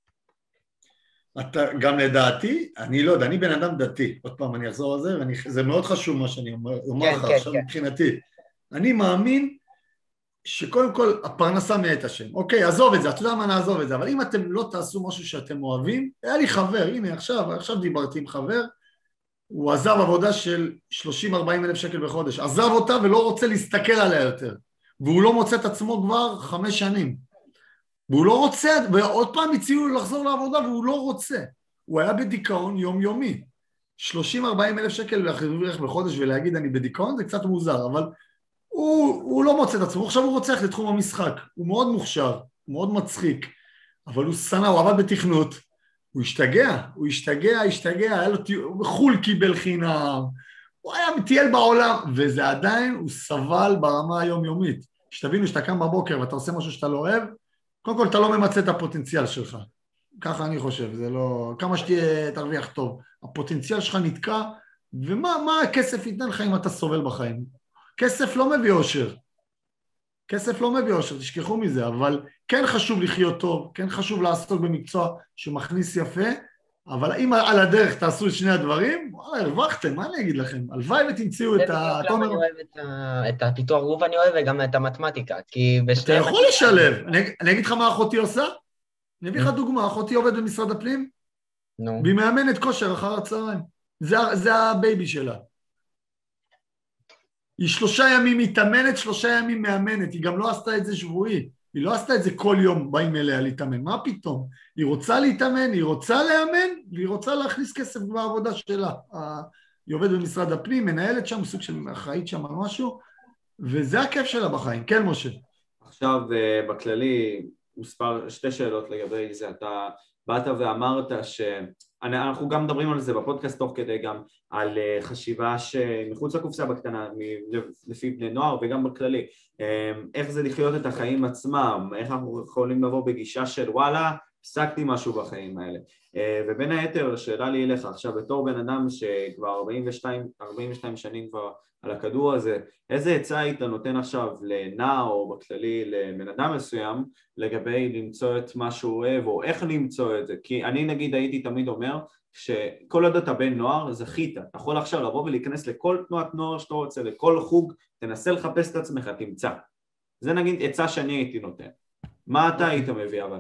אתה, גם לדעתי, אני לא יודע, אני בן אדם דתי, עוד פעם אני אחזור על זה, וזה מאוד חשוב מה שאני אומר, אומר כן, לך כן, עכשיו כן. מבחינתי. אני מאמין שקודם כל הפרנסה מאת השם. אוקיי, עזוב את זה, אתה יודע מה נעזוב את זה, אבל אם אתם לא תעשו משהו שאתם אוהבים, היה לי חבר, הנה עכשיו, עכשיו דיברתי עם חבר, הוא עזב עבודה של שלושים ארבעים אלף שקל בחודש, עזב אותה ולא רוצה להסתכל עליה יותר, והוא לא מוצא את עצמו כבר חמש שנים, והוא לא רוצה, ועוד פעם הציעו לו לחזור לעבודה והוא לא רוצה, הוא היה בדיכאון יומיומי, שלושים ארבעים אלף שקל להרוויח בחודש ולהגיד אני בדיכאון זה קצת מוזר, אבל הוא, הוא לא מוצא את עצמו, עכשיו הוא רוצה ללכת לתחום המשחק, הוא מאוד מוכשר, מאוד מצחיק, אבל הוא שנא, הוא עבד בתכנות, הוא השתגע, הוא השתגע, השתגע, היה לו חול קיבל חינם, הוא היה מטייל בעולם, וזה עדיין, הוא סבל ברמה היומיומית. שתבינו שאתה קם בבוקר ואתה עושה משהו שאתה לא אוהב, קודם כל אתה לא ממצא את הפוטנציאל שלך, ככה אני חושב, זה לא, כמה שתהיה תרוויח טוב, הפוטנציאל שלך נתקע, ומה מה הכסף ייתן לך אם אתה סובל בחיים? כסף לא מביא אושר, כסף לא מביא אושר, תשכחו מזה, אבל כן חשוב לחיות טוב, כן חשוב לעסוק במקצוע שמכניס יפה, אבל אם על הדרך תעשו את שני הדברים, וואלה, הרווחתם, מה אני אגיד לכם? הלוואי ותמצאו את ה... זה בדיוק למה אני אוהב את הפיתוח גוף, אני אוהב וגם את המתמטיקה, כי בשני... אתה יכול לשלב, אני אגיד לך מה אחותי עושה? אני אביא לך דוגמה, אחותי עובד במשרד הפנים, והיא מאמנת כושר אחר הצהריים, זה הבייבי שלה. היא שלושה ימים מתאמנת, שלושה ימים מאמנת, היא גם לא עשתה את זה שבועי, היא לא עשתה את זה כל יום באים אליה להתאמן, מה פתאום? היא רוצה להתאמן, היא רוצה לאמן, והיא רוצה להכניס כסף בעבודה שלה. היא עובדת במשרד הפנים, מנהלת שם, סוג של אחראית שם על משהו, וזה הכיף שלה בחיים, כן משה? עכשיו בכללי, מספר, שתי שאלות לגבי זה, אתה באת ואמרת שאנחנו גם מדברים על זה בפודקאסט תוך כדי גם על חשיבה שמחוץ לקופסה בקטנה לפי בני נוער וגם בכללי, איך זה לחיות את החיים עצמם, איך אנחנו יכולים לבוא בגישה של וואלה, הפסקתי משהו בחיים האלה. ובין היתר, השאלה לי אליך, עכשיו בתור בן אדם שכבר ארבעים ושתיים, ארבעים ושתיים שנים כבר על הכדור הזה, איזה עצה היית נותן עכשיו לנער או בכללי לבן אדם מסוים לגבי למצוא את מה שהוא אוהב או איך למצוא את זה? כי אני נגיד הייתי תמיד אומר שכל עוד אתה בן נוער זכית, אתה יכול עכשיו לבוא ולהיכנס לכל תנועת נוער שאתה רוצה, לכל חוג, תנסה לחפש את עצמך, תמצא. זה נגיד עצה שאני הייתי נותן. מה אתה היית מביא אבל?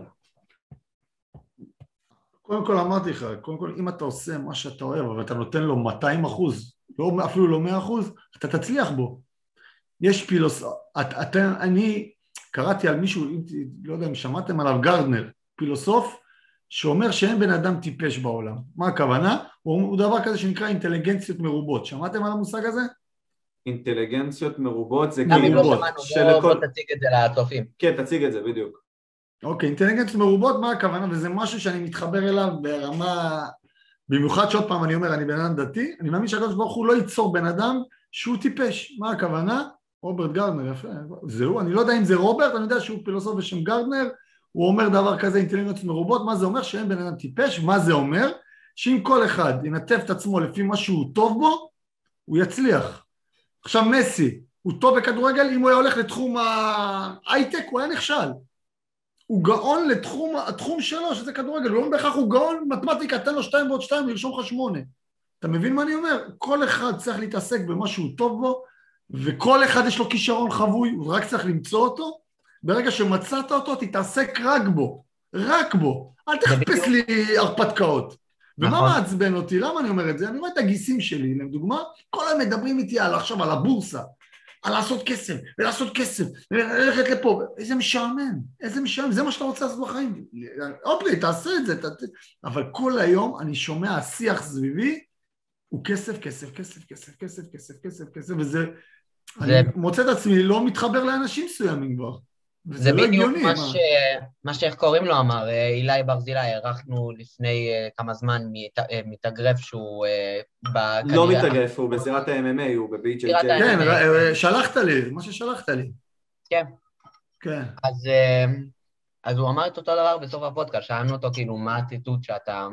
קודם כל אמרתי לך, קודם כל אם אתה עושה מה שאתה אוהב, אבל אתה נותן לו מאתיים אחוז, לא, אפילו לא מאה אחוז, אתה תצליח בו. יש פילוסוף, את, את, אני קראתי על מישהו, לא יודע אם שמעתם עליו, גרדנר, פילוסוף, שאומר שאין בן אדם טיפש בעולם. מה הכוונה? הוא, הוא דבר כזה שנקרא אינטליגנציות מרובות. שמעתם על המושג הזה? אינטליגנציות מרובות זה כאילו... בוא, בוא תציג את זה לצופים. כן, תציג את זה, בדיוק. אוקיי, אינטליגנציות מרובות, מה הכוונה? וזה משהו שאני מתחבר אליו ברמה... במיוחד שעוד פעם אני אומר, אני בן אדם דתי, אני מאמין שהקדוש ברוך הוא לא ייצור בן אדם שהוא טיפש. מה הכוונה? רוברט גרדנר, יפה. זהו, אני לא יודע אם זה רוברט, אני יודע שהוא פילוסוף בשם גרדנר, הוא אומר דבר כזה, אינטליגנציות מרובות, מה זה אומר? שאין בן אדם טיפש, מה זה אומר? שאם כל אחד ינתב את עצמו לפי מה שהוא טוב בו, הוא יצליח. עכשיו מסי, הוא טוב בכדורגל, אם הוא היה הולך לתחום ההייטק, הוא היה נכשל. הוא גאון לתחום, התחום שלו, שזה כדורגל, לא בהכרח הוא גאון, מתמטיקה, תן לו שתיים ועוד שתיים, לרשום לך שמונה. אתה מבין מה אני אומר? כל אחד צריך להתעסק במה שהוא טוב בו, וכל אחד יש לו כישרון חבוי, הוא רק צריך למצוא אותו, ברגע שמצאת אותו, תתעסק רק בו, רק בו. אל תחפש לי הרפתקאות. ומה מעצבן אותי? למה אני אומר את זה? אני רואה את הגיסים שלי, לדוגמה, כל הם מדברים איתי על עכשיו, על הבורסה, על לעשות כסף, ולעשות כסף, וללכת לפה, איזה משעמם, איזה משעמם, זה מה שאתה רוצה לעשות בחיים. אופלי, תעשה את זה, ת... אבל כל היום אני שומע השיח סביבי, הוא כסף, כסף, כסף, כסף, כסף, כסף, כסף, כסף, וזה, זה... אני מוצא את עצמי, לא מתחבר לאנשים מסוימים כבר. זה לא בדיוק הגיוני, מה, ש... מה שאיך קוראים לו אמר, אילי ברזילי, ערכנו לפני כמה זמן מת... מתאגרף שהוא... בקריירה... לא מתאגרף, הוא בזירת ה-אם אם איי, הוא בבי ג'יי ג'יי. כן, שלחת לי, מה ששלחת לי. כן. כן. אז, אז הוא אמר את אותו דבר בסוף הפודקאסט, שאלנו אותו כאילו מה הציטוט שאתה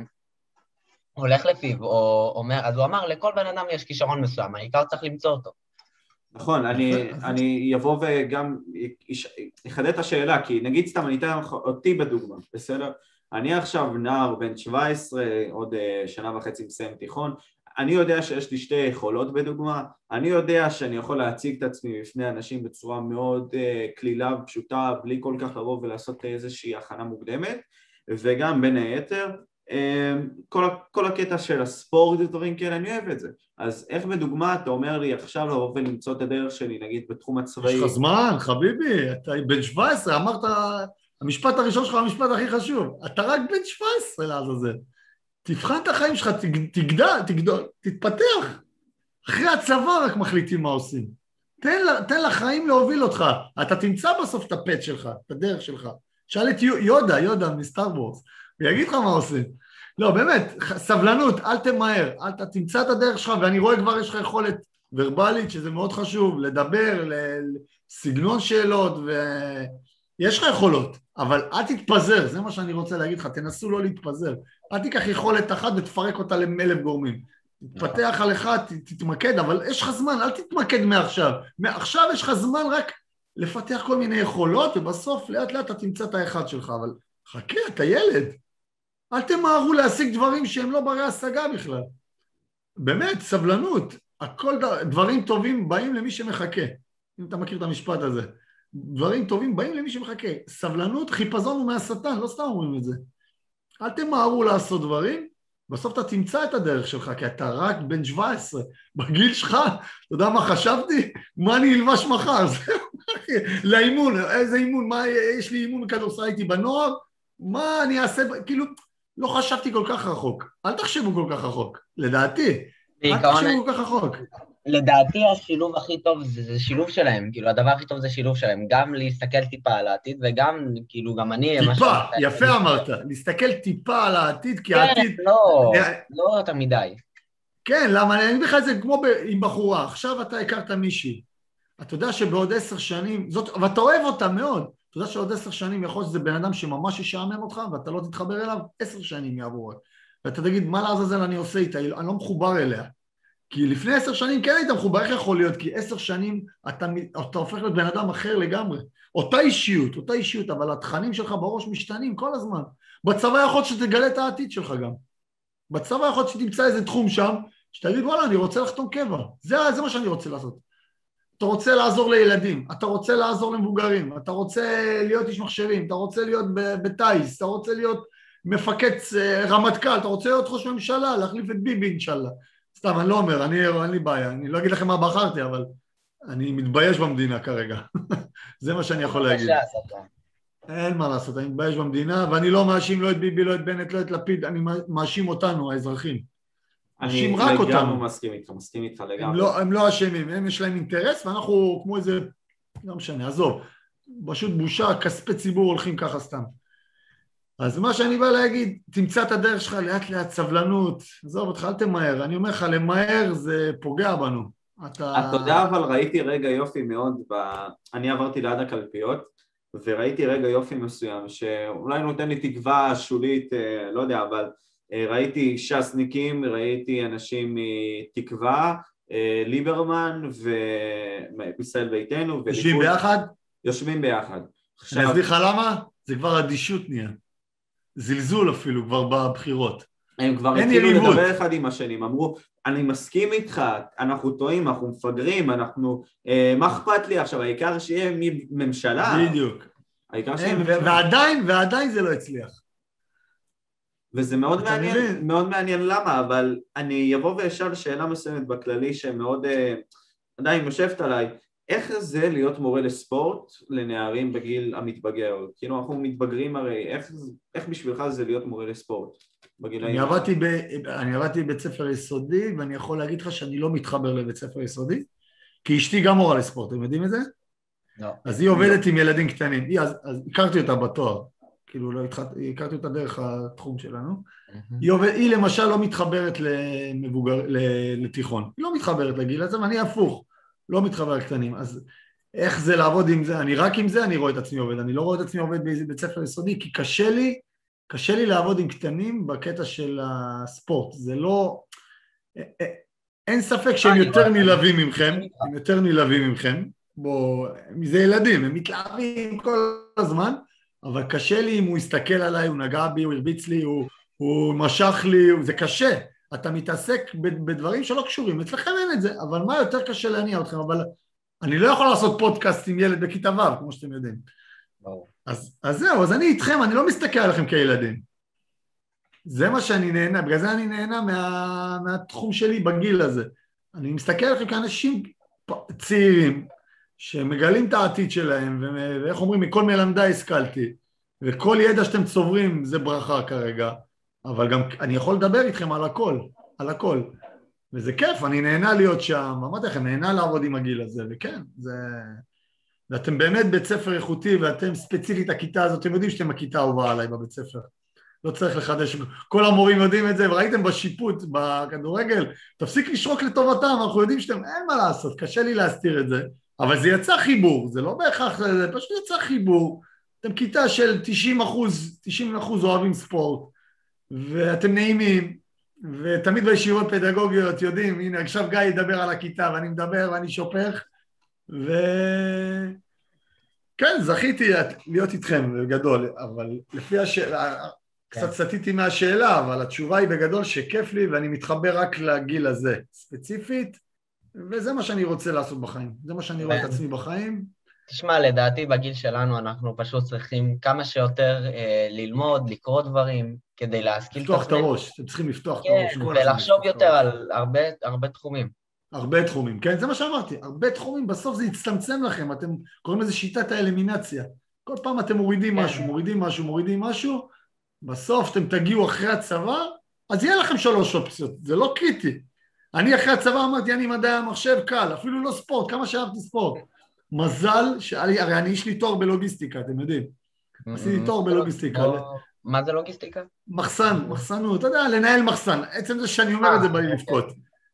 הולך לפיו, או אומר, אז הוא אמר, לכל בן אדם יש כישרון מסוים, העיקר צריך למצוא אותו. נכון, אני, אני יבוא וגם אחדד את השאלה, כי נגיד סתם, אני אתן אותי בדוגמה, בסדר? אני עכשיו נער בן שבע עשרה, עוד שנה וחצי מסיים תיכון, אני יודע שיש לי שתי יכולות בדוגמה, אני יודע שאני יכול להציג את עצמי בפני אנשים בצורה מאוד כלילה ופשוטה, בלי כל כך לבוא ולעשות איזושהי הכנה מוקדמת, וגם בין היתר, כל, כל הקטע של הספורט ודברים כאלה, אני אוהב את זה. אז איך בדוגמה אתה אומר לי עכשיו לבוא ולמצוא את הדרך שלי, נגיד בתחום הצבאי? יש לך זמן, חביבי, אתה בן שבע עשרה, אמרת, המשפט הראשון שלך המשפט הכי חשוב, אתה רק בן שבע עשרה לעזאזל. תבחן את החיים שלך, תגדל, תגדול, תתפתח. אחרי הצבא רק מחליטים מה עושים. תן, תן לחיים להוביל אותך, אתה תמצא בסוף את הפט שלך, את הדרך שלך. שאל את יודה, יודה מסטאר וורס, ויגיד לך מה עושים. לא, באמת, סבלנות, אל תמהר, אל תמצא את הדרך שלך, ואני רואה כבר יש לך יכולת ורבלית, שזה מאוד חשוב, לדבר, לסגנון שאלות, ויש לך יכולות, אבל אל תתפזר, זה מה שאני רוצה להגיד לך, תנסו לא להתפזר, אל תיקח יכולת אחת ותפרק אותה לאלף גורמים, תתפתח על אחד, תתמקד, אבל יש לך זמן, אל תתמקד מעכשיו, מעכשיו יש לך זמן רק לפתח כל מיני יכולות, ובסוף לאט לאט אתה תמצא את האחד שלך, אבל חכה, אתה ילד, אל תמהרו להשיג דברים שהם לא ברי השגה בכלל. באמת, סבלנות. הכל דברים טובים באים למי שמחכה. אם אתה מכיר את המשפט הזה. דברים טובים באים למי שמחכה. סבלנות, חיפזון הוא מהשטן, לא סתם אומרים את זה. אל תמהרו לעשות דברים, בסוף אתה תמצא את הדרך שלך, כי אתה רק בן שבע עשרה. בגיל שלך, אתה יודע מה חשבתי? מה אני אלבש מחר? לאימון, איזה אימון? מה, יש לי אימון כדורסל הייתי בנוער? מה אני אעשה? כאילו... לא חשבתי כל כך רחוק. אל תחשבו כל כך רחוק. לדעתי. אל תחשבו כל כך רחוק. לדעתי השילוב הכי טוב זה, זה שילוב שלהם. כאילו, הדבר הכי טוב זה שילוב שלהם. גם להסתכל טיפה על העתיד, וגם, כאילו, גם אני... טיפה, יפה אמרת. להסתכל טיפה על העתיד, כי כן, העתיד... לא, לא יותר מדי. כן, למה? אני בכלל זה כמו עם בחורה. עכשיו אתה הכרת מישהי. אתה יודע שבעוד עשר שנים, זאת, ואתה אוהב אותה מאוד. אתה יודע שעוד עשר שנים יכול שזה בן אדם שממש ישעמם אותך, ואתה לא תתחבר אליו, עשר שנים יעבור. ואתה תגיד, מה לעזאזל אני עושה איתה? אני לא מחובר אליה. כי לפני עשר שנים כן היית מחובר, איך יכול להיות? כי עשר שנים אתה, אתה הופך להיות בן אדם אחר לגמרי. אותה אישיות, אותה אישיות, אבל התכנים שלך בראש משתנים כל הזמן. בצבא יכול שתגלה את העתיד שלך גם. בצבא יכול שתמצא איזה תחום שם, שתגיד, וואלה, אני רוצה לחתום קבע. זה, זה מה שאני רוצה לעשות. אתה רוצה לעזור לילדים, אתה רוצה לעזור למבוגרים, אתה רוצה להיות איש מחשבים, אתה רוצה להיות בטייס, אתה רוצה להיות מפקד רמטכ"ל, אתה רוצה להיות ראש ממשלה, להחליף את ביבי אינשאללה. סתם, אני לא אומר, אני, אין לי בעיה, אני לא אגיד לכם מה בחרתי, אבל אני מתבייש במדינה כרגע. זה מה שאני יכול להגיד. אין מה לעשות, אני מתבייש במדינה, ואני לא מאשים לא את ביבי, לא את בנט, לא את לפיד, אני מאשים אותנו, האזרחים. אני לגמרי מסכים איתך, מסכים איתך לגמרי. הם לא אשמים, הם יש להם אינטרס, ואנחנו כמו איזה, לא משנה, עזוב, פשוט בושה, כספי ציבור הולכים ככה סתם. אז מה שאני בא להגיד, תמצא את הדרך שלך לאט לאט, סבלנות, עזוב אותך, אל תמהר, אני אומר לך, למהר זה פוגע בנו. אתה יודע, אבל ראיתי רגע יופי מאוד, אני עברתי ליד הקלפיות, וראיתי רגע יופי מסוים, שאולי נותן לי תקווה שולית, לא יודע, אבל ראיתי שסניקים, ראיתי אנשים מתקווה, ליברמן וישראל ביתנו. יושבים ביחד? יושבים ביחד. אני אסביר לך למה? זה כבר אדישות נהיה. זלזול אפילו כבר בבחירות. הם כבר התחילו לדבר אחד עם השני, הם אמרו, אני מסכים איתך, אנחנו טועים, אנחנו מפגרים, אנחנו, מה אכפת לי עכשיו, העיקר שיהיה ממשלה. בדיוק. העיקר שיהיה ממשלה. ועדיין, ועדיין זה לא הצליח. וזה מאוד מעניין, מאוד מעניין למה, אבל אני אבוא ואשאל שאלה מסוימת בכללי שמאוד עדיין יושבת עליי, איך זה להיות מורה לספורט לנערים בגיל המתבגר? כאילו אנחנו מתבגרים הרי, איך, איך בשבילך זה להיות מורה לספורט? אני עבדתי, ב, אני עבדתי בבית ספר יסודי, ואני יכול להגיד לך שאני לא מתחבר לבית ספר יסודי, כי אשתי גם מורה לספורט, אתם יודעים את זה? לא. אז היא עובדת עם ילדים קטנים, היא, אז, אז הכרתי אותה בתואר, כאילו לא התחלתי, הכרתי אותה דרך התחום שלנו, היא, עובד, היא למשל לא מתחברת למבוגר, לתיכון, היא לא מתחברת לגיל הזה, ואני הפוך, לא מתחבר קטנים, אז איך זה לעבוד עם זה? אני רק עם זה, אני רואה את עצמי עובד, אני לא רואה את עצמי עובד באיזה בית ספר יסודי, כי קשה לי, קשה לי לעבוד עם קטנים בקטע של הספורט, זה לא, אין ספק שהם יותר נלהבים ממכם, הם יותר נלהבים ממכם, בוא, זה ילדים, הם מתלהבים כל הזמן, אבל קשה לי אם הוא הסתכל עליי, הוא נגע בי, הוא הרביץ לי, הוא, הוא משך לי, זה קשה, אתה מתעסק בדברים שלא קשורים, אצלכם אין את זה, אבל מה יותר קשה להניע אתכם, אבל אני לא יכול לעשות פודקאסט עם ילד בכיתה ו', כמו שאתם יודעים. אז, אז זהו, אז אני איתכם, אני לא מסתכל עליכם כילדים. זה מה שאני נהנה, בגלל זה אני נהנה מה, מהתחום שלי בגיל הזה. אני מסתכל עליכם כאנשים צעירים, שמגלים את העתיד שלהם, ואיך אומרים, מכל מלמדי השכלתי, וכל ידע שאתם צוברים זה ברכה כרגע, אבל גם אני יכול לדבר איתכם על הכל, על הכל. וזה כיף, אני נהנה להיות שם, אמרתי לכם, נהנה לעבוד עם הגיל הזה, וכן, זה... ואתם באמת בית ספר איכותי, ואתם ספציפית הכיתה הזאת, אתם יודעים שאתם הכיתה האהובה עליי בבית ספר. לא צריך לחדש, כל המורים יודעים את זה, וראיתם בשיפוט, בכדורגל, תפסיק לשרוק לטובתם, אנחנו יודעים שאתם, אין מה לעשות, קשה לי להסתיר את זה, אבל זה יצא חיבור, זה לא בהכרח, זה פשוט יצא חיבור, אתם כיתה של תשעים אחוז, תשעים אחוז אוהבים ספורט, ואתם נעימים, ותמיד בישיבות פדגוגיות יודעים, הנה עכשיו גיא ידבר על הכיתה, ואני מדבר ואני שופך, וכן, זכיתי להיות איתכם בגדול, אבל לפי השאלה, קצת סטיתי מהשאלה, אבל התשובה היא בגדול שכיף לי, ואני מתחבר רק לגיל הזה, ספציפית, וזה מה שאני רוצה לעשות בחיים, זה מה שאני רואה את עצמי בחיים. תשמע, לדעתי בגיל שלנו אנחנו פשוט צריכים כמה שיותר אה, ללמוד, לקרוא דברים, כדי להשכיל לפתוח את הראש, אתם צריכים לפתוח את הראש. כן, ולחשוב יותר על הרבה, הרבה תחומים. הרבה תחומים, כן, זה מה שאמרתי, הרבה תחומים, בסוף זה יצטמצם לכם, אתם קוראים לזה שיטת האלמינציה, כל פעם אתם מורידים משהו, מורידים משהו, מורידים משהו, בסוף אתם תגיעו אחרי הצבא, אז יהיה לכם שלוש אופציות, זה לא קריטי. אני אחרי הצבא אמרתי, אני מדעי המחשב קל, אפילו לא ספורט, כמה שאהבתי ספורט. מזל, הרי אני יש לי תואר בלוגיסטיקה, אתם יודעים. עשיתי תואר בלוגיסטיקה. מה זה לוגיסטיקה? מחסן, מחסנות, אתה יודע, לנהל מחסן, עצם זה שאני אומר את זה בא לי לבכות.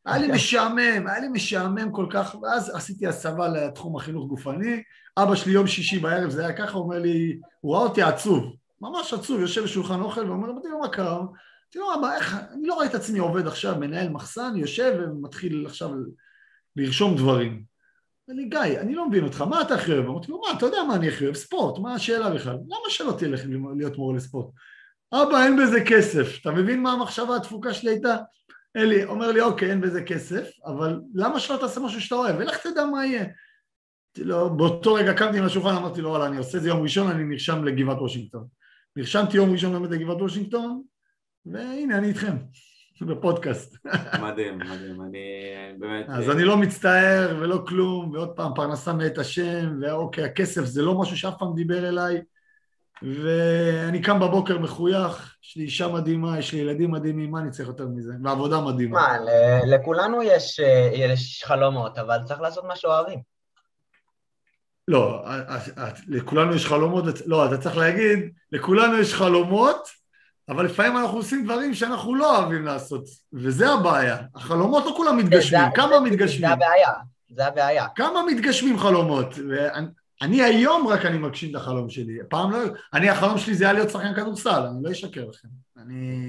היה לי משעמם, היה לי משעמם כל כך, ואז עשיתי הסבה לתחום החינוך גופני, אבא שלי יום שישי בערב, זה היה ככה, הוא אומר לי, הוא ראה אותי עצוב, ממש עצוב, יושב בשולחן אוכל, ואומר, אמרתי לו, מה קרה? אמרתי לו, מה, איך, אני לא רואה את עצמי עובד עכשיו, מנהל מחסן, יושב ומתחיל עכשיו לרשום דברים. אמר לי, גיא, אני לא מבין אותך, מה אתה הכי אוהב? אמרתי לו, מה, אתה יודע מה אני הכי אוהב? ספורט, מה השאלה בכלל? למה שלא תלך להיות מורה לספורט? אבא, אין בזה כסף, אתה מבין מה המחשבה התפוקה שלי הייתה? אלי, אומר לי, אוקיי, אין בזה כסף, אבל למה שלא תעשה משהו שאתה אוהב? ולך תדע מה יהיה. לו, באותו רגע קמתי מהשולחן, אמרתי לו, וואלה, אני עושה את זה יום ראשון, אני נרשם לגבעת וושינגטון. נרשמתי יום ראשון באמת לגבעת וושינגטון, והנה, אני איתכם, בפודקאסט. מדהים, מדהים, אני באמת... אז אני לא מצטער ולא כלום, ועוד פעם, פרנסה מאת השם, ואוקיי, הכסף זה לא משהו שאף פעם דיבר אליי, ואני קם בבוקר מחוייך, יש לי אישה מדהימה, יש לי ילדים מדהימים, מה אני צריך יותר מזה? ועבודה מדהימה. מה, לכולנו יש, יש חלומות, אבל צריך לעשות מה שאוהבים. לא, לכולנו יש חלומות, לא, אתה צריך להגיד, לכולנו יש חלומות, אבל לפעמים אנחנו עושים דברים שאנחנו לא אוהבים לעשות, וזה הבעיה. החלומות לא כולם מתגשמים, כמה מתגשמים? זה הבעיה, זה הבעיה. כמה מתגשמים חלומות? אני היום רק אני מגשים את החלום שלי, פעם לא, אני החלום שלי זה היה להיות שחקן כדורסל, אני לא אשקר לכם. אני...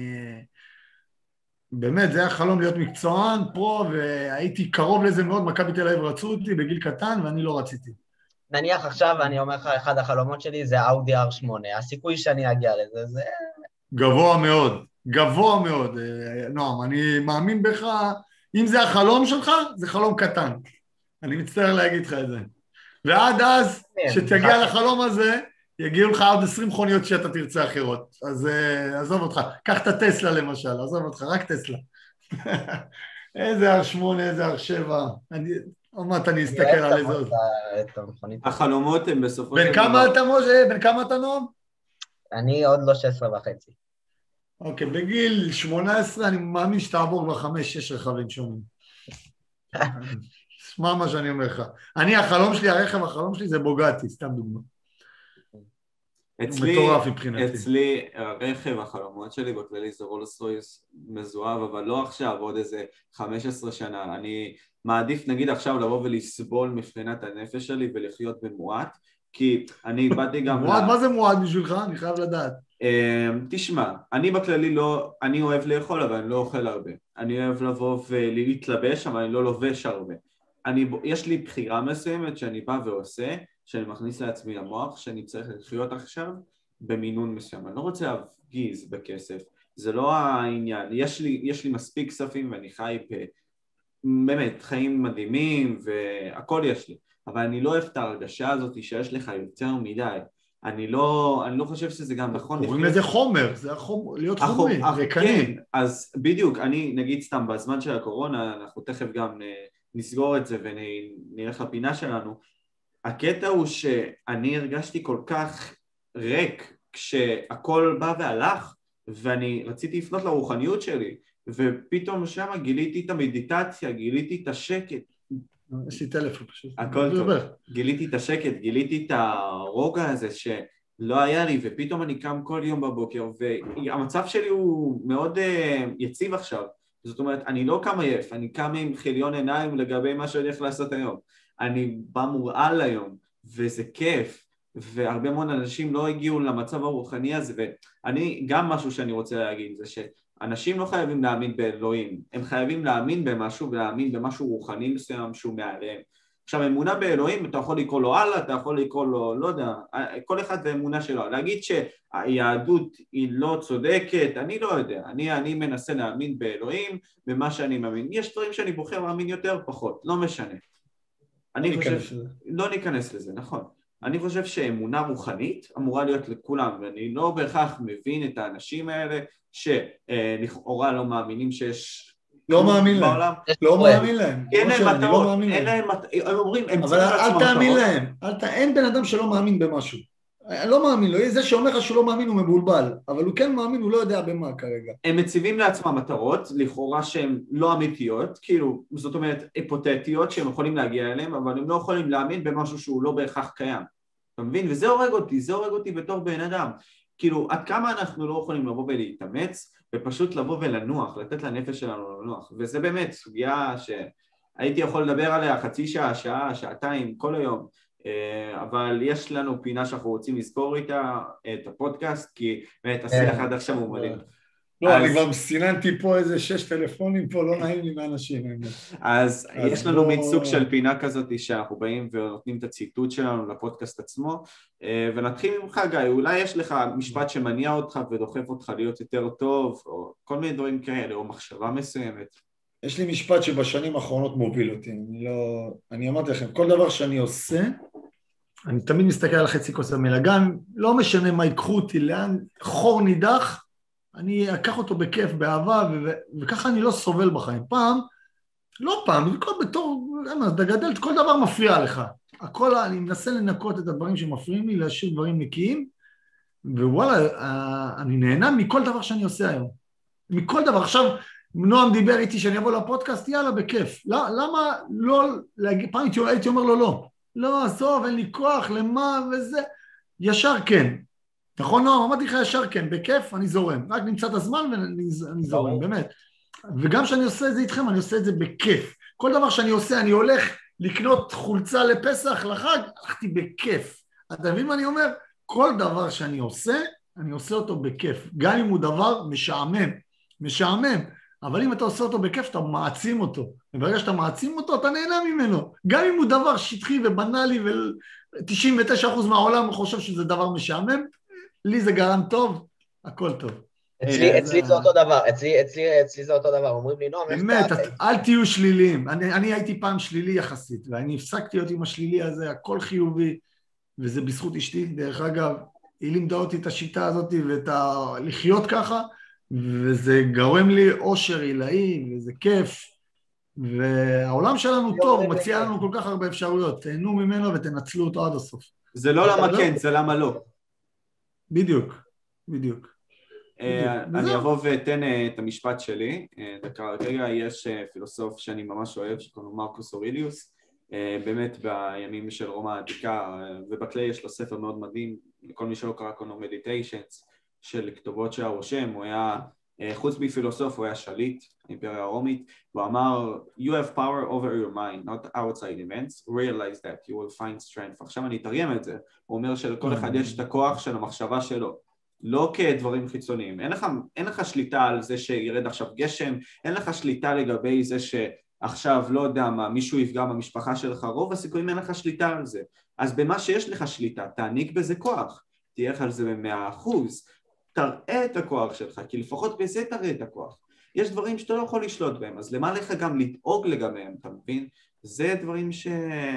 באמת, זה היה חלום להיות מקצוען, פרו, והייתי קרוב לזה מאוד, מכבי תל אביב רצו אותי בגיל קטן, ואני לא רציתי. נניח עכשיו, אני אומר לך, אחד החלומות שלי זה אאודי אר שמונה, הסיכוי שאני אגיע לזה, זה... גבוה מאוד, גבוה מאוד, נועם, אני מאמין בך, אם זה החלום שלך, זה חלום קטן. אני מצטער להגיד לך את זה. ועד אז, שתגיע לחלום הזה, יגיעו לך עוד עשרים מכוניות שאתה תרצה אחרות. אז עזוב אותך, קח את הטסלה למשל, עזוב אותך, רק טסלה. איזה אר שמונה, איזה אר שבע, עוד אני אסתכל על איזה עוד. החלומות הם בסופו של דבר. בן כמה אתה משה? בן כמה אתה נועם? אני עוד לא שש עשרה וחצי. אוקיי, בגיל שמונה עשרה אני מאמין שתעבור בחמש, שש רכבים שונים. שמע מה שאני אומר לך. אני, החלום שלי, הרכב החלום שלי זה בוגטי, סתם דוגמה. אצלי, אצלי, הרכב החלומות שלי בכללי זה רולס רויס מזוהב, אבל לא עכשיו, עוד איזה חמש עשרה שנה. אני מעדיף, נגיד עכשיו, לבוא ולסבול מבחינת הנפש שלי ולחיות במועט, כי אני באתי גם... מועט, מה זה מועט בשבילך? אני חייב לדעת. תשמע, אני בכללי לא, אני אוהב לאכול, אבל אני לא אוכל הרבה. אני אוהב לבוא ולהתלבש, אבל אני לא לובש הרבה. אני, יש לי בחירה מסוימת שאני בא ועושה, שאני מכניס לעצמי למוח, שאני צריך לחיות עכשיו במינון מסוים. אני לא רוצה להפגיז בכסף, זה לא העניין. יש לי, יש לי מספיק כספים ואני חי ב... באמת, חיים מדהימים והכל יש לי. אבל אני לא אוהב את ההרגשה הזאת שיש לך יותר מדי. אני לא, אני לא חושב שזה גם נכון. קוראים לזה חומר, זה החומר, להיות חומרי, רקנים. אז בדיוק, אני נגיד סתם בזמן של הקורונה, אנחנו תכף גם נסגור את זה ונלך לפינה שלנו. הקטע הוא שאני הרגשתי כל כך ריק כשהכל בא והלך, ואני רציתי לפנות לרוחניות שלי, ופתאום שם גיליתי את המדיטציה, גיליתי את השקט. יש לי טלפון פשוט. הכל טוב. גיליתי את השקט, גיליתי את הרוגע הזה שלא היה לי, ופתאום אני קם כל יום בבוקר, והמצב שלי הוא מאוד יציב עכשיו. זאת אומרת, אני לא קם עייף, אני קם עם חיליון עיניים לגבי מה שאני הולך לעשות היום. אני בא מורעל היום, וזה כיף, והרבה מאוד אנשים לא הגיעו למצב הרוחני הזה, ואני, גם משהו שאני רוצה להגיד, זה שאנשים לא חייבים להאמין באלוהים, הם חייבים להאמין במשהו, ולהאמין במשהו רוחני מסוים שהוא מעליהם. עכשיו, אמונה באלוהים, אתה יכול לקרוא לו אללה, אתה יכול לקרוא לו, לא יודע, כל אחד ואמונה שלו. להגיד שהיהדות היא לא צודקת, אני לא יודע, אני, אני מנסה להאמין באלוהים, במה שאני מאמין. יש דברים שאני בוחר להאמין יותר, פחות, לא משנה. אני חושב, לא ניכנס לזה, נכון. אני חושב שאמונה רוחנית אמורה להיות לכולם, ואני לא בהכרח מבין את האנשים האלה שלכאורה לא מאמינים שיש... לא מאמין להם, לא מאמין להם. אין להם מטרות, אין להם מטרות, הם אומרים, הם אבל אל תאמין להם, אין בן אדם שלא מאמין במשהו. לא מאמין לו, זה שאומר לך שהוא לא מאמין הוא מבולבל, אבל הוא כן מאמין, הוא לא יודע במה כרגע. הם מציבים לעצמם מטרות, לכאורה שהן לא אמיתיות, כאילו, זאת אומרת, היפותטיות שהם יכולים להגיע אליהם, אבל הם לא יכולים להאמין במשהו שהוא לא בהכרח קיים. אתה מבין? וזה הורג אותי, זה הורג אותי בתור בן אדם. כאילו, עד כמה אנחנו לא יכולים לבוא ולהתאמץ, ופשוט לבוא ולנוח, לתת לנפש שלנו לנוח, וזה באמת סוגיה שהייתי יכול לדבר עליה חצי שעה, שעה, שעתיים, כל היום, אבל יש לנו פינה שאנחנו רוצים לזכור איתה, את הפודקאסט, כי באמת השיח עד עכשיו הוא מדהים. לא, אני כבר סיננתי פה איזה שש טלפונים פה, לא נעים לי מאנשים. אז יש לנו מין סוג של פינה כזאת שאנחנו באים ונותנים את הציטוט שלנו לפודקאסט עצמו, ונתחיל ממך גיא, אולי יש לך משפט שמניע אותך ודוחף אותך להיות יותר טוב, או כל מיני דברים כאלה, או מחשבה מסוימת. יש לי משפט שבשנים האחרונות מוביל אותי, אני לא... אני אמרתי לכם, כל דבר שאני עושה, אני תמיד מסתכל על חצי כוס המילה, גם לא משנה מה יקחו אותי, לאן חור נידח, אני אקח אותו בכיף, באהבה, ו- וככה אני לא סובל בחיים. פעם, לא פעם, כל בתור, אתה גדל, כל דבר מפריע לך. הכל, אני מנסה לנקות את הדברים שמפריעים לי, להשאיר דברים נקיים, ווואלה, אני נהנה מכל דבר שאני עושה היום. מכל דבר. עכשיו, נועם דיבר איתי שאני אבוא לפודקאסט, יאללה, בכיף. למה לא להגיד, פעם הייתי אומר לו לא. לא, עזוב, אין לי כוח, למה וזה. ישר כן. נכון, נועם, אמרתי לך ישר כן, בכיף, אני זורם. רק נמצא את הזמן ואני זורם, באמת. וגם שאני עושה את זה איתכם, אני עושה את זה בכיף. כל דבר שאני עושה, אני הולך לקנות חולצה לפסח, לחג, הלכתי בכיף. אתה מבין מה אני אומר? כל דבר שאני עושה, אני עושה אותו בכיף. גם אם הוא דבר משעמם, משעמם. אבל אם אתה עושה אותו בכיף, אתה מעצים אותו. וברגע שאתה מעצים אותו, אתה נהנה ממנו. גם אם הוא דבר שטחי ובנאלי, ו-תשעים ותשעה אחוז מהעולם חושב שזה דבר משעמם, לי זה גרם טוב, הכל טוב. אצלי זה אותו דבר, אצלי זה אותו דבר, אומרים לי, נועם, באמת, אל תהיו שליליים. אני הייתי פעם שלילי יחסית, ואני הפסקתי להיות עם השלילי הזה, הכל חיובי, וזה בזכות אשתי. דרך אגב, היא לימדה אותי את השיטה הזאת, ואת לחיות ככה, וזה גורם לי אושר עילאי, וזה כיף, והעולם שלנו טוב, מציע לנו כל כך הרבה אפשרויות, תהנו ממנו ותנצלו אותו עד הסוף. זה לא למה כן, זה למה לא. בדיוק, בדיוק. אני אבוא ואתן את המשפט שלי, דקה רגע, יש פילוסוף שאני ממש אוהב, שקוראים לו מרקוס אורליוס, באמת בימים של רומא העתיקה, ובכלי יש לו ספר מאוד מדהים, לכל מי שלא קרא קוראים לו Meditations, של כתובות שהיה רושם, הוא היה, חוץ מפילוסוף, הוא היה שליט, האימפריה הרומית, הוא אמר, you have power over your mind, not outside events, realize that you will find strength. עכשיו אני אתרגם את זה, הוא אומר שלכל אחד יש את הכוח של המחשבה שלו, לא כדברים חיצוניים, אין לך, אין לך שליטה על זה שירד עכשיו גשם, אין לך שליטה לגבי זה שעכשיו, לא יודע מה, מישהו יפגע במשפחה שלך, רוב הסיכויים אין לך שליטה על זה, אז במה שיש לך שליטה, תעניק בזה כוח, תהיה על זה במאה אחוז, תראה את הכוח שלך, כי לפחות בזה תראה את הכוח. יש דברים שאתה לא יכול לשלוט בהם, אז למה לך גם לדאוג לגביהם, אתה מבין? זה דברים ש...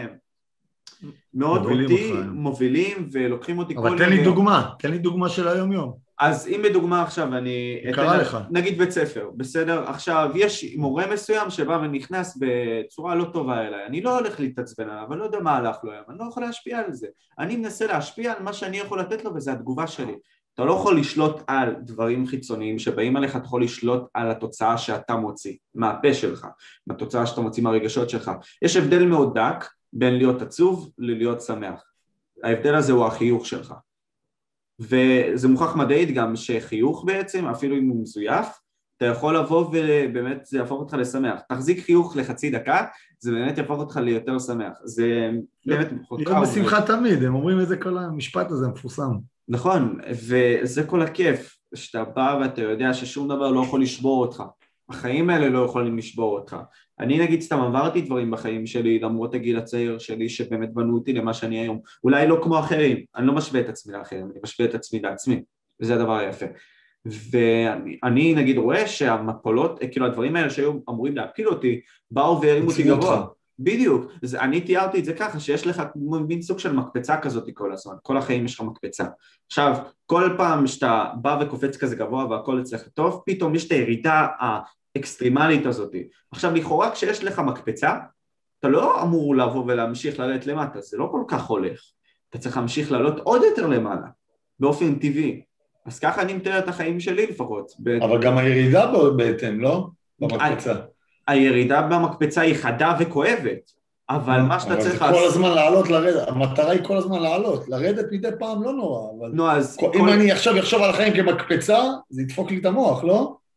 מאוד אותי מובילים ולוקחים אותי כל יום. אבל תן לי דוגמה, תן לי דוגמה של היום יום. אז אם בדוגמה עכשיו אני... קרא לך. נגיד בית ספר, בסדר? עכשיו יש מורה מסוים שבא ונכנס בצורה לא טובה אליי, אני לא הולך להתעצבן עליו, אבל לא יודע מה הלך לו היום, אני לא יכול להשפיע על זה. אני מנסה להשפיע על מה שאני יכול לתת לו וזה התגובה שלי. אתה לא יכול לשלוט על דברים חיצוניים שבאים עליך, אתה יכול לשלוט על התוצאה שאתה מוציא, מהפה שלך, מהתוצאה שאתה מוציא מהרגשות שלך. יש הבדל מאוד דק בין להיות עצוב ללהיות שמח. ההבדל הזה הוא החיוך שלך. וזה מוכח מדעית גם שחיוך בעצם, אפילו אם הוא מזויף, אתה יכול לבוא ובאמת זה יהפוך אותך לשמח. תחזיק חיוך לחצי דקה, זה באמת יהפוך אותך ליותר שמח. זה באמת... להיות בשמחה תמיד, הם אומרים את זה כל המשפט הזה, מפורסם. נכון, וזה כל הכיף, שאתה בא ואתה יודע ששום דבר לא יכול לשבור אותך. החיים האלה לא יכולים לשבור אותך. אני נגיד סתם עברתי דברים בחיים שלי, למרות הגיל הצעיר שלי, שבאמת בנו אותי למה שאני היום. אולי לא כמו אחרים, אני לא משווה את עצמי לאחרים, אני משווה את עצמי לעצמי, וזה הדבר היפה. ואני נגיד רואה שהמפולות, כאילו הדברים האלה שהיו אמורים להפיל אותי, באו והרימו אותי גבוה. בדיוק, אז אני תיארתי את זה ככה, שיש לך מין סוג של מקפצה כזאת כל הזמן, כל החיים יש לך מקפצה. עכשיו, כל פעם שאתה בא וקופץ כזה גבוה והכל אצלך טוב, פתאום יש את הירידה האקסטרימלית הזאת. עכשיו, לכאורה כשיש לך מקפצה, אתה לא אמור לבוא ולהמשיך לרדת למטה, זה לא כל כך הולך. אתה צריך להמשיך לעלות עוד יותר למעלה, באופן טבעי. אז ככה אני מתאר את החיים שלי לפחות. אבל גם הירידה בהתאם, לא? במקפצה. הירידה במקפצה היא חדה וכואבת, אבל מה שאתה צריך... אבל זה כל הזמן לעלות, לרדת, המטרה היא כל הזמן לעלות, לרדת מדי פעם לא נורא, אבל... נו, אז... אם אני עכשיו יחשוב על החיים כמקפצה, זה ידפוק לי את המוח, לא?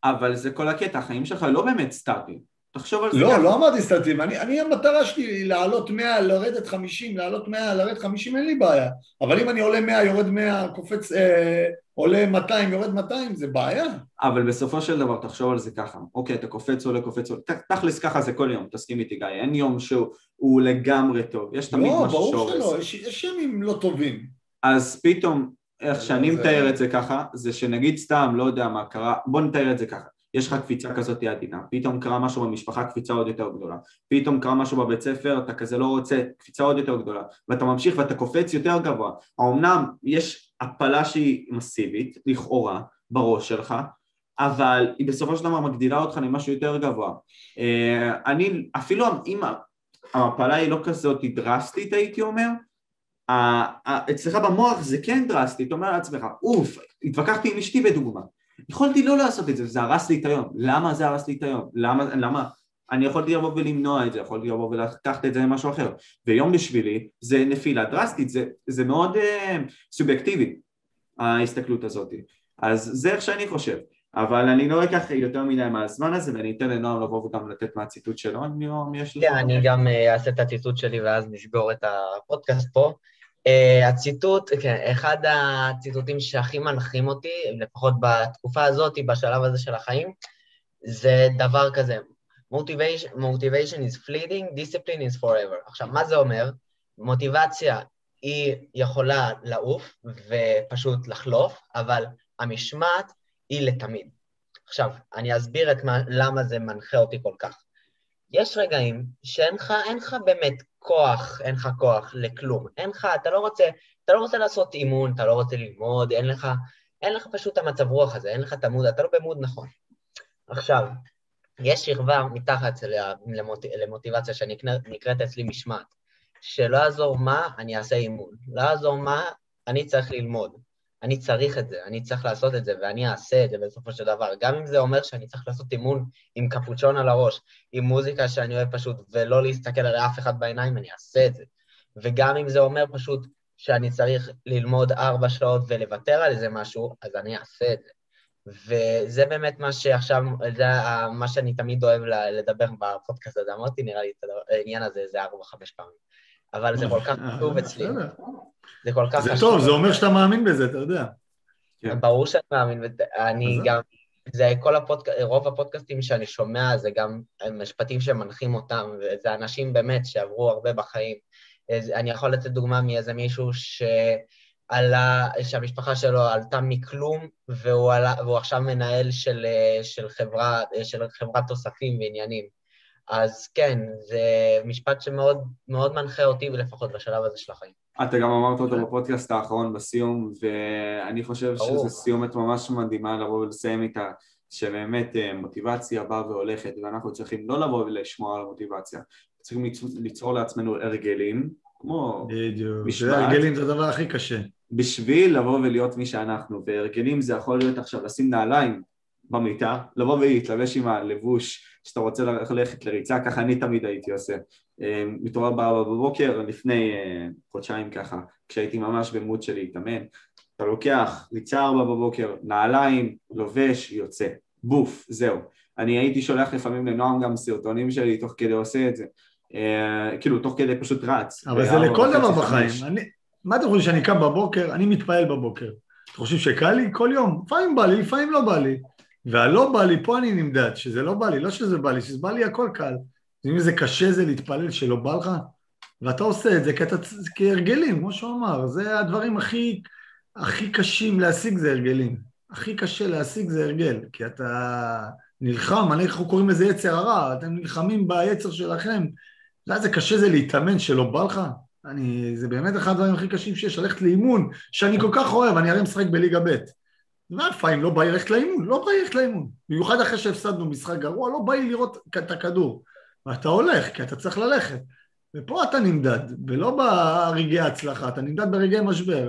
אבל זה כל הקטע, החיים שלך לא באמת סטטיים. תחשוב על זה. לא, לא אמרתי סטטיים, אני, אני המטרה שלי לעלות מאה, לרדת חמישים, לעלות מאה, לרדת חמישים, אין לי בעיה. אבל אם אני עולה מאה, יורד מאה, קופץ, אה, עולה מאתיים, יורד מאתיים, זה בעיה. אבל בסופו של דבר, תחשוב על זה ככה. אוקיי, אתה קופץ, עולה, קופץ, עולה. תכלס ככה זה כל יום, תסכים איתי גיא. אין יום שהוא לגמרי טוב. יש תמיד לא, משהו ברור שורס. שלא, יש, יש ימים לא טובים. אז פתאום, איך שאני זה... מתאר את זה ככה, זה שנגיד סתם, לא יודע מה קרה, בוא נתאר את זה ככה. יש לך קפיצה כזאת עדינה, פתאום קרה משהו במשפחה, קפיצה עוד יותר גדולה, פתאום קרה משהו בבית ספר, אתה כזה לא רוצה, קפיצה עוד יותר גדולה, ואתה ממשיך ואתה קופץ יותר גבוה. האמנם יש הפלה שהיא מסיבית, לכאורה, בראש שלך, אבל היא בסופו של דבר מגדילה אותך למשהו יותר גבוה. אני, אפילו אם ההפלה היא לא כזאת דרסטית, הייתי אומר, אצלך במוח זה כן דרסטי, אתה אומר לעצמך, אוף, התווכחתי עם אשתי בדוגמה, יכולתי לא לעשות את זה, זה הרס לי את היום. למה זה הרס לי את היום? למה? למה? אני יכולתי לבוא ולמנוע את זה, יכולתי לבוא ולקחת את זה למשהו אחר. ויום בשבילי זה נפילה דרסטית, זה, זה מאוד uh, סובייקטיבי, ההסתכלות הזאת. אז זה איך שאני חושב. אבל אני לא אקח יותר מדי מהזמן הזה, ואני אתן לנועם לבוא וגם לתת מהציטוט שלו. אני, יש כן, אני גם אעשה את הציטוט שלי ואז נסגור את הפודקאסט פה. Uh, הציטוט, כן, אחד הציטוטים שהכי מנחים אותי, לפחות בתקופה הזאת, בשלב הזה של החיים, זה דבר כזה, motivation, motivation is fleeting, discipline is forever. עכשיו, מה זה אומר? מוטיבציה היא יכולה לעוף ופשוט לחלוף, אבל המשמעת היא לתמיד. עכשיו, אני אסביר את מה, למה זה מנחה אותי כל כך. יש רגעים שאין לך, אין לך באמת כוח, אין לך כוח לכלום, אין לך, אתה לא רוצה, אתה לא רוצה לעשות אימון, אתה לא רוצה ללמוד, אין לך, אין לך פשוט המצב רוח הזה, אין לך את המוד, אתה לא במוד נכון. עכשיו, יש שכבה מתחת למוט, למוטיבציה שנקראת אצלי משמעת, שלא יעזור מה, אני אעשה אימון, לא יעזור מה, אני צריך ללמוד, אני צריך את זה, אני צריך לעשות את זה, ואני אעשה את זה בסופו של דבר, גם אם זה אומר שאני צריך לעשות אימון עם קפוצ'ון על הראש, עם מוזיקה שאני אוהב פשוט, ולא להסתכל על אף אחד בעיניים, אני אעשה את זה, וגם אם זה אומר פשוט שאני צריך ללמוד ארבע שעות ולוותר על איזה משהו, אז אני אעשה את זה. וזה באמת מה שעכשיו, זה מה שאני תמיד אוהב לדבר בפודקאסט הזה, אמרתי, נראה לי את העניין הזה, זה ארבע, חמש פעמים. אבל זה כל כך חשוב אצלי. זה כל כך חשוב. זה טוב, זה אומר שאתה מאמין בזה, אתה יודע. ברור שאני מאמין, ואני גם, זה כל הפודקאסט, רוב הפודקאסטים שאני שומע, זה גם משפטים שמנחים אותם, וזה אנשים באמת שעברו הרבה בחיים. אני יכול לתת דוגמה מאיזה מישהו ש... עלה, שהמשפחה שלו עלתה מכלום, והוא, עלה, והוא עכשיו מנהל של, של, חברה, של חברת תוספים ועניינים. אז כן, זה משפט שמאוד מאוד מנחה אותי, ולפחות בשלב הזה של החיים. אתה גם אמרת אותו בפודקאסט האחרון בסיום, ואני חושב שזה סיומת ממש מדהימה לבוא ולסיים איתה, שבאמת מוטיבציה באה והולכת, ואנחנו צריכים לא לבוא ולשמוע על המוטיבציה, צריכים ליצור לעצמנו הרגלים, כמו משמעת. הרגלים זה הדבר הכי קשה. בשביל לבוא ולהיות מי שאנחנו, והרגלים זה יכול להיות עכשיו לשים נעליים במיטה, לבוא ולהתלבש עם הלבוש שאתה רוצה ללכת לריצה, ככה אני תמיד הייתי עושה. מתעורר בארבע בבוקר, לפני חודשיים ככה, כשהייתי ממש במוד שלי להתאמן, אתה לוקח ריצה ארבע בבוקר, נעליים, לובש, יוצא, בוף, זהו. אני הייתי שולח לפעמים לנועם גם סרטונים שלי, תוך כדי עושה את זה, כאילו תוך כדי פשוט רץ. אבל זה לכל דבר בחיים. מה אתם חושבים שאני קם בבוקר? אני מתפעל בבוקר. אתם חושבים שקל לי? כל יום. לפעמים בא לי, לפעמים לא בא לי. והלא בא לי, פה אני נמדד, שזה לא בא לי, לא שזה בא לי, שזה בא לי הכל קל. אם זה קשה זה להתפלל שלא בא לך, ואתה עושה את זה כהרגלים, כמו שהוא אמר, זה הדברים הכי, הכי קשים להשיג זה הרגלים. הכי קשה להשיג זה הרגל, כי אתה נלחם, אנחנו קוראים לזה יצר הרע, אתם נלחמים ביצר שלכם, זה קשה זה להתאמן שלא בא לך. אני, זה באמת אחד הדברים הכי קשים שיש, ללכת לאימון, שאני כל כך אוהב, אני הרי משחק בליגה ב'. מה לפעמים לא בא לי ללכת לאימון, לא בא לי ללכת לאימון. במיוחד אחרי שהפסדנו משחק גרוע, לא בא לי לראות את הכדור. ואתה הולך, כי אתה צריך ללכת. ופה אתה נמדד, ולא ברגעי ההצלחה, אתה נמדד ברגעי משבר,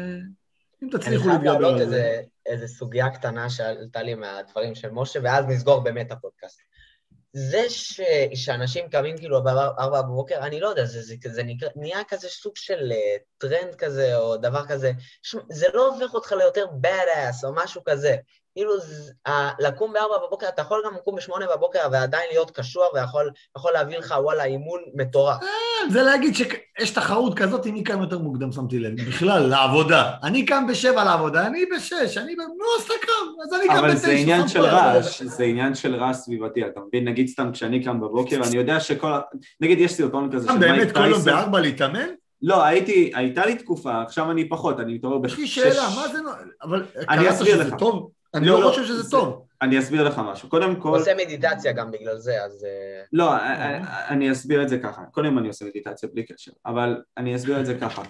ואם תצליחו להתגבר על זה. אני חייב להעלות איזו סוגיה קטנה שעלתה לי מהדברים של משה, ואז נסגור באמת הפודקאסט. זה ש... שאנשים קמים כאילו בארבע בבוקר, אני לא יודע, זה, זה, זה נקרא, נהיה כזה סוג של טרנד כזה, או דבר כזה, ש... זה לא הופך אותך ליותר badass או משהו כזה, כאילו, לקום בארבע בבוקר, אתה יכול גם לקום בשמונה בבוקר, ועדיין להיות קשור, ויכול להביא לך, וואלה, אימון מטורף. זה להגיד שיש תחרות כזאת, אם היא קם יותר מוקדם, שמתי לב, בכלל, לעבודה. אני קם בשבע לעבודה, אני בשש, אני לא עושה קם, אז אני קם בתשע. אבל זה עניין של רעש, זה עניין של רעש סביבתי, אתה מבין, נגיד סתם כשאני קם בבוקר, אני יודע שכל, נגיד יש סרטון כזה, באמת כל יום בארבע להתאמן? לא, הייתי, הייתה לי תקופה, עכשיו אני פחות, אני מתעורר בשש. יש לי שאלה, מה זה, אבל אני אסביר לך. אני לא חושב שזה טוב. אני אסביר לך משהו. קודם כל... עושה מדיטציה גם בגלל זה, אז... לא, אני אסביר את זה ככה. כל יום אני עושה מדיטציה בלי קשר, אבל אני אסביר את זה ככה.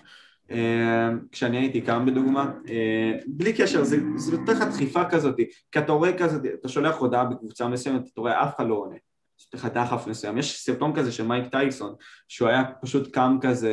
כשאני הייתי קם בדוגמה, בלי קשר, זה יותר לך דחיפה כזאת, כי אתה רואה כזאת, אתה שולח הודעה בקבוצה מסוימת, אתה רואה אף אחד לא עונה. יש לך דחף מסוים. יש סרטון כזה של מייק טייסון, שהוא היה פשוט קם כזה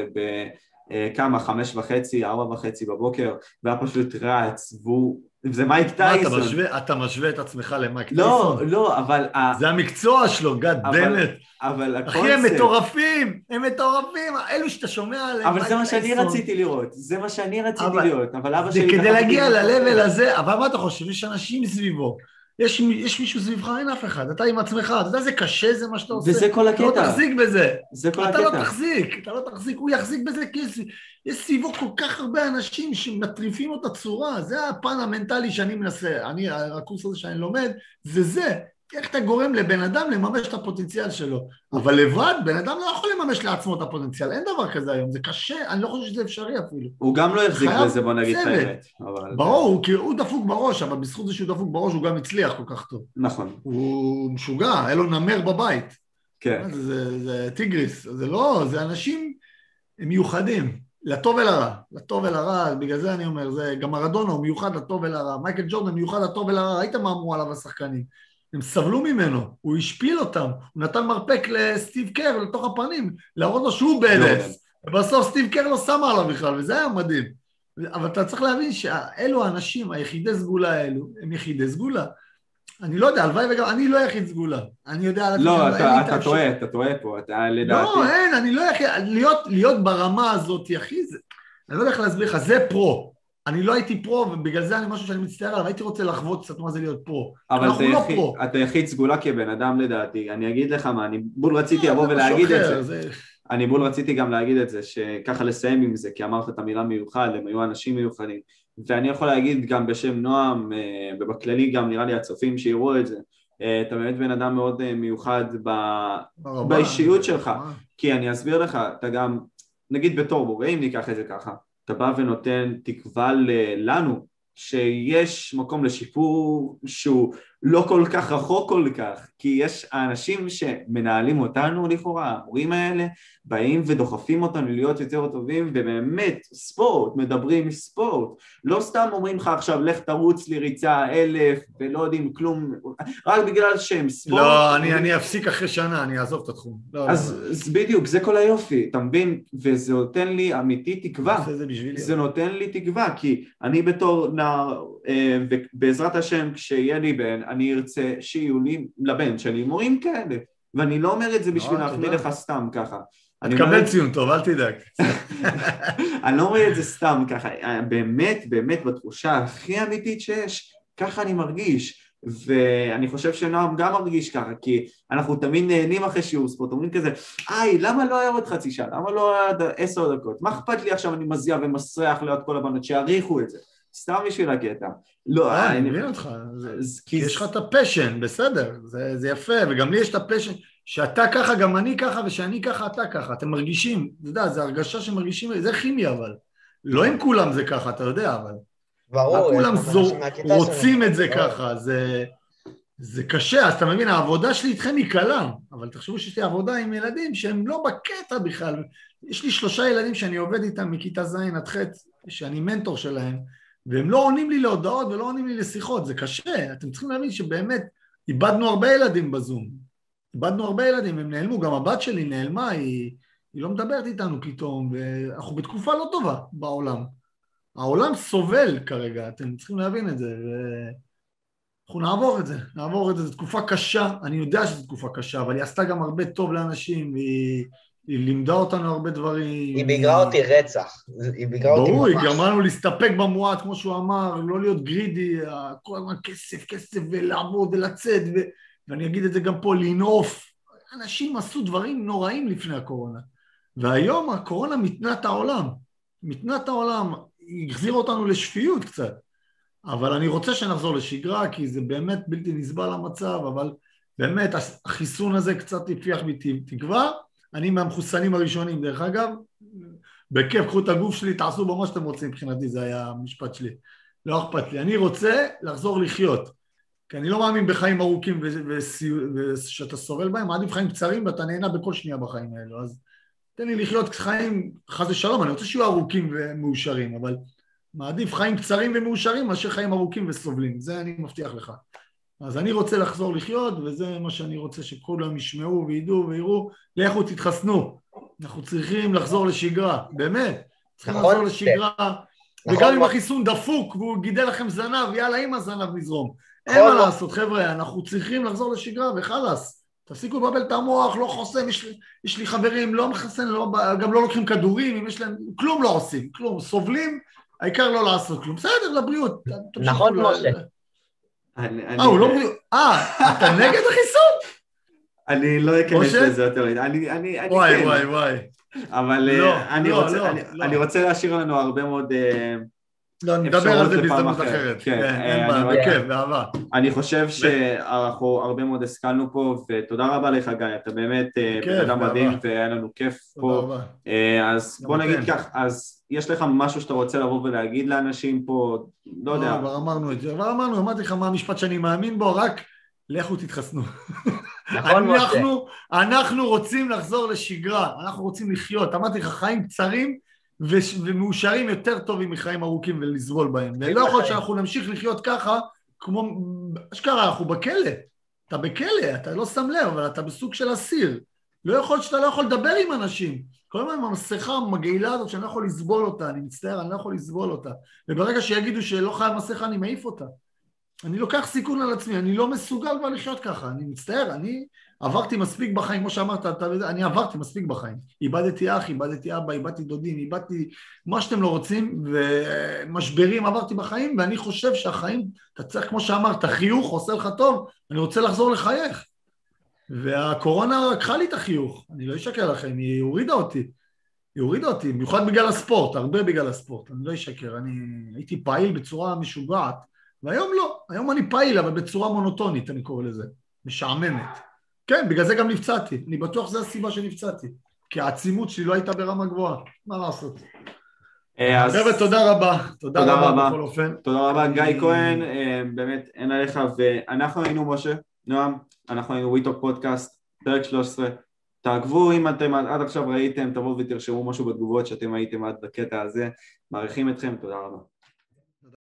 בכמה, חמש וחצי, ארבע וחצי בבוקר, והיה פשוט רץ, והוא... זה מייק טייסון. אתה משווה את עצמך למייק טייסון? לא, לא, אבל... זה המקצוע שלו, גד באמת. אבל הקונספט... אחי, הם מטורפים, הם מטורפים, אלו שאתה שומע עליהם. אבל זה מה שאני רציתי לראות, זה מה שאני רציתי לראות, אבל אבא שלי... זה כדי להגיע ללבל הזה, אבל מה אתה חושב? יש אנשים סביבו. יש, יש מישהו סביבך, אין אף אחד, אתה עם עצמך, אתה יודע, זה קשה, זה מה שאתה עושה. וזה כל הקטע. אתה לא תחזיק בזה. זה כל אתה הקטע. לא תחזיק, אתה לא תחזיק, הוא יחזיק בזה, כי יש, יש סביבו כל כך הרבה אנשים שמטריפים אותה צורה, זה הפן המנטלי שאני מנסה, אני, הקורס הזה שאני לומד, זה זה. איך אתה גורם לבן אדם לממש את הפוטנציאל שלו. אבל לבד, בן אדם לא יכול לממש לעצמו את הפוטנציאל, אין דבר כזה היום, זה קשה, אני לא חושב שזה אפשרי אפילו. הוא גם לא יחזיק בזה, בוא נגיד את האמת. ברור, כי הוא דפוק בראש, אבל בזכות זה שהוא דפוק בראש, הוא גם הצליח כל כך טוב. נכון. הוא משוגע, היה לו נמר בבית. כן. זה טיגריס, זה לא, זה אנשים מיוחדים, לטוב ולרע, לטוב ולרע, בגלל זה אני אומר, זה גם מרדונה הוא מיוחד לטוב ולרע, מייקל ג'ורדן מיוחד לטוב ולרע, ראית מה אמרו עליו השחקנים? הם סבלו ממנו, הוא השפיל אותם, הוא נתן מרפק לסטיב קר לתוך הפנים, להראות לו שהוא בדס, ובסוף סטיב קר לא שמה עליו בכלל, וזה היה מדהים. אבל אתה צריך להבין שאלו האנשים, היחידי סגולה האלו, הם יחידי סגולה. אני לא יודע, הלוואי וגם, אני לא יחיד סגולה. אני יודע... לא, אתה טועה, אתה טועה פה, אתה לדעתי... לא, אין, אני לא יחיד, להיות ברמה הזאת יחיד, אני לא יודע איך להסביר לך, זה פרו. אני לא הייתי פרו, ובגלל זה אני משהו שאני מצטער עליו, הייתי רוצה לחוות קצת מה זה להיות פרו. אבל אתה יחיד סגולה כבן אדם לדעתי, אני אגיד לך מה, אני בול רציתי לבוא ולהגיד את זה, אני בול רציתי גם להגיד את זה, שככה לסיים עם זה, כי אמרת את המילה מיוחד, הם היו אנשים מיוחדים, ואני יכול להגיד גם בשם נועם, ובכללי גם נראה לי הצופים שיראו את זה, אתה באמת בן אדם מאוד מיוחד באישיות שלך, כי אני אסביר לך, אתה גם, נגיד בתור בורא, אם ניקח את זה ככה, אתה בא ונותן תקווה לנו שיש מקום לשיפור שהוא לא כל כך רחוק כל כך, כי יש האנשים שמנהלים אותנו לכאורה, ההורים האלה באים ודוחפים אותנו להיות יותר טובים, ובאמת ספורט, מדברים ספורט, לא סתם אומרים לך עכשיו לך תרוץ לי ריצה אלף ולא יודעים כלום, רק בגלל שהם ספורט. לא, אני, אני אפסיק אחרי שנה, אני אעזוב את התחום. לא, אז, לא. אז בדיוק, זה כל היופי, אתה מבין? וזה נותן לי אמיתי תקווה, זה, זה נותן לי תקווה, כי אני בתור נער, ובעזרת השם כשיהיה לי בן, אני ארצה שיהיו לי לבן שלי מורים כאלה, ואני לא אומר את זה בשביל להחמיא לך סתם ככה. תקבל ציון טוב, אל תדאג. אני לא אומר את זה סתם ככה, באמת, באמת בתחושה הכי אמיתית שיש, ככה אני מרגיש, ואני חושב שנועם גם מרגיש ככה, כי אנחנו תמיד נהנים אחרי שיעור ספורט, אומרים כזה, איי, למה לא היה עוד חצי שעה? למה לא היה עשר דקות? מה אכפת לי עכשיו אני מזיע ומסריח לעוד כל הבנות שיעריכו את זה? סתם בשביל הקטע. לא, אני מבין אותך, כי יש לך את הפשן, בסדר, זה יפה, וגם לי יש את הפשן, שאתה ככה, גם אני ככה, ושאני ככה, אתה ככה, אתם מרגישים, אתה יודע, זה הרגשה שמרגישים, זה כימיה אבל, לא עם כולם זה ככה, אתה יודע, אבל, ברור, כולם רוצים את זה ככה, זה קשה, אז אתה מבין, העבודה שלי איתכם היא קלה, אבל תחשבו שיש לי עבודה עם ילדים שהם לא בקטע בכלל, יש לי שלושה ילדים שאני עובד איתם מכיתה ז' עד ח', שאני מנטור שלהם, והם לא עונים לי להודעות ולא עונים לי לשיחות, זה קשה, אתם צריכים להבין שבאמת איבדנו הרבה ילדים בזום, איבדנו הרבה ילדים, הם נעלמו, גם הבת שלי נעלמה, היא, היא לא מדברת איתנו פתאום, ואנחנו בתקופה לא טובה בעולם, העולם סובל כרגע, אתם צריכים להבין את זה, ואנחנו נעבור את זה, נעבור את זה, זו תקופה קשה, אני יודע שזו תקופה קשה, אבל היא עשתה גם הרבה טוב לאנשים, והיא היא לימדה אותנו הרבה דברים. היא ביגרה אותי רצח. היא ביגרה אותי ממש. ברור, היא גרמה לנו להסתפק במועט, כמו שהוא אמר, לא להיות גרידי, כל הזמן כסף, כסף, ולעבוד ולצאת, ו... ואני אגיד את זה גם פה, לנעוף. אנשים עשו דברים נוראים לפני הקורונה. והיום הקורונה מתנה את העולם. מתנה את העולם. היא החזירה אותנו לשפיות קצת. אבל אני רוצה שנחזור לשגרה, כי זה באמת בלתי נסבל המצב, אבל באמת החיסון הזה קצת הפיח בי תקווה. אני מהמחוסנים הראשונים, דרך אגב, בכיף, קחו את הגוף שלי, תעשו בו מה שאתם רוצים, מבחינתי זה היה המשפט שלי. לא אכפת לי. אני רוצה לחזור לחיות. כי אני לא מאמין בחיים ארוכים ושאתה סובל בהם, מעדיף חיים קצרים ואתה נהנה בכל שנייה בחיים האלו. אז תן לי לחיות חיים, חס ושלום, אני רוצה שיהיו ארוכים ומאושרים, אבל מעדיף חיים קצרים ומאושרים מאשר חיים ארוכים וסובלים, זה אני מבטיח לך. אז אני רוצה לחזור לחיות, וזה מה שאני רוצה שכולם ישמעו וידעו ויראו, לכו תתחסנו, אנחנו צריכים לחזור לשגרה, באמת, צריכים לחזור לשגרה, וגם אם החיסון דפוק והוא גידל לכם זנב, יאללה עם הזנב נזרום, אין מה לעשות חבר'ה, אנחנו צריכים לחזור לשגרה וחלס, תפסיקו לבלבל את המוח, לא חוסם, יש לי, יש לי חברים, לא מחסן, לא, גם לא לוקחים כדורים, אם יש להם, כלום לא עושים, כלום, סובלים, העיקר לא לעשות כלום, בסדר, לבריאות. נכון משה. אה, הוא לא בריאות, אה, אתה נגד החיסון? אני לא אכנס לזה יותר, אני, אני, אני, וואי, וואי, וואי. אבל אני רוצה להשאיר לנו הרבה מאוד לא, נדבר על זה בהזדמנות אחרת. כן, אין בעיה, בכיף, באהבה. אני חושב שאנחנו הרבה מאוד השכלנו פה, ותודה רבה לך גיא, אתה באמת בן מדהים, והיה לנו כיף פה. אז בוא נגיד כך, אז יש לך משהו שאתה רוצה לבוא ולהגיד לאנשים פה, לא יודע. כבר אמרנו את זה, כבר אמרנו, אמרתי לך מה המשפט שאני מאמין בו, רק לכו תתחסנו. אנחנו, אנחנו רוצים לחזור לשגרה, אנחנו רוצים לחיות, אמרתי לך חיים קצרים, ומאושרים יותר טובים מחיים ארוכים ולסבול בהם. ולא יכול שאנחנו נמשיך לחיות ככה, כמו, אשכרה, אנחנו בכלא. אתה בכלא, אתה לא שם לב, אבל אתה בסוג של אסיר. לא יכול שאתה לא יכול לדבר עם אנשים. כל הזמן עם המסכה המגעילה הזאת שאני לא יכול לסבול אותה, אני מצטער, אני לא יכול לסבול אותה. וברגע שיגידו שלא חייב מסכה, אני מעיף אותה. אני לוקח סיכון על עצמי, אני לא מסוגל כבר לחיות ככה, אני מצטער, אני עברתי מספיק בחיים, כמו שאמרת, אני עברתי מספיק בחיים, איבדתי אח, איבדתי אבא, איבדתי דודים, איבדתי מה שאתם לא רוצים, ומשברים עברתי בחיים, ואני חושב שהחיים, אתה צריך, כמו שאמרת, חיוך עושה לך טוב, אני רוצה לחזור לחייך, והקורונה לקחה לי את החיוך, אני לא אשקר לכם, היא הורידה אותי, היא הורידה אותי, במיוחד בגלל הספורט, הרבה בגלל הספורט, אני לא אשקר, אני הייתי פעיל בצורה משוגעת, והיום לא, היום אני פעיל, אבל בצורה מונוטונית, אני קורא לזה, משעממת. כן, בגלל זה גם נפצעתי, אני בטוח שזו הסיבה שנפצעתי, כי העצימות שלי לא הייתה ברמה גבוהה, מה לעשות? חבר'ה, תודה רבה, תודה רבה בכל אופן. תודה רבה, גיא כהן, באמת אין עליך, ואנחנו היינו משה, נועם, אנחנו היינו וויטוק פודקאסט, פרק שלוש עשרה, תעקבו אם אתם עד עכשיו ראיתם, תבואו ותרשמו משהו בתגובות שאתם הייתם עד בקטע הזה, מעריכים אתכם, תודה רבה.